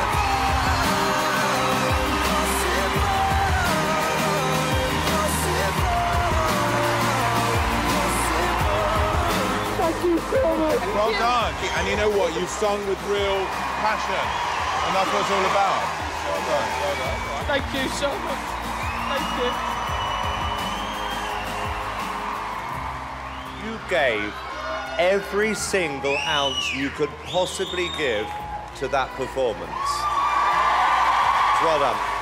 Thank you so much. Well done. And you know what? You've sung with real passion. And that's what it's all about. Well done, well done. Right. Thank you so much. Thank you. You gave every single ounce you could possibly give to that performance. Well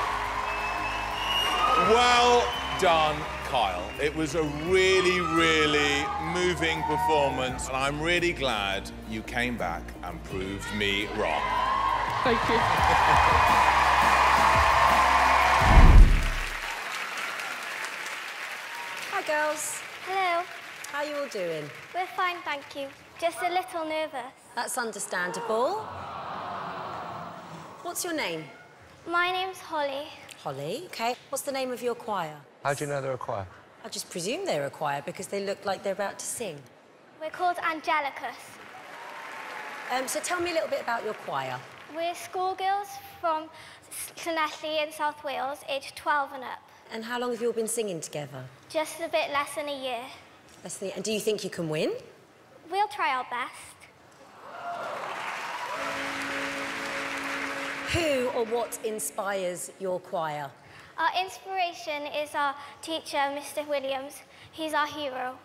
done. Well done, Kyle. It was a really, really moving performance, and I'm really glad you came back and proved me wrong. Thank you. Hi, girls. Hello. How are you all doing? We're fine, thank you. Just a little nervous. That's understandable. What's your name? My name's Holly. Holly, OK. What's the name of your choir? How do you know they're a choir? I just presume they're a choir because they look like they're about to sing. We're called Angelicus. Um, so tell me a little bit about your choir. We're schoolgirls from Llanelli in South Wales, aged twelve and up. And how long have you all been singing together? Just a bit less than a year. Less than, and do you think you can win? We'll try our best. Who or what inspires your choir? Our inspiration is our teacher, Mister Williams. He's our hero.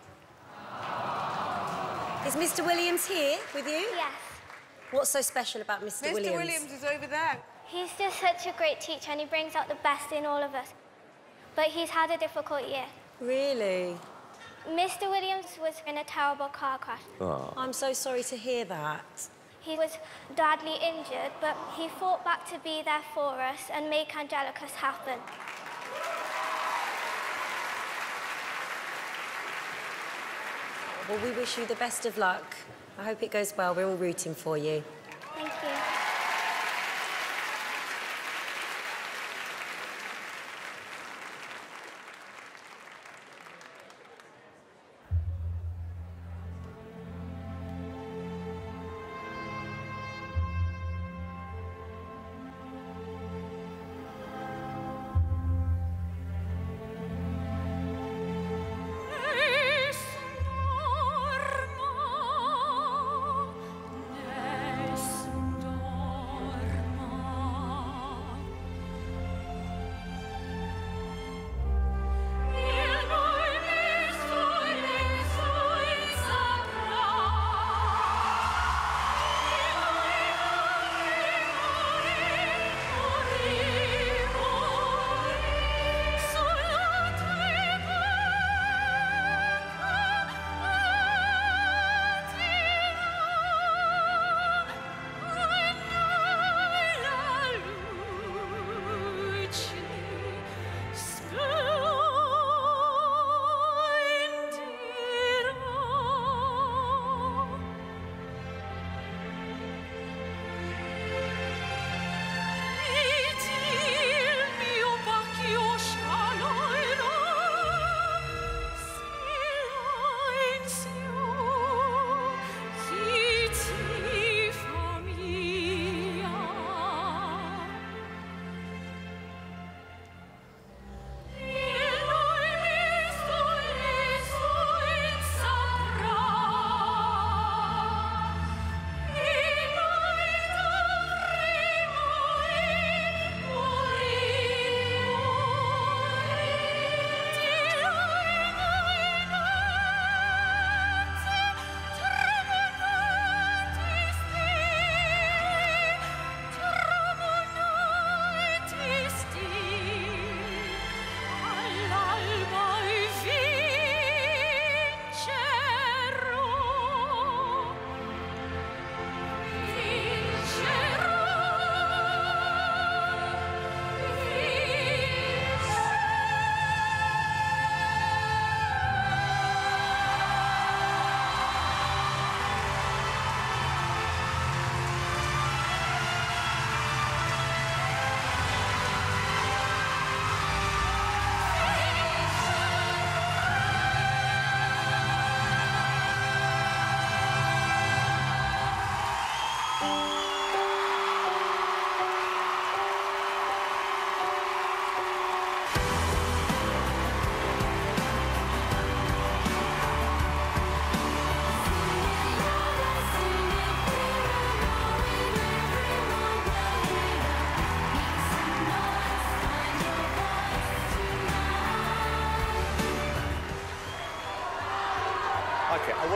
Is Mister Williams here with you? Yes. What's so special about Mister Mister Williams? Williams is over there. He's just such a great teacher and he brings out the best in all of us. But he's had a difficult year. Really? Mister Williams was in a terrible car crash. Oh. I'm so sorry to hear that. He was badly injured, but he fought back to be there for us and make Angelicus happen. Well, we wish you the best of luck. I hope it goes well. We're all rooting for you. Thank you. Yes, no.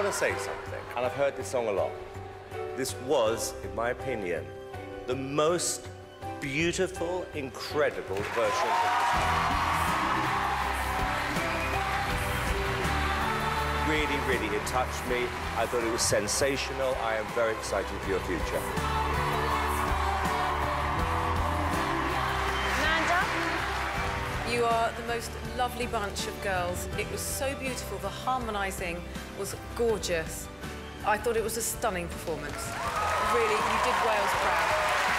to say something, and I've heard this song a lot. This was, in my opinion, the most beautiful, incredible version of this song. Really, really, it touched me. I thought it was sensational. I am very excited for your future. You are the most lovely bunch of girls. It was so beautiful. The harmonising was gorgeous. I thought it was a stunning performance. Really, you did Wales proud.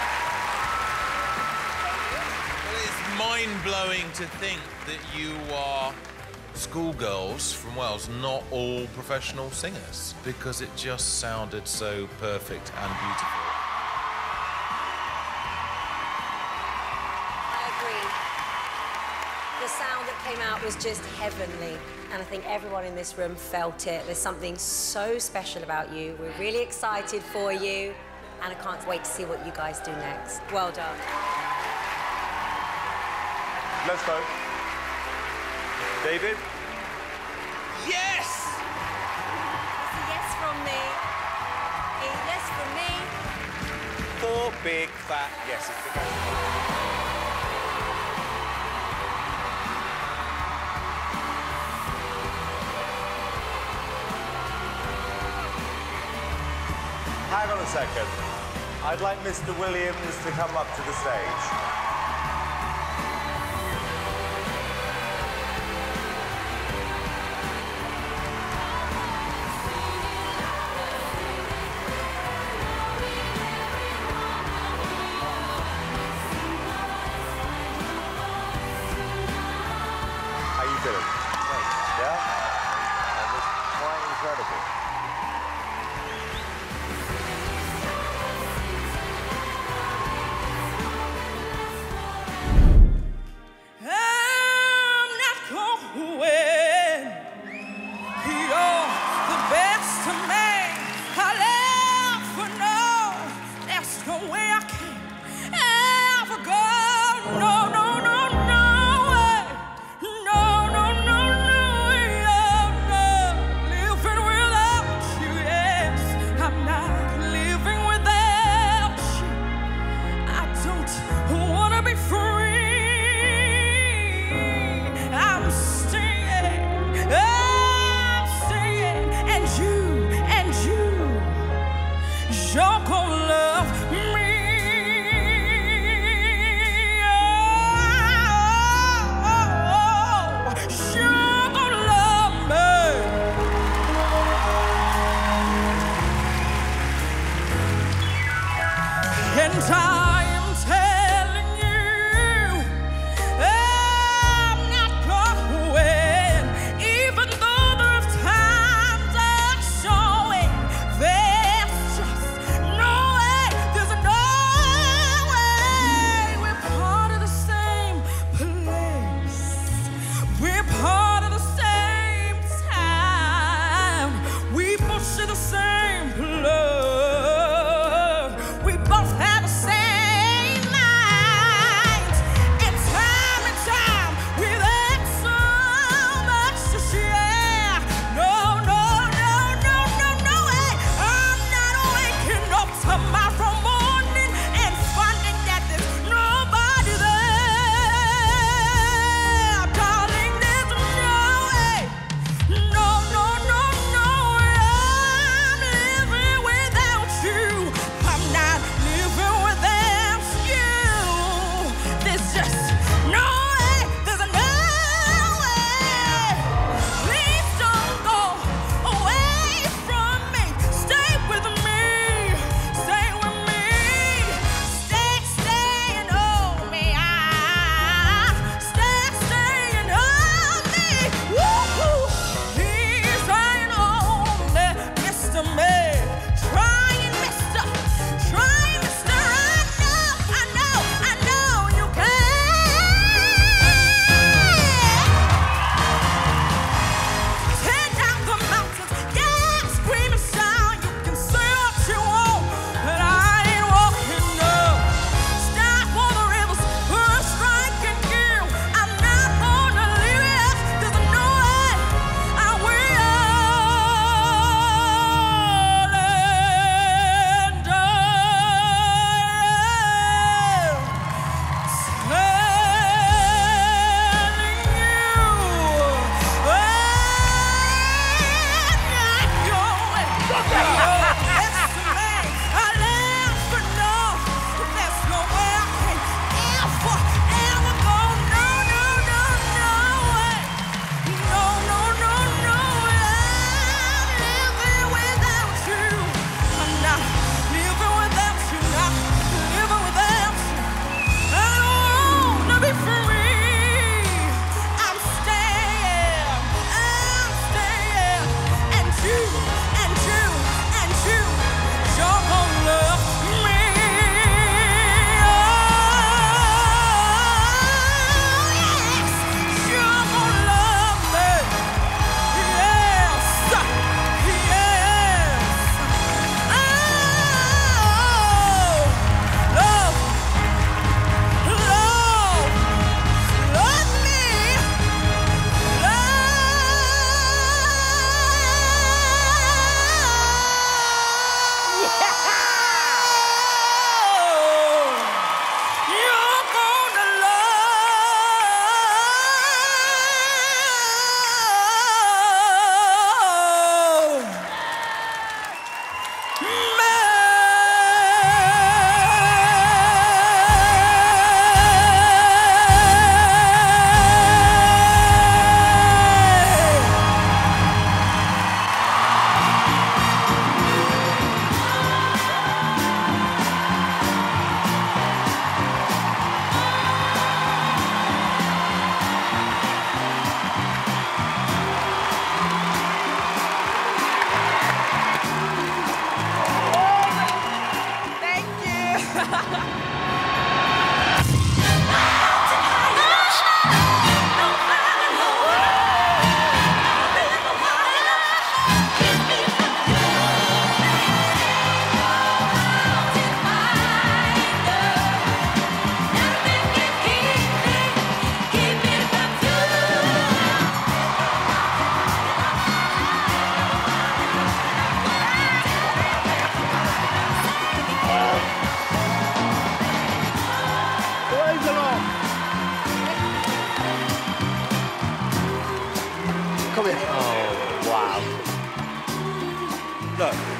Well, it's mind-blowing to think that you are schoolgirls from Wales, not all professional singers, because it just sounded so perfect and beautiful. The sound that came out was just heavenly, and I think everyone in this room felt it. There's something so special about you. We're really excited for you, and I can't wait to see what you guys do next. Well done. Let's go. David? Yes! That's a yes from me. A yes from me. Four big fat yeses to go. Hang on a second. I'd like Mister Williams to come up to the stage. How you doing? Yeah? That was quite incredible.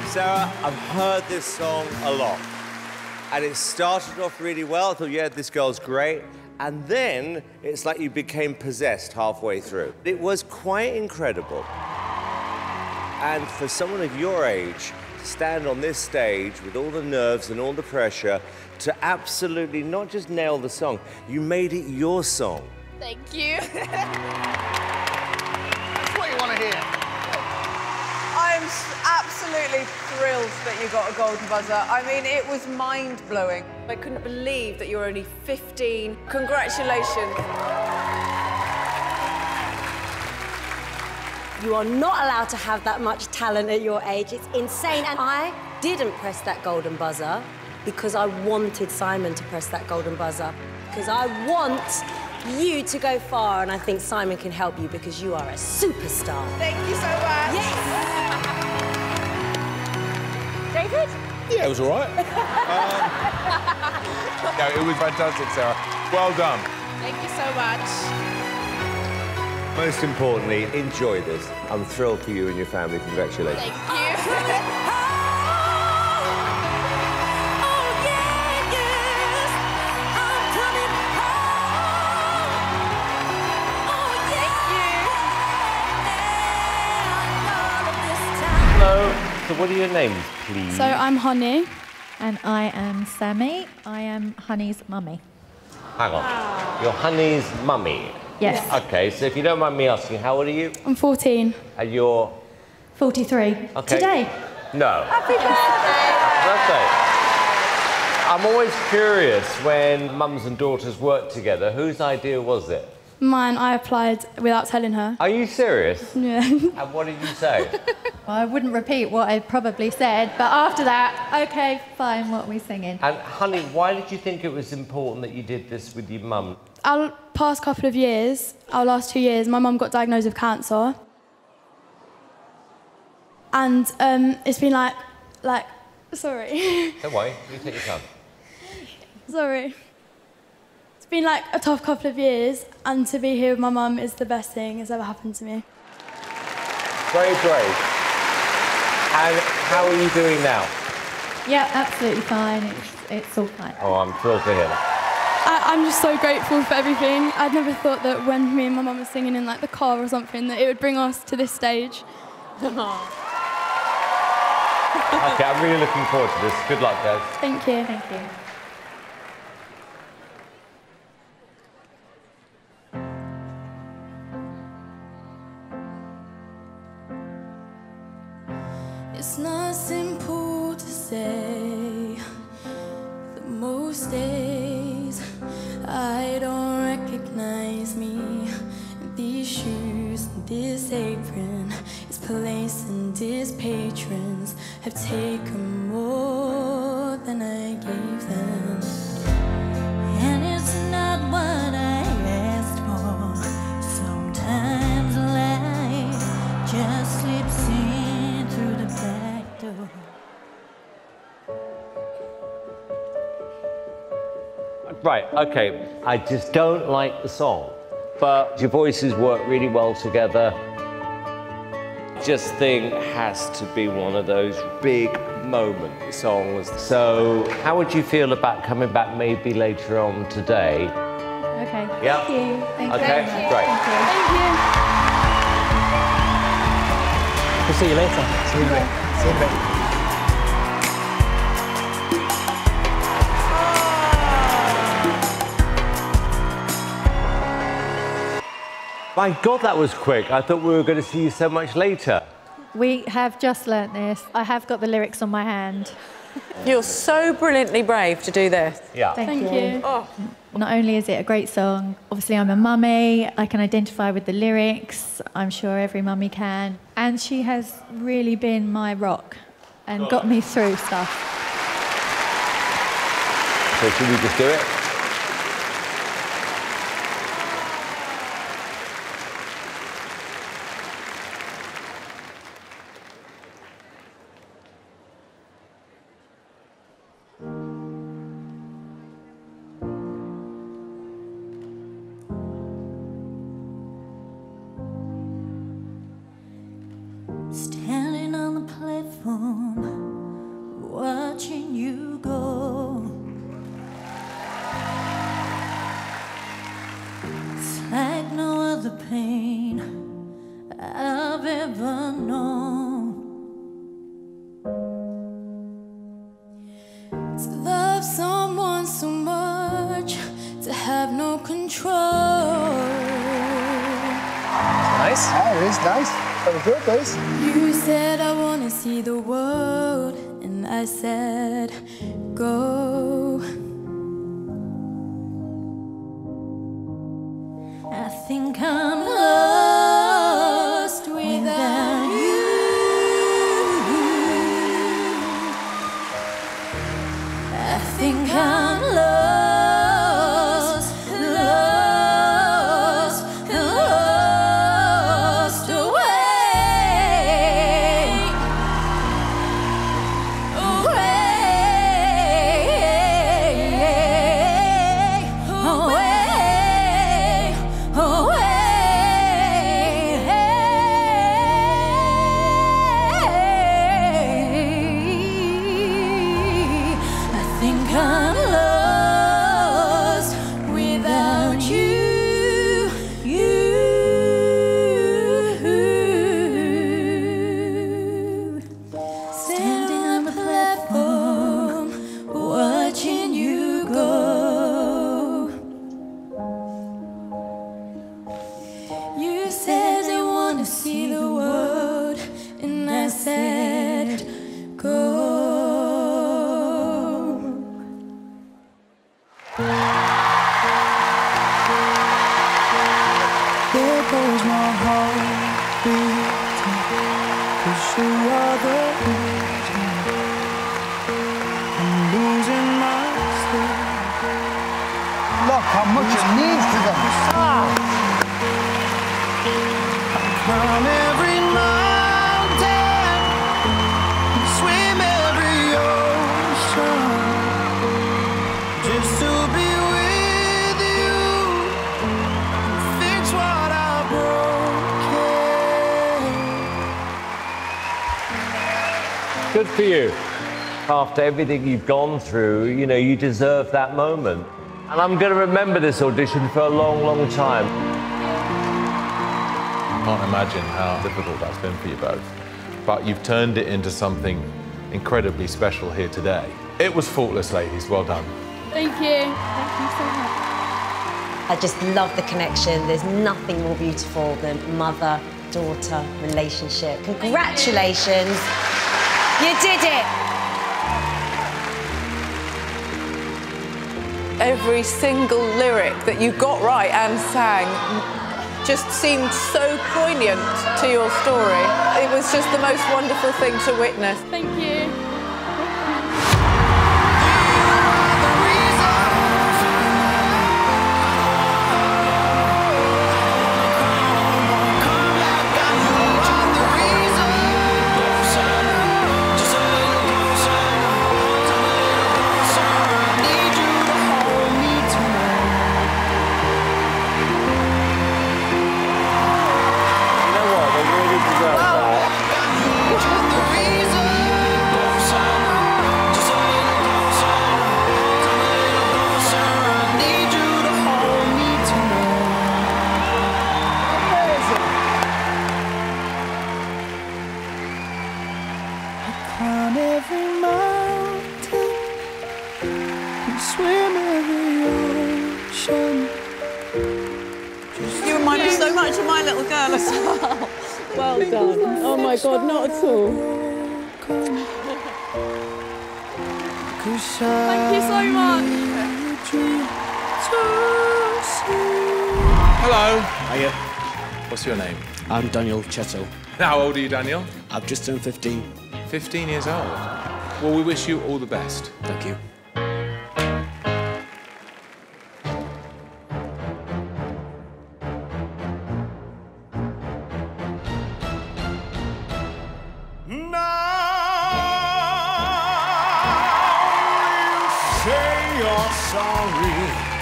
Sarah, I've heard this song a lot. And it started off really well. I thought, yeah, this girl's great. And then it's like you became possessed halfway through. It was quite incredible. And for someone of your age, to stand on this stage with all the nerves and all the pressure, to absolutely not just nail the song, you made it your song. Thank you. That's what you want to hear. I'm absolutely thrilled that you got a golden buzzer. I mean, it was mind-blowing. I couldn't believe that you were only fifteen. Congratulations. You are not allowed to have that much talent at your age. It's insane. And I didn't press that golden buzzer because I wanted Simon to press that golden buzzer. Because I want you to go far, and I think Simon can help you because you are a superstar. Thank you so much. Yes! David? Yeah, it was all right. um, no, it was fantastic, Sarah. Well done. Thank you so much. Most importantly, enjoy this. I'm thrilled for you and your family. Congratulations. Thank you. Hello. So what are your names, please? So I'm Honey. And I am Sammy. I am Honey's mummy. Hang on. You're Honey's mummy? Yes. OK, so if you don't mind me asking, how old are you? I'm fourteen. And you're? forty-three. OK. Today. No. Happy birthday! Birthday. I'm always curious when mums and daughters work together, whose idea was it? Mine, I applied without telling her. Are you serious? Yeah. And what did you say? Well, I wouldn't repeat what I probably said, but after that, OK, fine, what are we singing? And, Honey, why did you think it was important that you did this with your mum? Our past couple of years, our last two years, my mum got diagnosed with cancer. And um, it's been like, like, sorry. Don't worry, you take your time. Sorry. It's been like a tough couple of years, and to be here with my mum is the best thing that's ever happened to me. Very brave. And how are you doing now? Yeah, absolutely fine. It's, it's all fine. Oh, I'm thrilled to hear that. I, I'm just so grateful for everything. I'd never thought that when me and my mum were singing in like the car or something, that it would bring us to this stage. OK, I'm really looking forward to this. Good luck, guys. Thank you. Thank you. It's not simple to say that most days I don't recognize me. These shoes, this apron, this place and these patrons have taken more than I gave them. And it's not what I asked for. Sometimes life just slips in through the back door. Right, OK, I just don't like the song, but your voices work really well together. Just think has to be one of those big moment songs. So how would you feel about coming back maybe later on today? OK, Yeah. thank you. Thank OK, you very much. great. Thank you. We'll see you later. See you in a bit. See you in a bit. My God, that was quick. I thought we were going to see you so much later. We have just learnt this. I have got the lyrics on my hand. You're so brilliantly brave to do this. Yeah. Thank, Thank you. you. Oh. Not only is it a great song, obviously I'm a mummy, I can identify with the lyrics, I'm sure every mummy can, and she has really been my rock and got me through stuff. So should we just do it? Standing on the platform, of the pain I've ever known. To love someone so much, to have no control. Nice. Oh, it is nice. Very good, please. You said I wanna see the world, and I said, go. I think I'm lost without you. I think I'm lost, lost, lost away, away, away, away. I think I'm lost without you, you. Standing on the platform, watching you go. You said they want to see the world, and I said, go. There goes my heart beating, 'cause you are the reason I'm losing my sleep. Look how much it means to them. Ah. Climb every mountain, swim every ocean, just to be with you, fix what I broke. Good for you. After everything you've gone through, you know, you deserve that moment. And I'm going to remember this audition for a long, long time. I can't imagine how difficult that's been for you both. But you've turned it into something incredibly special here today. It was faultless, ladies. Well done. Thank you. Thank you so much. I just love the connection. There's nothing more beautiful than mother-daughter relationship. Congratulations. You did it. Every single lyric that you got right and sang just seemed so poignant to your story. It was just the most wonderful thing to witness. Thank you. Climb every mountain and swim every ocean. You remind me so much of my little girl as well. Well done. Oh my God, not at all. Thank you so much. Hello. Hiya. What's your name? I'm Daniel Chetto. How old are you, Daniel? I've just turned fifteen. fifteen years old. Well, we wish you all the best. Thank you. Say you're sorry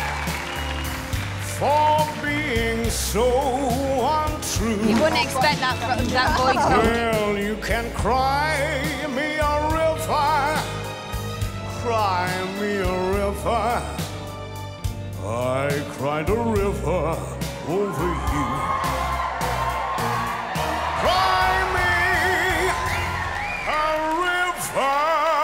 for being so untrue. You wouldn't expect that from that voice. Well, you can cry me a river, cry me a river. I cried a river over you. Cry me a river.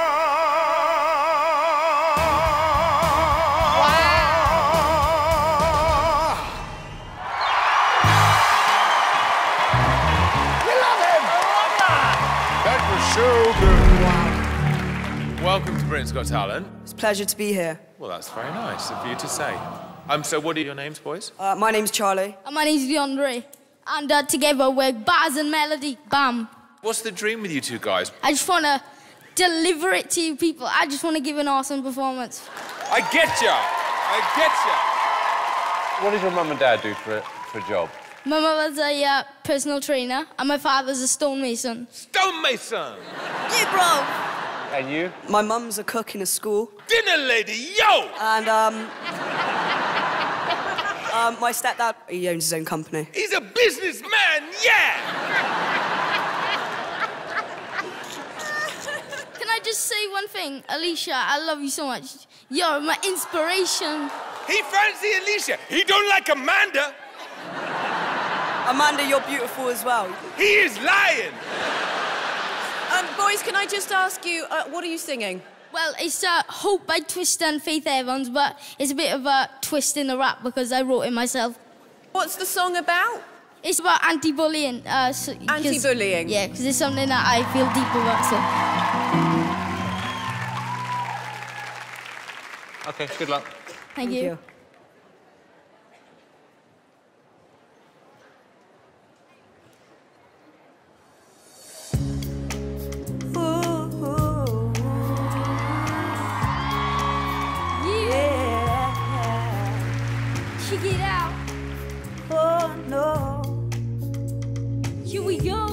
Welcome to Britain's Got Talent. It's a pleasure to be here. Well, that's very nice of you to say. Um, so what are your names, boys? Uh, my name's Charlie. And my name's DeAndre. And uh, together we're Bars and Melody. Bam. What's the dream with you two guys? I just want to deliver it to you people. I just want to give an awesome performance. I get ya! I get ya! What does your mum and dad do for a, for a job? My mother's a uh, personal trainer, and my father's a stonemason. Stonemason! Yeah, bro! And you? My mum's a cook in a school. Dinner lady, yo! And, um... um, my stepdad, he owns his own company. He's a businessman, yeah! Can I just say one thing? Alicia, I love you so much. You're my inspiration. He fancy Alicia. He don't like Amanda. Amanda, you're beautiful as well. He is lying. Um, boys, can I just ask you, uh, what are you singing? Well, it's uh, Hope by Twista and Faith Evans, but it's a bit of a twist in the rap because I wrote it myself. What's the song about? It's about anti-bullying. Uh, so, Anti-bullying? Yeah, because it's something that I feel deep about, so... OK, good luck. Thank, Thank you. you. Get out. Oh no. Here we go.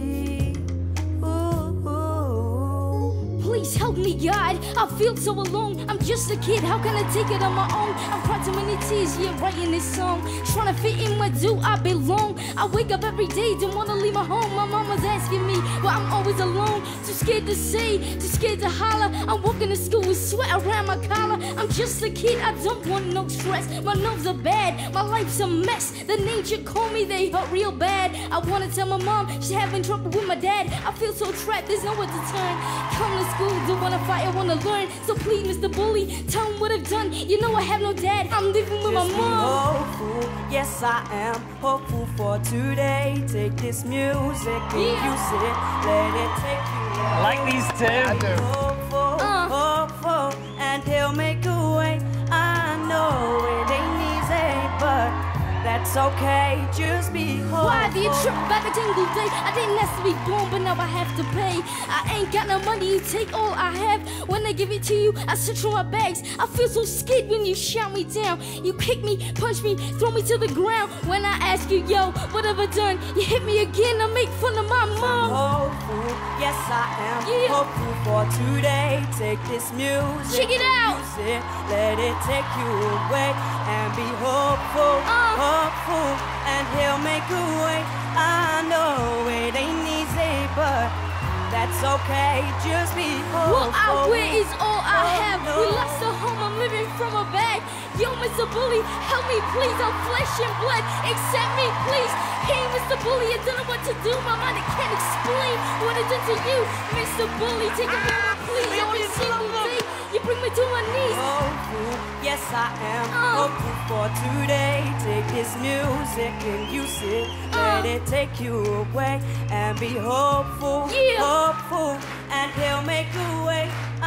Please help me, God. I feel so alone. I'm just a kid. How can I take it on my own? I've cried too many tears, yeah, writing this song. Trying to fit in, where do I belong? I wake up every day, don't wanna leave my home. My mama's asking me why I'm always alone. Too scared to say, too scared to holler. I'm walking to school with sweat around my collar. I'm just a kid, I don't want no stress. My nerves are bad, my life's a mess. The nature call me, they hurt real bad. I wanna tell my mom she's having trouble with my dad. I feel so trapped, there's nowhere to turn. Come to school, don't wanna fight, I wanna learn. So please, Mister Bully, tell him what I've done. You know I have no dad, I'm living with Just my mom. Hopeful, yes I am hopeful for today. Take this music and Yeah. use it, let it take you. I like these two. I do. Hopeful, Uh. hopeful, and he'll make a way. I know it ain't easy, but that's okay. Just be hopeful. Why do you trip back a single day? I didn't have to be born, but now I have to pay. I ain't got no money, you take all I have. When I give it to you, I search for my bags. I feel so scared when you shout me down. You kick me, punch me, throw me to the ground. When I ask you, yo, what have I done? You hit me again, I make fun of my mom. Hopeful, yes I am Yeah. hopeful for today. Take this music, Check it out. use it, let it take you away, and be hopeful, Uh. hopeful, and he'll make a way. I know it ain't easy, but that's okay. Just be hopeful. What I wear is all I have. Oh, We no. lost a home, I'm living from a bag. Yo, Mister Bully, help me please. I'm flesh and blood. Accept me, please. Hey, Mister Bully, I don't know what to do. My mind can't explain what I did to you. Mister Bully, take a moment, please. Every single day, you bring me to my knees. Hopeful, yes I am Uh. hopeful for today. Take this music and use it, let Uh. it take you away, and be hopeful, Yeah. hopeful, and he'll make a way.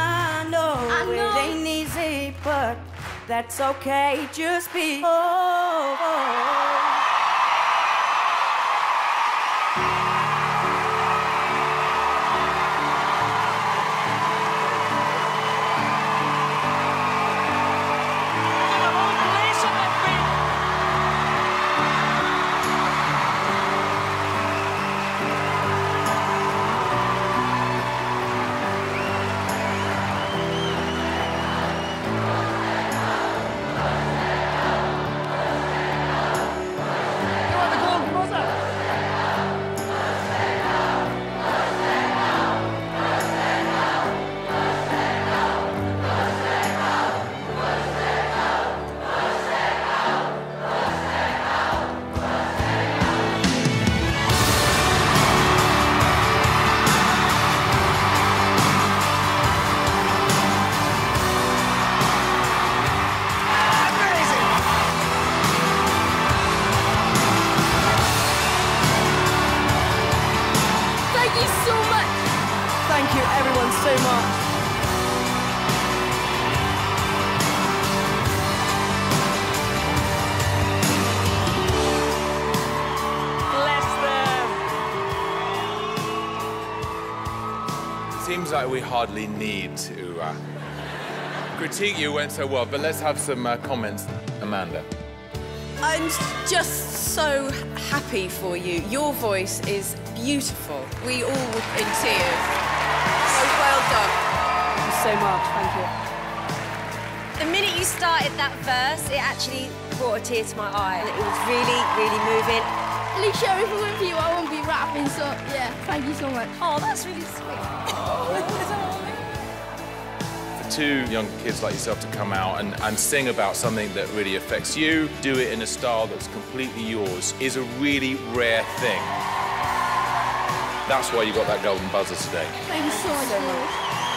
I know, I know. it ain't easy, but that's okay. Just be hopeful. seems like we hardly need to uh, critique you went so well, but let's have some uh, comments. Amanda. I'm just so happy for you. Your voice is beautiful. We all were in tears. So well done. Thank you so much, thank you. The minute you started that verse, it actually brought a tear to my eye. And it was really, really moving. Alicia, if it weren't for you, I wouldn't be rapping, so yeah, thank you so much. Oh, that's really sweet. For two young kids like yourself to come out and, and sing about something that really affects you, do it in a style that's completely yours, is a really rare thing. That's why you got that golden buzzer today. Thank you so much. So much.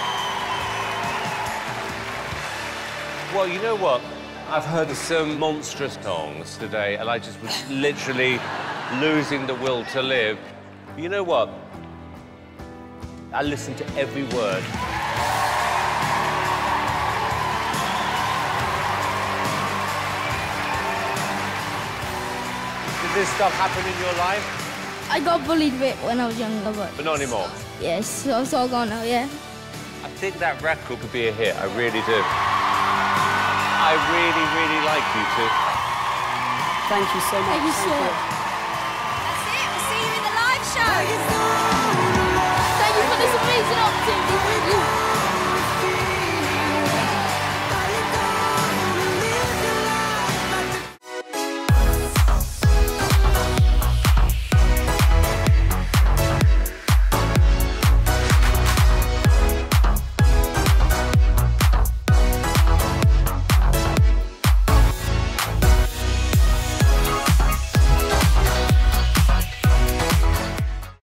Well, you know what? I've heard some monstrous songs today, and I just was literally losing the will to live. You know what? I listened to every word. Did this stuff happen in your life? I got bullied a bit when I was younger, but... But not anymore? Yes, so it's all gone now, yeah. I think that record could be a hit, I really do. I really, really like you two. Thank you so much. Thank you so much. That's it. We'll see you in the live show. Thank you for this amazing opportunity.